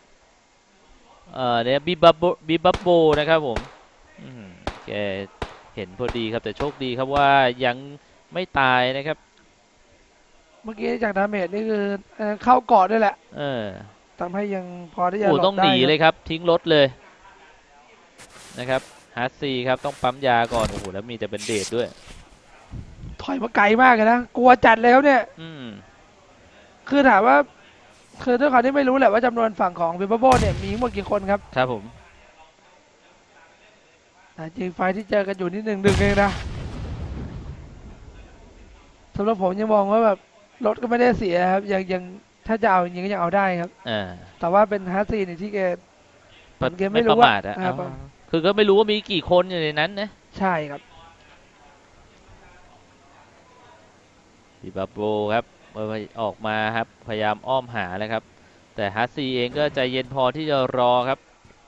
เนี่ยบีบับโบนะครับผมแกเห็นพอดีครับแต่โชคดีครับว่ายังไม่ตายนะครับเมื่อกี้จากดาเมจนี่คือเข้าเกาะด้วยแหละทำให้ยังพอได้ยังหลบได้ต้องหนีเลยครับทิ้งรถเลยนะครับฮาร์ดซีครับต้องปั๊มยาก่อนโอ้โหแล้วมีแต่เป็นเดทด้วยถอยมาไกลมากเลยนะกลัวจัดเลยครับเนี่ยคือถามว่าคือด้วยความที่ไม่รู้แหละว่าจำนวนฝั่งของบิบเบิลเนี่ยมีทั้งหมดกี่คนครับครับผมจริงไฟที่เจอกันอยู่นิดหนึ่งเองนะสำหรับผมยังมองว่าแบบรถก็ไม่ได้เสียครับยังถ้าจะเอายังเอาได้ครับแต่ว่าเป็นฮาร์ดซีนี่ที่แกไม่รู้ว่าคือก็ไม่รู้ว่ามีกี่คนอยู่ในนั้นนะใช่ครับบิบับโบครับออกมาครับพยายามอ้อมหาเลยครับแต่ฮาร์ดซีเองก็ใจเย็นพอที่จะรอครับ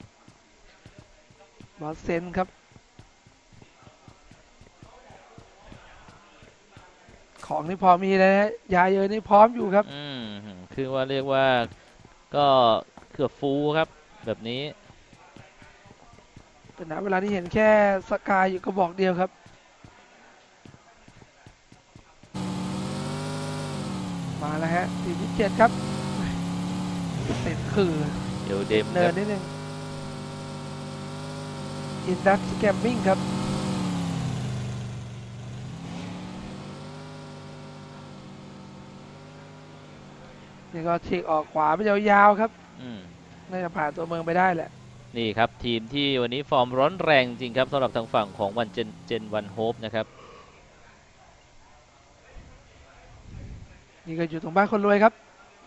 บอสเซนครับของนี่พอมีเลยนะยาเยอะนี่พร้อมอยู่ครับคือว่าเรียกว่าก็เกือบฟูครับแบบนี้แต่ณเวลาที่เห็นแค่สกายอยู่กระบอกเดียวครับมาแล้วฮะ47ครับเป็นคือเดี๋ยวเดมเนินนิดนึงอินดัสแกมมิ่งครับนี่ก็ฉีกออกขวาไปยาวๆครับน่าจะผ่านตัวเมืองไปได้แหละนี่ครับทีมที่วันนี้ฟอร์มร้อนแรงจริงครับสำหรับทางฝั่งของวันเจนวันโฮปนะครับนี่ก็อยู่ตรงบ้านคนรวยครับ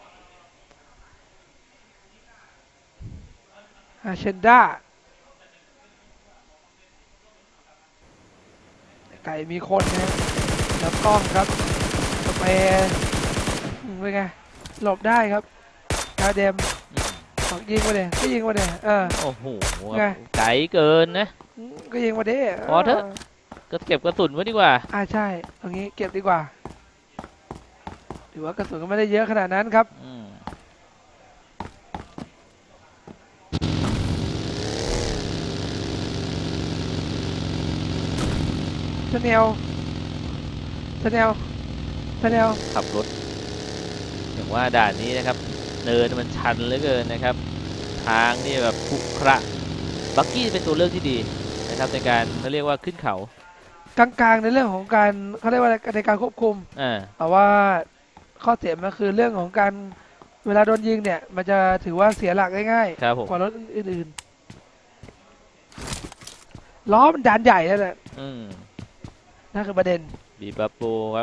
อาเชนด้าไก่มีคนนะแล้วกล้องครับสเปย์เป็นไงหลบได้ครับกาเดมยิงมาเด้ก็ยิงมาเด้โอ้โหไกลเกินนะก็ยิงมาเด้พอเถอะก็เก็บกระสุนไว้ดีกว่าใช่ตรงนี้เก็บดีกว่าถือว่ากระสุนก็ไม่ได้เยอะขนาดนั้นครับชาแนลขับรถอย่างว่าด่านนี้นะครับเนินมันชันเหลือเกินนะครับทางนี่แบบขรุขระบักกี้เป็นตัวเลือกที่ดีนะครับในการเขาเรียกว่าขึ้นเขากลางๆในเรื่องของการเขาเรียกว่าในการควบคุมแต่ว่าข้อเสียมันคือเรื่องของการเวลาโดนยิงเนี่ยมันจะถือว่าเสียหลักง่ายๆกว่ารถอื่นๆล้อมันด่านใหญ่นั่นแหละนั่นคือประเด็นบีบับโบครับ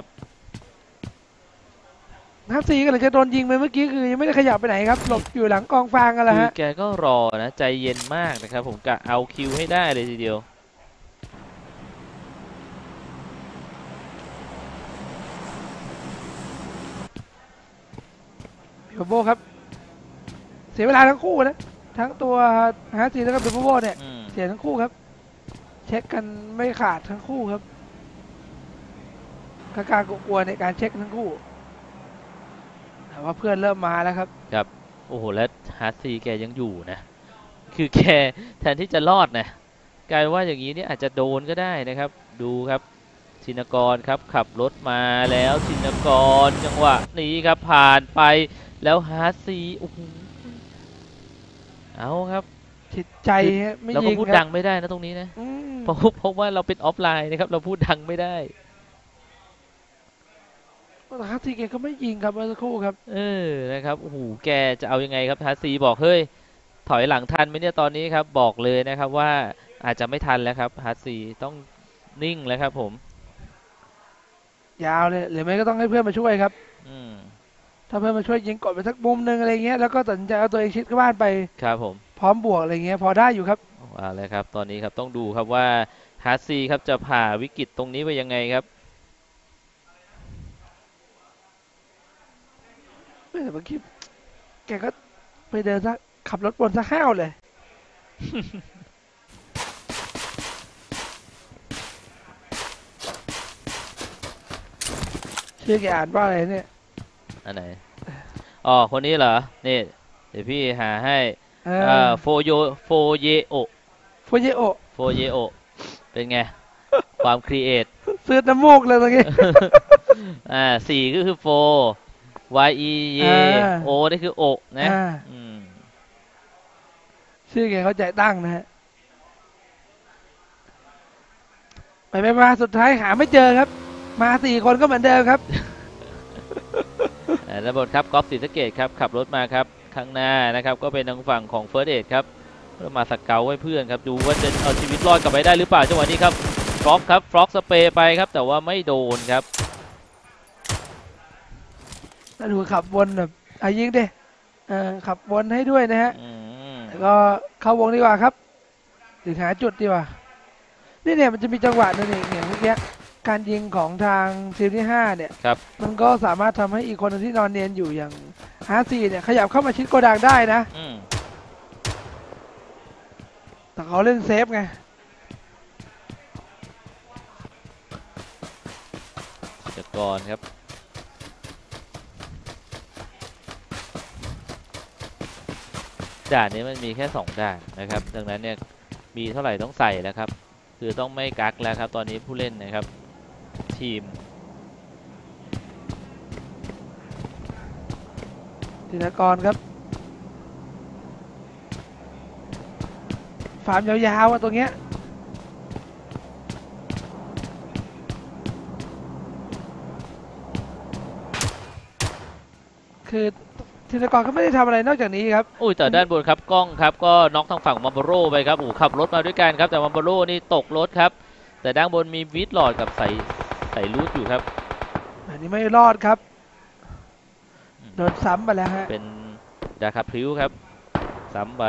ฮัตซีก็เลยจะโดนยิงไปเมื่อกี้คือยังไม่ได้ขยับไปไหนครับหลบอยู่หลังกองฟางกันแล้วฮะแกก็รอนะใจเย็นมากนะครับผมกะเอาคิวให้ได้เลยทีเดียวเบโบครับเสียเวลาทั้งคู่นะทั้งตัวฮาร์ซีแล้วก็เบโบเนี่ยเสียทั้งคู่ครับเช็คกันไม่ขาดทั้งคู่ครับกล้ากลัวในการเช็คทั้งคู่แต่ว่าเพื่อนเริ่มมาแล้วครับครับโอ้โหแล้วฮาร์ซีแกยังอยู่นะคือแกแทนที่จะรอดนะกลายว่าอย่างนี้เนี่ยอาจจะโดนก็ได้นะครับดูครับชินกรครับขับรถมาแล้วชินกรจังหวะนี้ครับผ่านไปแล้วฮาร์ซีโอ้โหเอาครับจิตใจไม่ยิงเราก็พูดดังไม่ได้นะตรงนี้นะเพราะว่าเราเป็นออฟไลน์นะครับเราพูดดังไม่ได้ฮาร์ซีแกก็ไม่ยิงครับเมื่อสักครู่ครับนะครับโอ้โหแกจะเอายังไงครับฮาร์ซีบอกเฮ้ยถอยหลังทันไหมเนี่ยตอนนี้ครับบอกเลยนะครับว่าอาจจะไม่ทันแล้วครับฮาร์ซีต้องนิ่งแล้วครับผมยาวเลยหรือไม่ก็ต้องให้เพื่อนมาช่วยครับถ้าเพื่อนมาช่วยยิงกดไปสักมุมนึงอะไรเงี้ยแล้วก็ตัดสินใจเอาตัวเองชิดเข้าบ้านไปครับผมพร้อมบวกอะไรเงี้ยพอได้อยู่ครับเอาเลยครับตอนนี้ครับต้องดูครับว่าฮาร์ซีครับจะผ่าวิกฤตตรงนี้ไปยังไงครับแต่เมื่อกี้แกก็ไปเดินซะขับรถบนซะห้าวเลยชื่อแกอ่านว่าอะไรเนี่ยอันไหนอ๋อคนนี้เหรอนี่เดี๋ยวพี่หาให้โฟเยโอโฟเยโอเป็นไงความครีเอทซื้อน้ำมูกเลยตรงนี้สี่ก็คือโฟY E Y O นี่คือโอนะชื่อแกเขาใจตั้งนะฮะไปมาสุดท้ายหาไม่เจอครับมา4 คนก็เหมือนเดิมครับระบบครับกอล์ฟศรีสะเกษครับขับรถมาครับข้างหน้านะครับก็เป็นทางฝั่งของเฟิร์สเอดครับเพื่อมาสเกลไว้เพื่อนครับดูว่าจะเอาชีวิตรอดกลับไปได้หรือเปล่าจังหวะนี้ครับฟล็อกครับฟล็อกสเปรย์ไปครับแต่ว่าไม่โดนครับถ้าดูขับวนแบบยิงดิขับวนให้ด้วยนะฮะแล้วก็เข้าวงดีกว่าครับหรือหาจุดดีกว่านี่เนี่ยมันจะมีจังหวะนึงเนี่ยเมื่อกี้การยิงของทางทีมที่5เนี่ยมันก็สามารถทำให้อีกคนที่นอนเนียนอยู่อย่างฮาร์ซีเนี่ยขยับเข้ามาชิดโกดังได้นะแต่เขาเล่นเซฟไงจัดก่อนครับด่านนี้มันมีแค่2ด่านนะครับดังนั้นเนี่ยมีเท่าไหร่ต้องใส่แล้วครับคือต้องไม่กักแล้วครับตอนนี้ผู้เล่นนะครับทีมธีรกรครับฟาร์มยาวๆตรงเนี้ยคือธีรกรก็ไม่ได้ทำอะไรนอกจากนี้ครับอุ้ยแต่ด้านบนครับกล้องครับก็น็อกทางฝั่งมัมโบโร่ไปครับขับรถมาด้วยกันครับแต่มัมโบโร่นี่ตกรถครับแต่ด้านบนมีวิดหลอดกับใส่รูทอยู่ครับอันนี้ไม่รอดครับโดนซ้ำไปแล้วฮะเป็นดาคาพริ้วครับซ้ำไป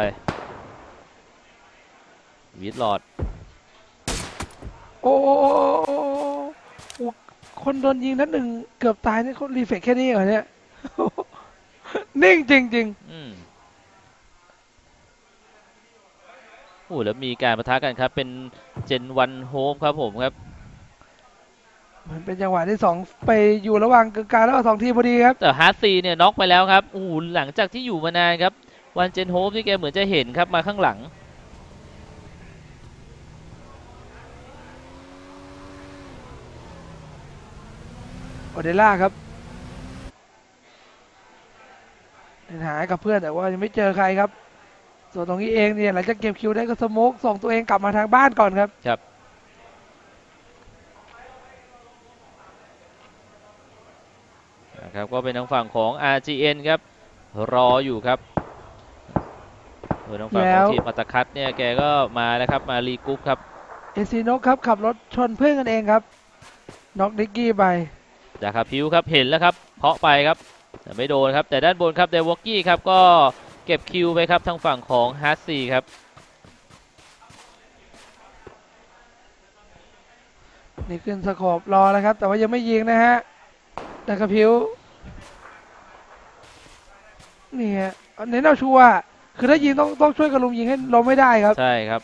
วิดหลอดโอ้คนโดนยิงนัดหนึ่งเกือบตายนี่เขารีเฟกแค่นี้เหรอเนี่ยนิ่งจริงโอ้แล้วมีการปะทะกันครับเป็นเจนวันโฮมครับผมครับมันเป็นจังหวะที่2ไปอยู่ระหว่างกลางแล้ว2ทีมพอดีครับแต่ฮาร์ซีเนี่ยน็อกไปแล้วครับโอ้หลังจากที่อยู่มานานครับวันเจนโฮมที่แกเหมือนจะเห็นครับมาข้างหลังโอเดล่าครับหายกับเพื่อนแต่ว่ายังไม่เจอใครครับส่วนตรงนี้เองเนี่ยหลังจากเก็บคิวได้ก็สโมกส่งตัวเองกลับมาทางบ้านก่อนครับครับนะครับก็เป็นทางฝั่งของ RGN ครับรออยู่ครับโดยทางฝั่งของทีมอัตคัตเนี่ยแกก็มาแล้วครับมารีกรุ๊ปครับเอซีนกครับขับรถชนเพื่อนกันเองครับน็อกดิกกี้ไปจากคาพิวครับเห็นแล้วครับเคาะไปครับแต่ไม่โดนครับแต่ด้านบนครับเดวอกกี้ครับก็เก็บคิวไปครับทางฝั่งของฮาร์ซีครับนี่ขึ้นสโคปรอแล้วครับแต่ว่ายังไม่ยิงนะฮะดาคาพิวนี่ฮะเน้นเอาชัวร์คือถ้ายิงต้องช่วยกันลุมยิงให้ล้มไม่ได้ครับใช่ครับ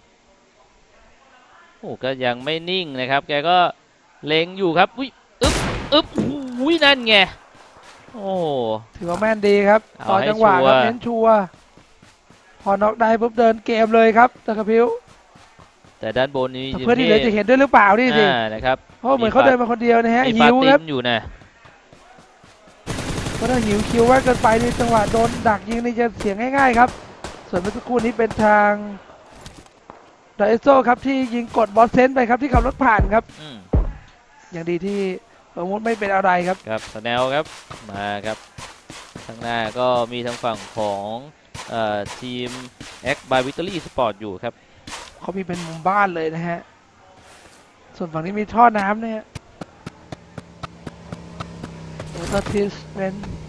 โอ้ก็ยังไม่นิ่งนะครับ แกก็เล็งอยู่ครับอุ้ยอึ๊บอุ้ยนั่นไงโอ้ถือว่าแม่นดีครับเอาต่อให้จังหวะชัวร์ครับเน้นชัวร์พอน็อกได้ปุ๊บเดินเกมเลยครับตะกพิวแต่ด้านบนนี้แต่เพื่อนที่เหลือจะเห็นด้วยหรือเปล่านี่สินะครับเพราะเหมือนเขาเดินมาคนเดียวนะฮะมีหิปาว ติครับนอยู่นะเพราะถ้าหิวคิวไว้เกินไปในจังหวะโดนดักยิงนี่จะเสียง่ายๆครับ ส่วนเมื่อสักครู่นี้เป็นทางดาเอโซครับที่ยิงกดบอสเซนไปครับที่ขับรถผ่านครับอืมอย่างดีที่สมมติไม่เป็นอะไรครับครับสแนลครับมาครับข้างหน้าก็มีทางฝั่งของทีม X by Victory Sport อยู่ครับเขามีเป็นมุมบ้านเลยนะฮะ ส่วนฝั่งนี้มีท่อน้ำเนี่ยแล้วก็ทิสเป็น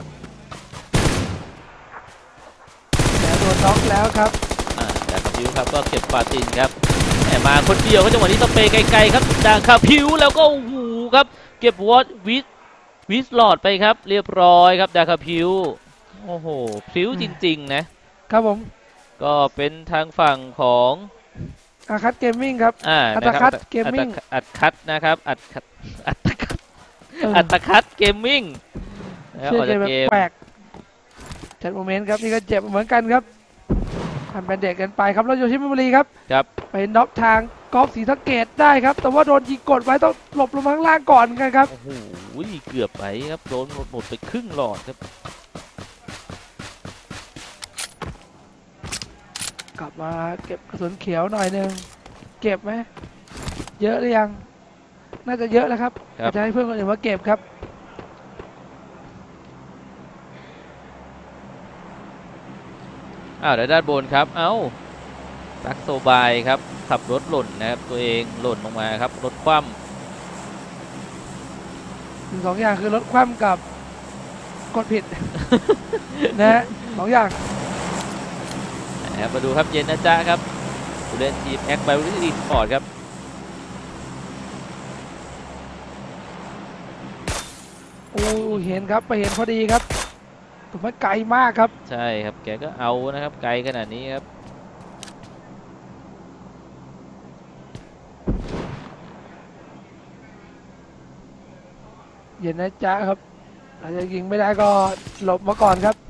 แล้วโดนน็อกแล้วครับดาคาพิวครับก็เก็บปาตินครับแต่มาคนเดียวก็จังหวะนี้สเปย์ไกลๆครับดาคาพิวแล้วก็โอ้โหครับเก็บวอตวิสลอดไปครับเรียบร้อยครับดาคาพิวโอ้โหพริ้วจริงๆนะครับผมก็เป็นทางฝั่งของอาคัตเกมมิ่งครับ อัตนะคัด Gaming อัตคัดนะครับอัตคัดเอออัตคัดเกมมิ่งนะครับชื่อออกเกจากมเกมแปลกจัดโมเมนต์ครับนี่ก็เจ็บเหมือนกันครับทำเป็นเด็กกันไปครับแล้วโยชิมิบุรีครับครับไปน็อกทางกอล์ฟศรีสะเกดได้ครับ แต่ว่าโดนยิงกดไว้ต้องหลบลงมาข้างล่างก่อนกันครับโอ้โหเกือบไปครับโดนหมดไปครึ่งหลอดครับกลับมาเก็บกระสุนเขียวหน่อยหนึงเก็บไหมเยอะหรือยังน่าจะเยอะแล้วครับครับจะให้เพื่อนคนอื่นมาเก็บครับเดี๋ยวด้านบนครับเอ้าซักโซบายครับขับรถหล่นนะครับตัวเองหล่นลงมาครับรถคว่สองอย่างคือลดความกับกดผิด นะฮะสองอย่างำนะครับมาดูครับเย็นนะจ๊ะครับผู้เล่นทีมแอคไบวิลีสปอร์ตครับโอ้เห็นครับไปเห็นพอดีครับถูกไหมไกลมากครับใช่ครับแกก็เอานะครับไกลขนาดนี้ครับเย็นนะจ๊ะครับอาจจะยิงไม่ได้ก็หลบมาก่อนครับ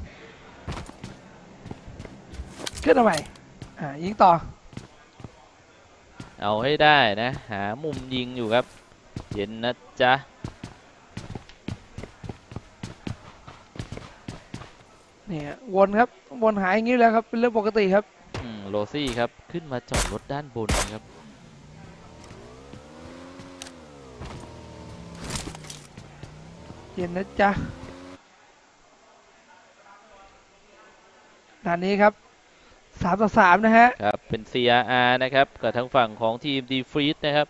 ขึ้นเอาใหม่ยิงต่อเอาให้ได้นะหามุมยิงอยู่ครับเย็นนะจ๊ะเนี่ยวนครับวนหายอย่างนี้แล้วครับเป็นเรื่องปกติครับโรซี่ครับขึ้นมาจอดรถด้านบนนะครับเย็นนะจ๊ะด่านนี้ครับ3-3นะฮะครับเป็น CRR นะครับกับทางฝั่งของทีม d f r e e นะครับ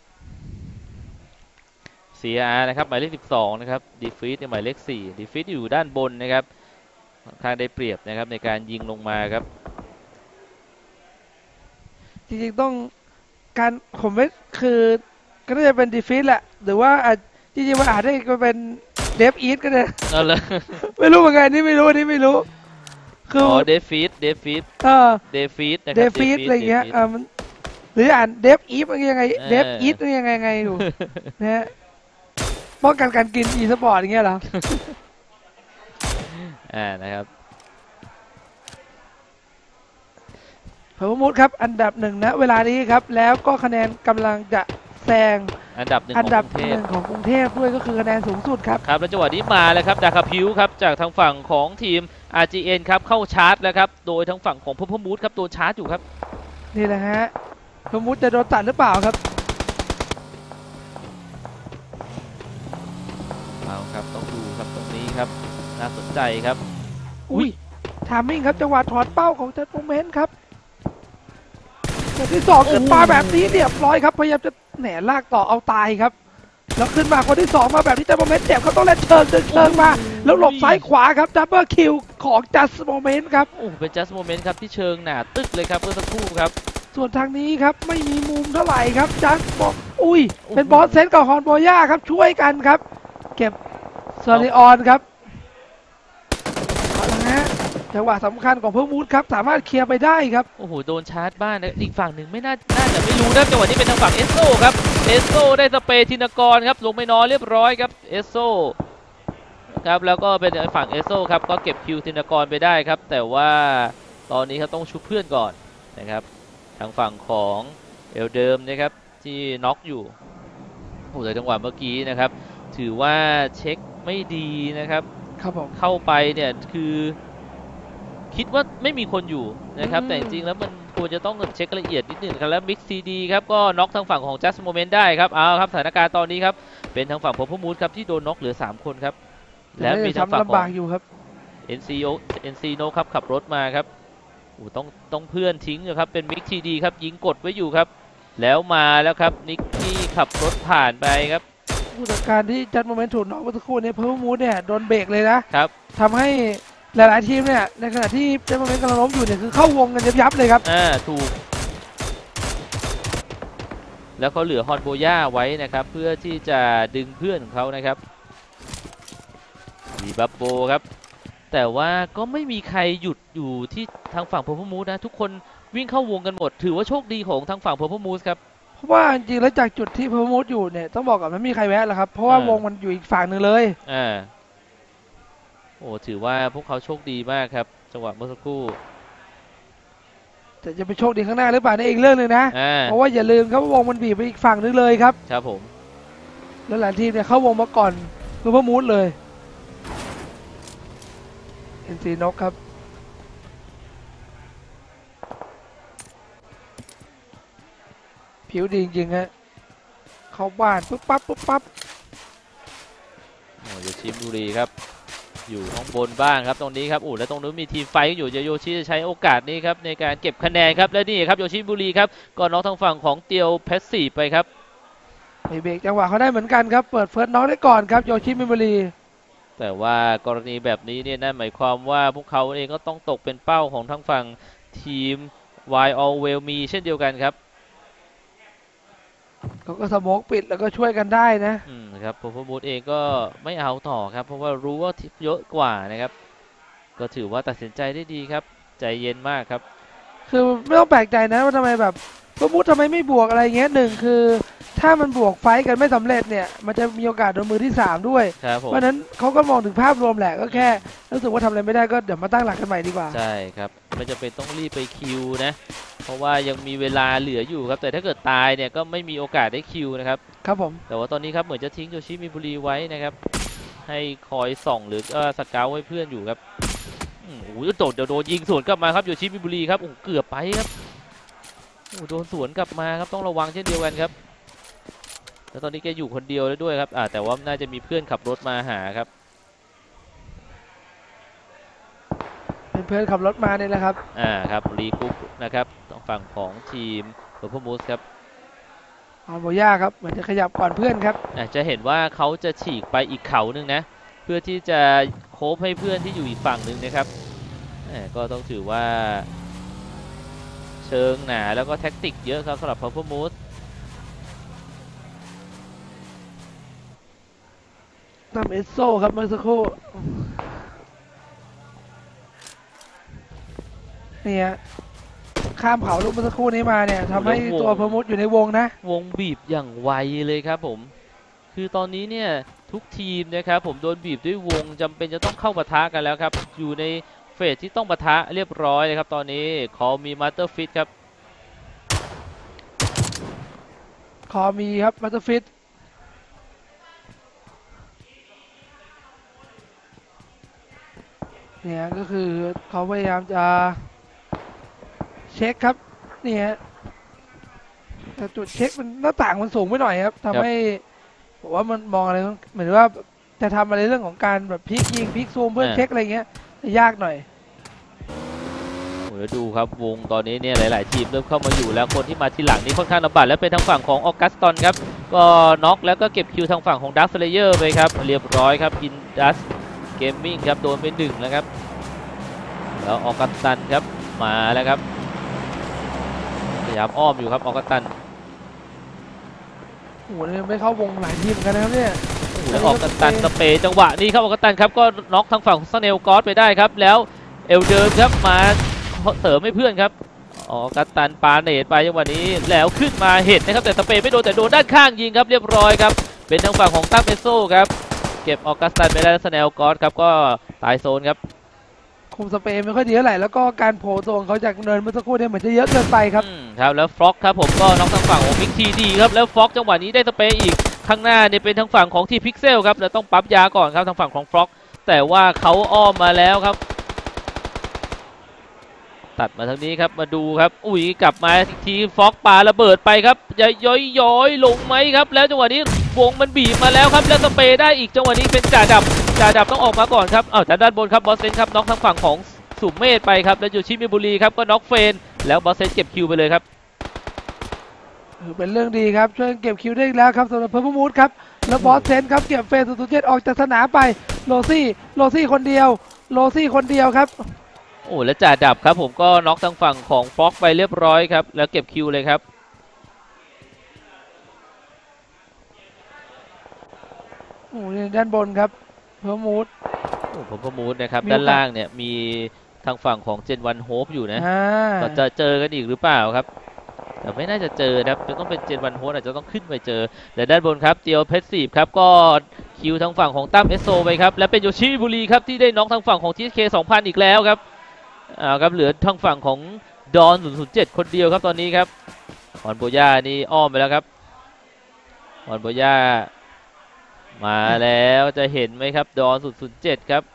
CRR นะครับหมายเลข12นะครับ d f r e e หมายเลข4 d f r e e อยู่ด้านบนนะครับค่อนข้างได้เปรียบนะครับในการยิงลงมาครับจริงๆต้องการผมไม่คือก็น่าจะเป็นดีฟีทแหละหรือว่าจริงๆมันอาจได้ก็เป็นเดฟอีทก็ได้เอาเลยไม่รู้เหมือนกันนี่ไม่รู้อันนี้ไม่รู้คือเดฟฟีดนะครับเดฟฟีทอะไรเงี้ยมันหรืออ่านเดฟอีฟอะไรยังไงเดฟอีทอะไรยังไงอยู่นะฮะป้องกันการกินอีสปอร์ตอย่างเงี้ยเหรอนะครับพาวมุดครับอันดับ1นะเวลานี้ครับแล้วก็คะแนนกำลังจะแซงอันดับหนึ่งอันดับของกรุงเทพ 1ของกรุงเทพด้วยก็คือคะแนนสูงสุดครับครับแล้วจังหวะนี้มาแล้วครับดาคาพิวครับจากทางฝั่งของทีม RGN ครับเข้าชาร์จแล้วครับโดยทางฝั่งของพมูดครับโดนชาร์จอยู่ครับนี่แหละฮะพาวมุดจะโดนตัดหรือเปล่าครับเอาครับต้องดูครับตรงนี้ครับน่าสนใจครับอุ้ยทามมิ่งครับจังหวะถอดเป้าของเจตโมเมนต์ครับอย่างที่2เกิดปาแบบนี้เรียบร้อยครับพยายามจะแหนลากต่อเอาตายครับแล้วขึ้นมาคนที่2มาแบบนี้เจตโมเมนต์เจ็บเขาต้องเล่นเชิงมาแล้วหลบซ้ายขวาครับดับเบิลคิวของจัสโมเมนต์ครับโอ้เป็น just moment ครับที่เชิงหนาตึกเลยครับเมื่อสักครู่ครับส่วนทางนี้ครับไม่มีมุมเท่าไหร่ครับจัสบอกอุ้ยเป็นบอสเซนกับฮอนโบย่าครับช่วยกันครับเก็บซอริออนครับเอาละฮะจังหวะสำคัญของเพิ่มมูดครับสามารถเคลียร์ไปได้ครับโอ้โหโดนชาร์จบ้านนะอีกฝั่งหนึ่งไม่น่าจะไม่รู้นะจังหวะนี้เป็นทางฝั่งเอสโซครับเอสโซได้สเปรย์ธินกรครับลงไปนอนเรียบร้อยครับเอสโซครับแล้วก็เป็นฝั่งเอสโซครับก็เก็บคิวธินกรไปได้ครับแต่ว่าตอนนี้เขาต้องชุบเพื่อนก่อนนะครับทางฝั่งของเอลเดิมนะครับที่น็อกอยู่โอ้แต่จังหวะเมื่อกี้นะครับถือว่าเช็คไม่ดีนะครับครับผมเข้าไปเนี่ยคือคิดว่าไม่มีคนอยู่นะครับแต่จริงๆแล้วมันควรจะต้องเช็คละเอียดนิดหนึ่งครับแล้วมิกซีดีครับก็น็อกทางฝั่งของ Just Moment ได้ครับเอาครับสถานการณ์ตอนนี้ครับเป็นทางฝั่งพอพูมูดครับที่โดนน็อกเหลือ3คนครับและมีทางฝั่งของอยู่ครับ NC No ครับขับรถมาครับต้องเพื่อนทิ้งนะครับเป็นมิกซีดีครับยิงกดไว้อยู่ครับแล้วมาแล้วครับนิกกี้ขับรถผ่านไปครับผู้จัดการที่จัดโมเมนต์ถูกน็อกเมื่อสักครู่นี้เพิ่มมูดเนี่ยโดนเบรกเลยนะครับทำให้หลายๆทีมเนี่ยในขณะที่จัดโมเมนต์กำลังล้มอยู่เนี่ยคือเข้าวงกันยับๆเลยครับถูกแล้วเขาเหลือฮอนโบย่าไว้นะครับเพื่อที่จะดึงเพื่อนของเขานะครับดีบับโบครับแต่ว่าก็ไม่มีใครหยุดอยู่ที่ทางฝั่งเพอร์พมูสนะทุกคนวิ่งเข้าวงกันหมดถือว่าโชคดีของทางฝั่งเพอร์พมูสครับเพราะว่าจริงๆแล้วจากจุดที่เพอร์มูสอยู่เนี่ยต้องบอกก่อนไม่มีใครแวะแล้วครับเพราะว่าวงมันอยู่อีกฝั่งหนึ่งเลยโอ้ถือว่าพวกเขาโชคดีมากครับจังหวะเมื่อสักครู่แต่จะไปโชคดีข้างหน้าหรือเปล่านี่อีกเรื่องหนึ่งนะเพราะว่าอย่าลืมครับว่าวงมันบีบไปอีกฝั่งนึงเลยครับครับผมแล้วหลายทีมเนี่ยเข้าวงมาก่อนเพอร์มูสเลยเอ็นซีนกครับผิวดีจริงๆฮะเข้าบ้านปุ๊บปั๊บโอ้ยชิมบุรีครับอยู่ข้างบนบ้างครับตรงนี้ครับแล้วตรงนู้นมีทีมไฟอยู่โยชิจะใช้โอกาสนี้ครับในการเก็บคะแนนครับและนี่ครับโยชิบุรีครับก่อนน็อกทางฝั่งของเตียวเพชร4ไปครับเบรกจังหวะเขาได้เหมือนกันครับเปิดเฟิร์สน็อกได้ก่อนครับโยชิบุรีแต่ว่ากรณีแบบนี้เนี่ยนั่นหมายความว่าพวกเขาเองก็ต้องตกเป็นเป้าของทั้งฝั่งทีม Y All Well มีเช่นเดียวกันครับเขาก็สโมกปิดแล้วก็ช่วยกันได้นะครับพอมูดเองก็ไม่เอาต่อครับเพราะว่ารู้ว่าทิปเยอะกว่านะครับก็ถือว่าตัดสินใจได้ดีครับใจเย็นมากครับคือไม่ต้องแปลกใจนะว่าทำไมแบบพอมูดทำไมไม่บวกอะไรเงี้ยหนึ่งคือถ้ามันบวกไฟกันไม่สำเร็จเนี่ยมันจะมีโอกาสโดนมือที่3ด้วยเพราะนั้นเขาก็มองถึงภาพรวมแหละก็แค่รู้สึกว่าทำอะไรไม่ได้ก็เดี๋ยวมาตั้งหลักกันใหม่ดีกว่าใช่ครับไม่จำเป็นต้องรีบไปคิวนะเพราะว่ายังมีเวลาเหลืออยู่ครับแต่ถ้าเกิดตายเนี่ยก็ไม่มีโอกาสได้คิวนะครับครับผมแต่ว่าตอนนี้ครับเหมือนจะทิ้งโยชิมิบุรีไว้นะครับให้คอยส่องหรือสเกลไว้เพื่อนอยู่ครับเดี๋ยวโดนยิงสวนกลับมาครับโยชิมิบุรีครับเกือบไปครับโดนสวนกลับมาครับต้องระวังเช่นเดียวกันครับแล้วตอนนี้แกอยู่คนเดียวแล้วด้วยครับแต่ว่าน่าจะมีเพื่อนขับรถมาหาครับเป็นเพื่อนขับรถมาเนี่ยแหละครับครับรีกุ๊กนะครับฝั่งของทีมเพอร์พมูสครับโบย่าครับเหมือนจะขยับก่อนเพื่อนครับจะเห็นว่าเขาจะฉีกไปอีกเขาหนึ่งนะเพื่อที่จะโค้บให้เพื่อนที่อยู่อีกฝั่งหนึ่งนะครับก็ต้องถือว่าเชิงหนาแล้วก็แท็กติกเยอะครับสำหรับเพอร์พมูสนำเอสโซครับเมื่อสักครู่เนี่ยข้ามเขาลูกเมื่อสักครู่นี้มาเนี่ยทำให้ตัวเพอร์มูสอยู่ในวงนะวงบีบอย่างไวเลยครับผมคือตอนนี้เนี่ยทุกทีมนะครับผมโดนบีบด้วยวงจำเป็นจะต้องเข้าปะทะกันแล้วครับอยู่ในเฟสที่ต้องปะทะเรียบร้อยเลยครับตอนนี้ขอมีมาสเตอร์ฟิตครับขอมีครับมาสเตอร์ฟิตเนี่ยก็คือเขาพยายามจะเช็คครับนี่ฮะแต่จุดเช็คมันหน้าต่างมันสูงไปหน่อยครับทำให้บอกว่ามันมองอะไรเหมือนว่าจะทำอะไรเรื่องของการแบบพลิกยิงพลิกซูมเพื่อเช็คอะไรเงี้ยยากหน่อยเดี๋ยวดูครับวงตอนนี้เนี่ยหลายๆทีมเริ่มเข้ามาอยู่แล้วคนที่มาทีหลังนี้ค่อนข้างลำบากและเป็นทางฝั่งของออกัสตันครับก็น็อกแล้วก็เก็บคิวทางฝั่งของดักสเลเยอร์ไปครับเรียบร้อยครับอินดัสเกมมิ่งครับโดนไป1แล้วครับแล้วออกัสตันครับมาแล้วครับพยายามอ้อมอยู่ครับออกัสตันโอ้โหไม่เข้าวงหลายทีมกันนะครับเนี่ยแล้วออกัสตันสเปย์จังหวะนี้ครับออกัสตันครับก็น็อกทางฝั่งของสเนลกอสไปได้ครับแล้วเอลเดิมครับมาเสริมให้เพื่อนครับอ๋อกัตตันปาเนตไปจังหวะนี้แล้วขึ้นมาเห็นนะครับแต่สเปย์ไม่โดนแต่โดนด้านข้างยิงครับเรียบร้อยครับเป็นทางฝั่งของตั้มเอสโซครับเก็บออกัสตันไปได้สแนลกอสครับก็ตายโซนครับคุมสเปรย์ไม่ค่อยดีเท่าไหร่แล้วก็การโผล่ตัวของเขาจากเนินเมื่อสักครู่เนี่ยเหมือนจะเยอะเกินไปครับครับแล้วฟล็อกครับผมก็น็อกทางฝั่งของมิกทีดีครับแล้วฟล็อกจังหวะนี้ได้สเปย์อีกข้างหน้าเนี่ยเป็นทางฝั่งของทีพิกเซลครับแล้วต้องปั๊บยาก่อนครับทางฝั่งของฟล็อกแต่ว่าเขาอ้อมมาแล้วครับตัดมาทางนี้ครับมาดูครับอุ้ยกลับมาอีกทีฟล็อกปาระเบิดไปครับย้อยลงไหมครับแล้วจังหวะนี้วงมันบีบมาแล้วครับแล้วสเปย์ได้อีกจังหวะนี้เป็นจ่าดับต้องออกมาก่อนครับจากด้านบนครับบอสเซนครับน็อกทางฝั่งของสุเมธไปครับแล้วโยชิมิบุรีครับก็น็อกเฟนแล้วบอสเซนเก็บคิวไปเลยครับเป็นเรื่องดีครับช่วยเก็บคิวได้อีกแล้วครับสำหรับเพอร์ฟมูดครับแล้วบอสเซนครับเก็บเฟส007ออกจากสนามไปโรซี่คนเดียวครับโอ้แล้วจ่าดับครับผมก็น็อกทางฝั่งของฟ็อกไปเรียบร้อยครับแล้วเก็บคิวเลยครับโอ้ด้านบนครับเพอร์มูดนะครับด้านล่างเนี่ยมีทางฝั่งของเจนวันโฮปอยู่นะก็จะเจอกันอีกหรือเปล่าครับแต่ไม่น่าจะเจอนะครับจะต้องเป็นเจนวันโฮปอาจจะต้องขึ้นไปเจอแต่ด้านบนครับเจียวเพชร10ครับก็คิวทางฝั่งของตั้มเอสโซไปครับและเป็นโยชิบุรีครับที่ได้น็อกทางฝั่งของทีเค2000อีกแล้วครับครับเหลือทางฝั่งของดอน007คนเดียวครับตอนนี้ครับออนโบย่านี่อ้อมไปแล้วครับออนโบย่ามาแล้วจะเห็นไหมครับดอน007ครับ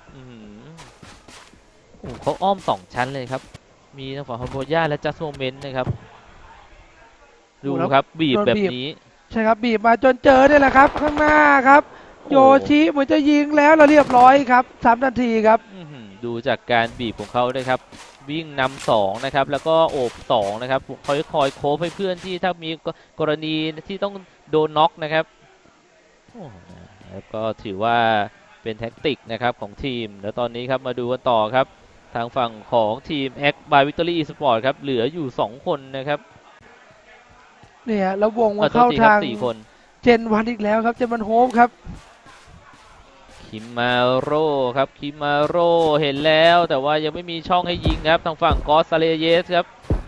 โอ้เขาอ้อม2ชั้นเลยครับมีทางฝั่งออนโบย่าและจัสโมเมนต์นะครับดูครับบีบแบบนี้ใช่ครับบีบมาจนเจอเนี่ยแหละครับข้างหน้าครับโยชิเหมือนจะยิงแล้วเราเรียบร้อยครับ3 นาทีครับดูจากการบีบของเขาด้วยครับวิ่งนำ2นะครับแล้วก็โอบ2นะครับคอยโค้ชให้เพื่อนที่ถ้ามีกรณีที่ต้องโดนน็อกนะครับแล้วก็ถือว่าเป็นแท็กติกนะครับของทีมแล้วตอนนี้ครับมาดูกันต่อครับทางฝั่งของทีม X by Victory Esport ครับเหลืออยู่2คนนะครับเนี่ยแล้ววงมาเข้าทางเจนวันอีกแล้วครับเจนวันโฮมครับคิมมาโร่ครับคิมมาโร่เห็นแล้วแต่ว่ายังไม่มีช่องให้ยิงครับทางฝั่งกอสซาเลเยสครับ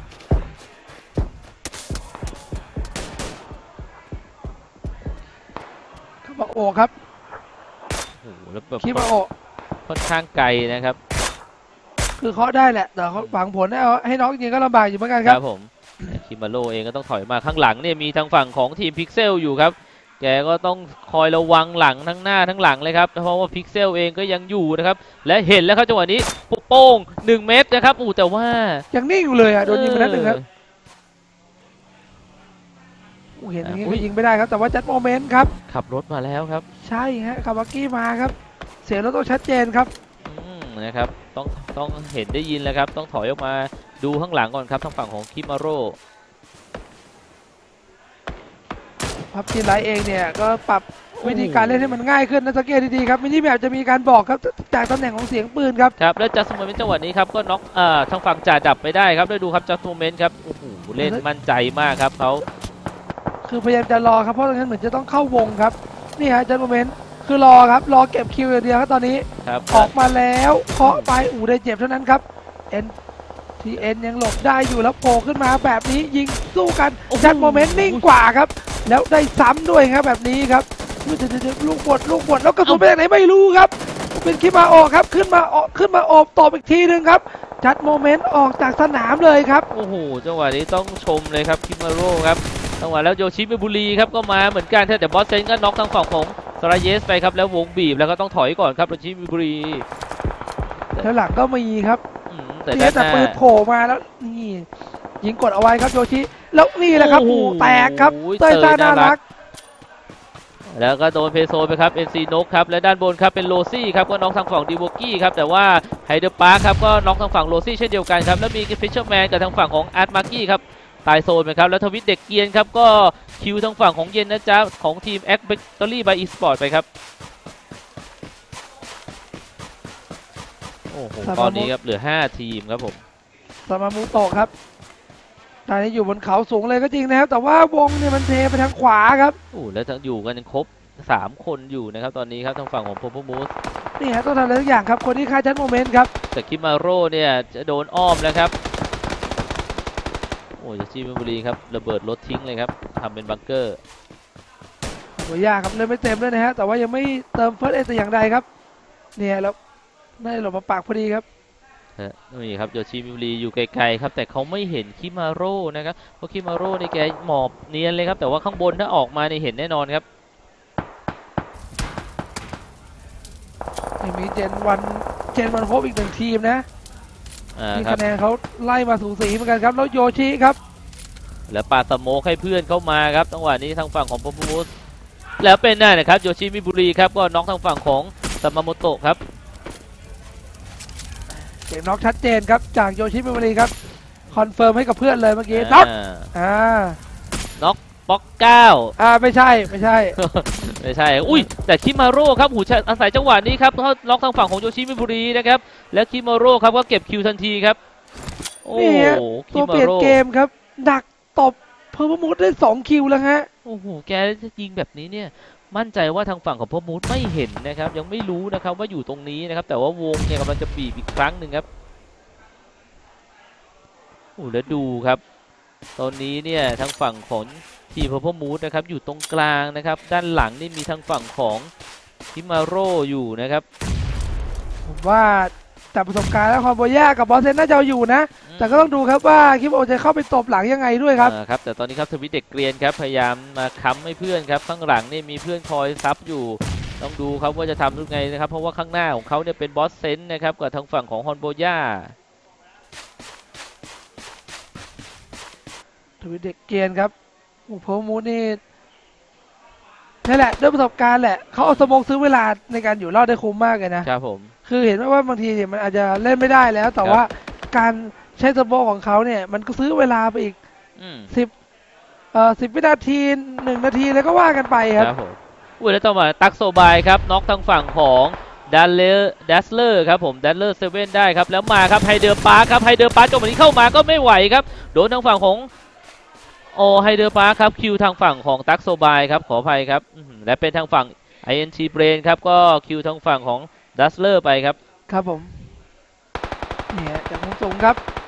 คิมาโอครับโอ้โหแล้วแบบคิมาโอค่อนข้างไกลนะครับคือเขาได้แหละแต่เขาฝังผลให้น้องยิงก็ลำบากอยู่เหมือนกันครับผมคิมาโร่เองก็ต้องถอยมาข้างหลังเนี่ยมีทางฝั่งของทีมพิกเซลอยู่ครับแกก็ต้องคอยระวังหลังทั้งหน้าทั้งหลังเลยครับเพราะว่าพิกเซลเองก็ยังอยู่นะครับและเห็นแล้วครับจังหวะนี้โป้ง1 เมตรนะครับแต่ว่ายังนิ่งอยู่เลยโดนยิงไปนัดหนึ่งครับเห็นอย่างนี้ก็ยิงไม่ได้ครับแต่ว่าจัดโมเมนต์ครับขับรถมาแล้วครับใช่ฮะคาบากิมาครับเสียงรถต้องชัดเจนครับนะครับต้องเห็นได้ยินแล้วครับต้องถอยออกมาดูข้างหลังก่อนครับทางฝั่งของคิมาโร่พับจีไลท์เองเนี่ยก็ปรับวิธีการเล่นให้มันง่ายขึ้นนะสังเกตดีๆครับมินิแมปจะมีการบอกครับจากตำแหน่งของเสียงปืนครับครับแล้วจัสโมเมนต์จังหวะนี้ครับก็น็อกทางฝั่งจ่าดับไปได้ครับด้วยดูครับจัสโมเมนต์ครับโอ้โหเล่นมั่นใจมากครับเขาคือพยายามจะรอครับเพราะตอนนั้นเหมือนจะต้องเข้าวงครับนี่ฮะจัสโมเมนต์คือรอครับรอเก็บคิวอย่างเดียวครับตอนนี้ออกมาแล้วเคาะไปได้เจ็บเท่านั้นครับทีเอ็นยังหลบได้อยู่แล้วโผล่ขึ้นมาแบบนี้ยิงสู้กันจัสโมเมนต์นิ่งกว่าครับแล้วได้ซ้ำด้วยครับแบบนี้ครับลูกบดแล้วกระสุนไปจากไหนไม่รู้ครับเป็นคิมาโอครับขึ้นมาโอบตบอีกทีนึงครับจัดโมเมนต์ออกจากสนามเลยครับโอ้โหจังหวะนี้ต้องชมเลยครับคิมาโร่ครับจังหวะแล้วโยชิมิบุรีครับก็มาเหมือนกันแต่บอสเซนก็น็อกทางฝั่งของซาราเยสไปครับแล้ววงบีบแล้วก็ต้องถอยก่อนครับโยชิมิบุรีแล้วหลังก็มีครับแต่ปืนโผล่มาแล้วนี่ยิงกดเอาไว้ครับโยชิแล้วนี่แหละครับแตกครับเต้ยตาน่ารักแล้วก็โดนเพโซไปครับเอ็นซีนกครับและด้านบนครับเป็นโรซี่ครับก็น็อกทางฝั่งดิโวกี้ครับแต่ว่าไฮเดอร์ปาร์คครับก็น็อกทางฝั่งโรซี่เช่นเดียวกันครับแล้วมีฟิชเชอร์แมนกับทางฝั่งของอาร์ตมาร์กี้ครับตายโซนไปครับแล้วทวิตเด็กเกียนครับก็คิวทางฝั่งของเย็นนะจ๊ะของทีมแอคเบกเตอรี่บายอีสปอร์ตไปครับโอ้โหตอนนี้ครับเหลือ5 ทีมครับผมซามามุโตะครับตอนนี้อยู่บนเขาสูงเลยก็จริงนะครับแต่ว่าวงเนี่ยมันเทไปทางขวาครับโอ้แล้วอยู่กันครบ 3 คนอยู่นะครับตอนนี้ครับทางฝั่งของโพโพมูสนี่ฮะต้องทำอะไรทุกอย่างครับคนที่ฆ่าจัดโมเมนต์ครับแต่คิมาโร่เนี่ยจะโดนอ้อมแล้วครับโอ้ยจีมิบุรีครับระเบิดรถทิ้งเลยครับทำเป็นบังเกอร์ตัวยากครับเลยไม่เต็มด้วยนะฮะแต่ว่ายังไม่เติมเฟิร์สเอแต่อย่างใดครับเนี่ยแล้วได้หลบมาปากพอดีครับนี่ครับโยชิมิบุรีอยู่ไกลๆครับแต่เขาไม่เห็นคิมาโร่นะครับเพราะคิมาโร่นี่แกหมอบเนียนเลยครับแต่ว่าข้างบนถ้าออกมาเนี่ยเห็นแน่นอนครับยังมีเจนวันโฮปอีก1 ทีมนะนี่ครับคะแนนเขาไล่มาสูสีเหมือนกันครับแล้วโยชิครับแล้วปาสโมกให้เพื่อนเข้ามาครับจังหวะนี้ทางฝั่งของโพโพมูสแล้วเป็นนั่นนะครับโยชิมิบุรีครับก็น็อกทางฝั่งของซามาโมโตะครับเสียงน็อกชัดเจนครับจากโยชิมิบุรีครับคอนเฟิร์มให้กับเพื่อนเลยเมื่อกี้น็อกน็อกป๊อก9 ไม่ใช่ไม่ใช่อุ้ยแต่คิมาโร่ครับหูอาศัยจังหวะนี้ครับเขาล็อกทางฝั่งของโยชิมิบุรีนะครับแล้วคิมาโร่ครับก็เก็บคิวทันทีครับโอ้ตัวเปลี่ยนเกมครับดักตบเพอร์มูดได้2 คิวแล้วฮะโอ้โหแกยิงแบบนี้เนี่ยมั่นใจว่าทางฝั่งของเพอร์มูดไม่เห็นนะครับยังไม่รู้นะครับว่าอยู่ตรงนี้นะครับแต่ว่าวงเนี่ยกำลังจะบีบอีกครั้งหนึ่งครับโอ้แล้วดูครับตอนนี้เนี่ยทางฝั่งของทีมเพอร์มูดนะครับอยู่ตรงกลางนะครับด้านหลังนี่มีทางฝั่งของคิมาโร่อยู่นะครับผมว่าจากประสบการณ์แล้วความโบย่ากับบอสเซนน่าจะอยู่นะแต่ก็ต้องดูครับว่าคิมโอจะเข้าไปตบหลังยังไงด้วยครับครับแต่ตอนนี้ครับทวิตเด็กเกรียนครับพยายามมาค้ำให้เพื่อนครับข้างหลังนี่มีเพื่อนคอยซับอยู่ต้องดูครับว่าจะทำยังไงนะครับเพราะว่าข้างหน้าของเขาเนี่ยเป็นบอสเซนนะครับกับทางฝั่งของฮอนโบย่าทวิตเด็กเกรียนครับโอ้โหมูนี่นี่แหละด้วยประสบการณ์แหละเขาเอาสมองซื้อเวลาในการอยู่รอดได้คุ้มมากเลยนะครับผมคือเห็นว่าบางทีเนี่ยมันอาจจะเล่นไม่ได้แล้วแต่ว่าการใช้สมองของเขาเนี่ยมันก็ซื้อเวลาไปอีก10 วินาที1 นาทีแล้วก็ว่ากันไปครับผมอุ้ยแล้วต่อมาตักโซบายครับน็อกทางฝั่งของดัสเลอร์ครับผมดัสเลอร์7ได้ครับแล้วมาครับไฮเดอร์ปาร์คครับไฮเดอร์ปาร์คจังหวะนี้เข้ามาก็ไม่ไหวครับโดนทางฝั่งของไฮเดอร์ปาร์คครับคิวทางฝั่งของตักโซบายครับขออภัยครับและเป็นทางฝั่ง INT Brain ครับก็คิวทางฝั่งของดัสเลอร์ไปครับครับผมเนี่ยจากมุมสูงครับ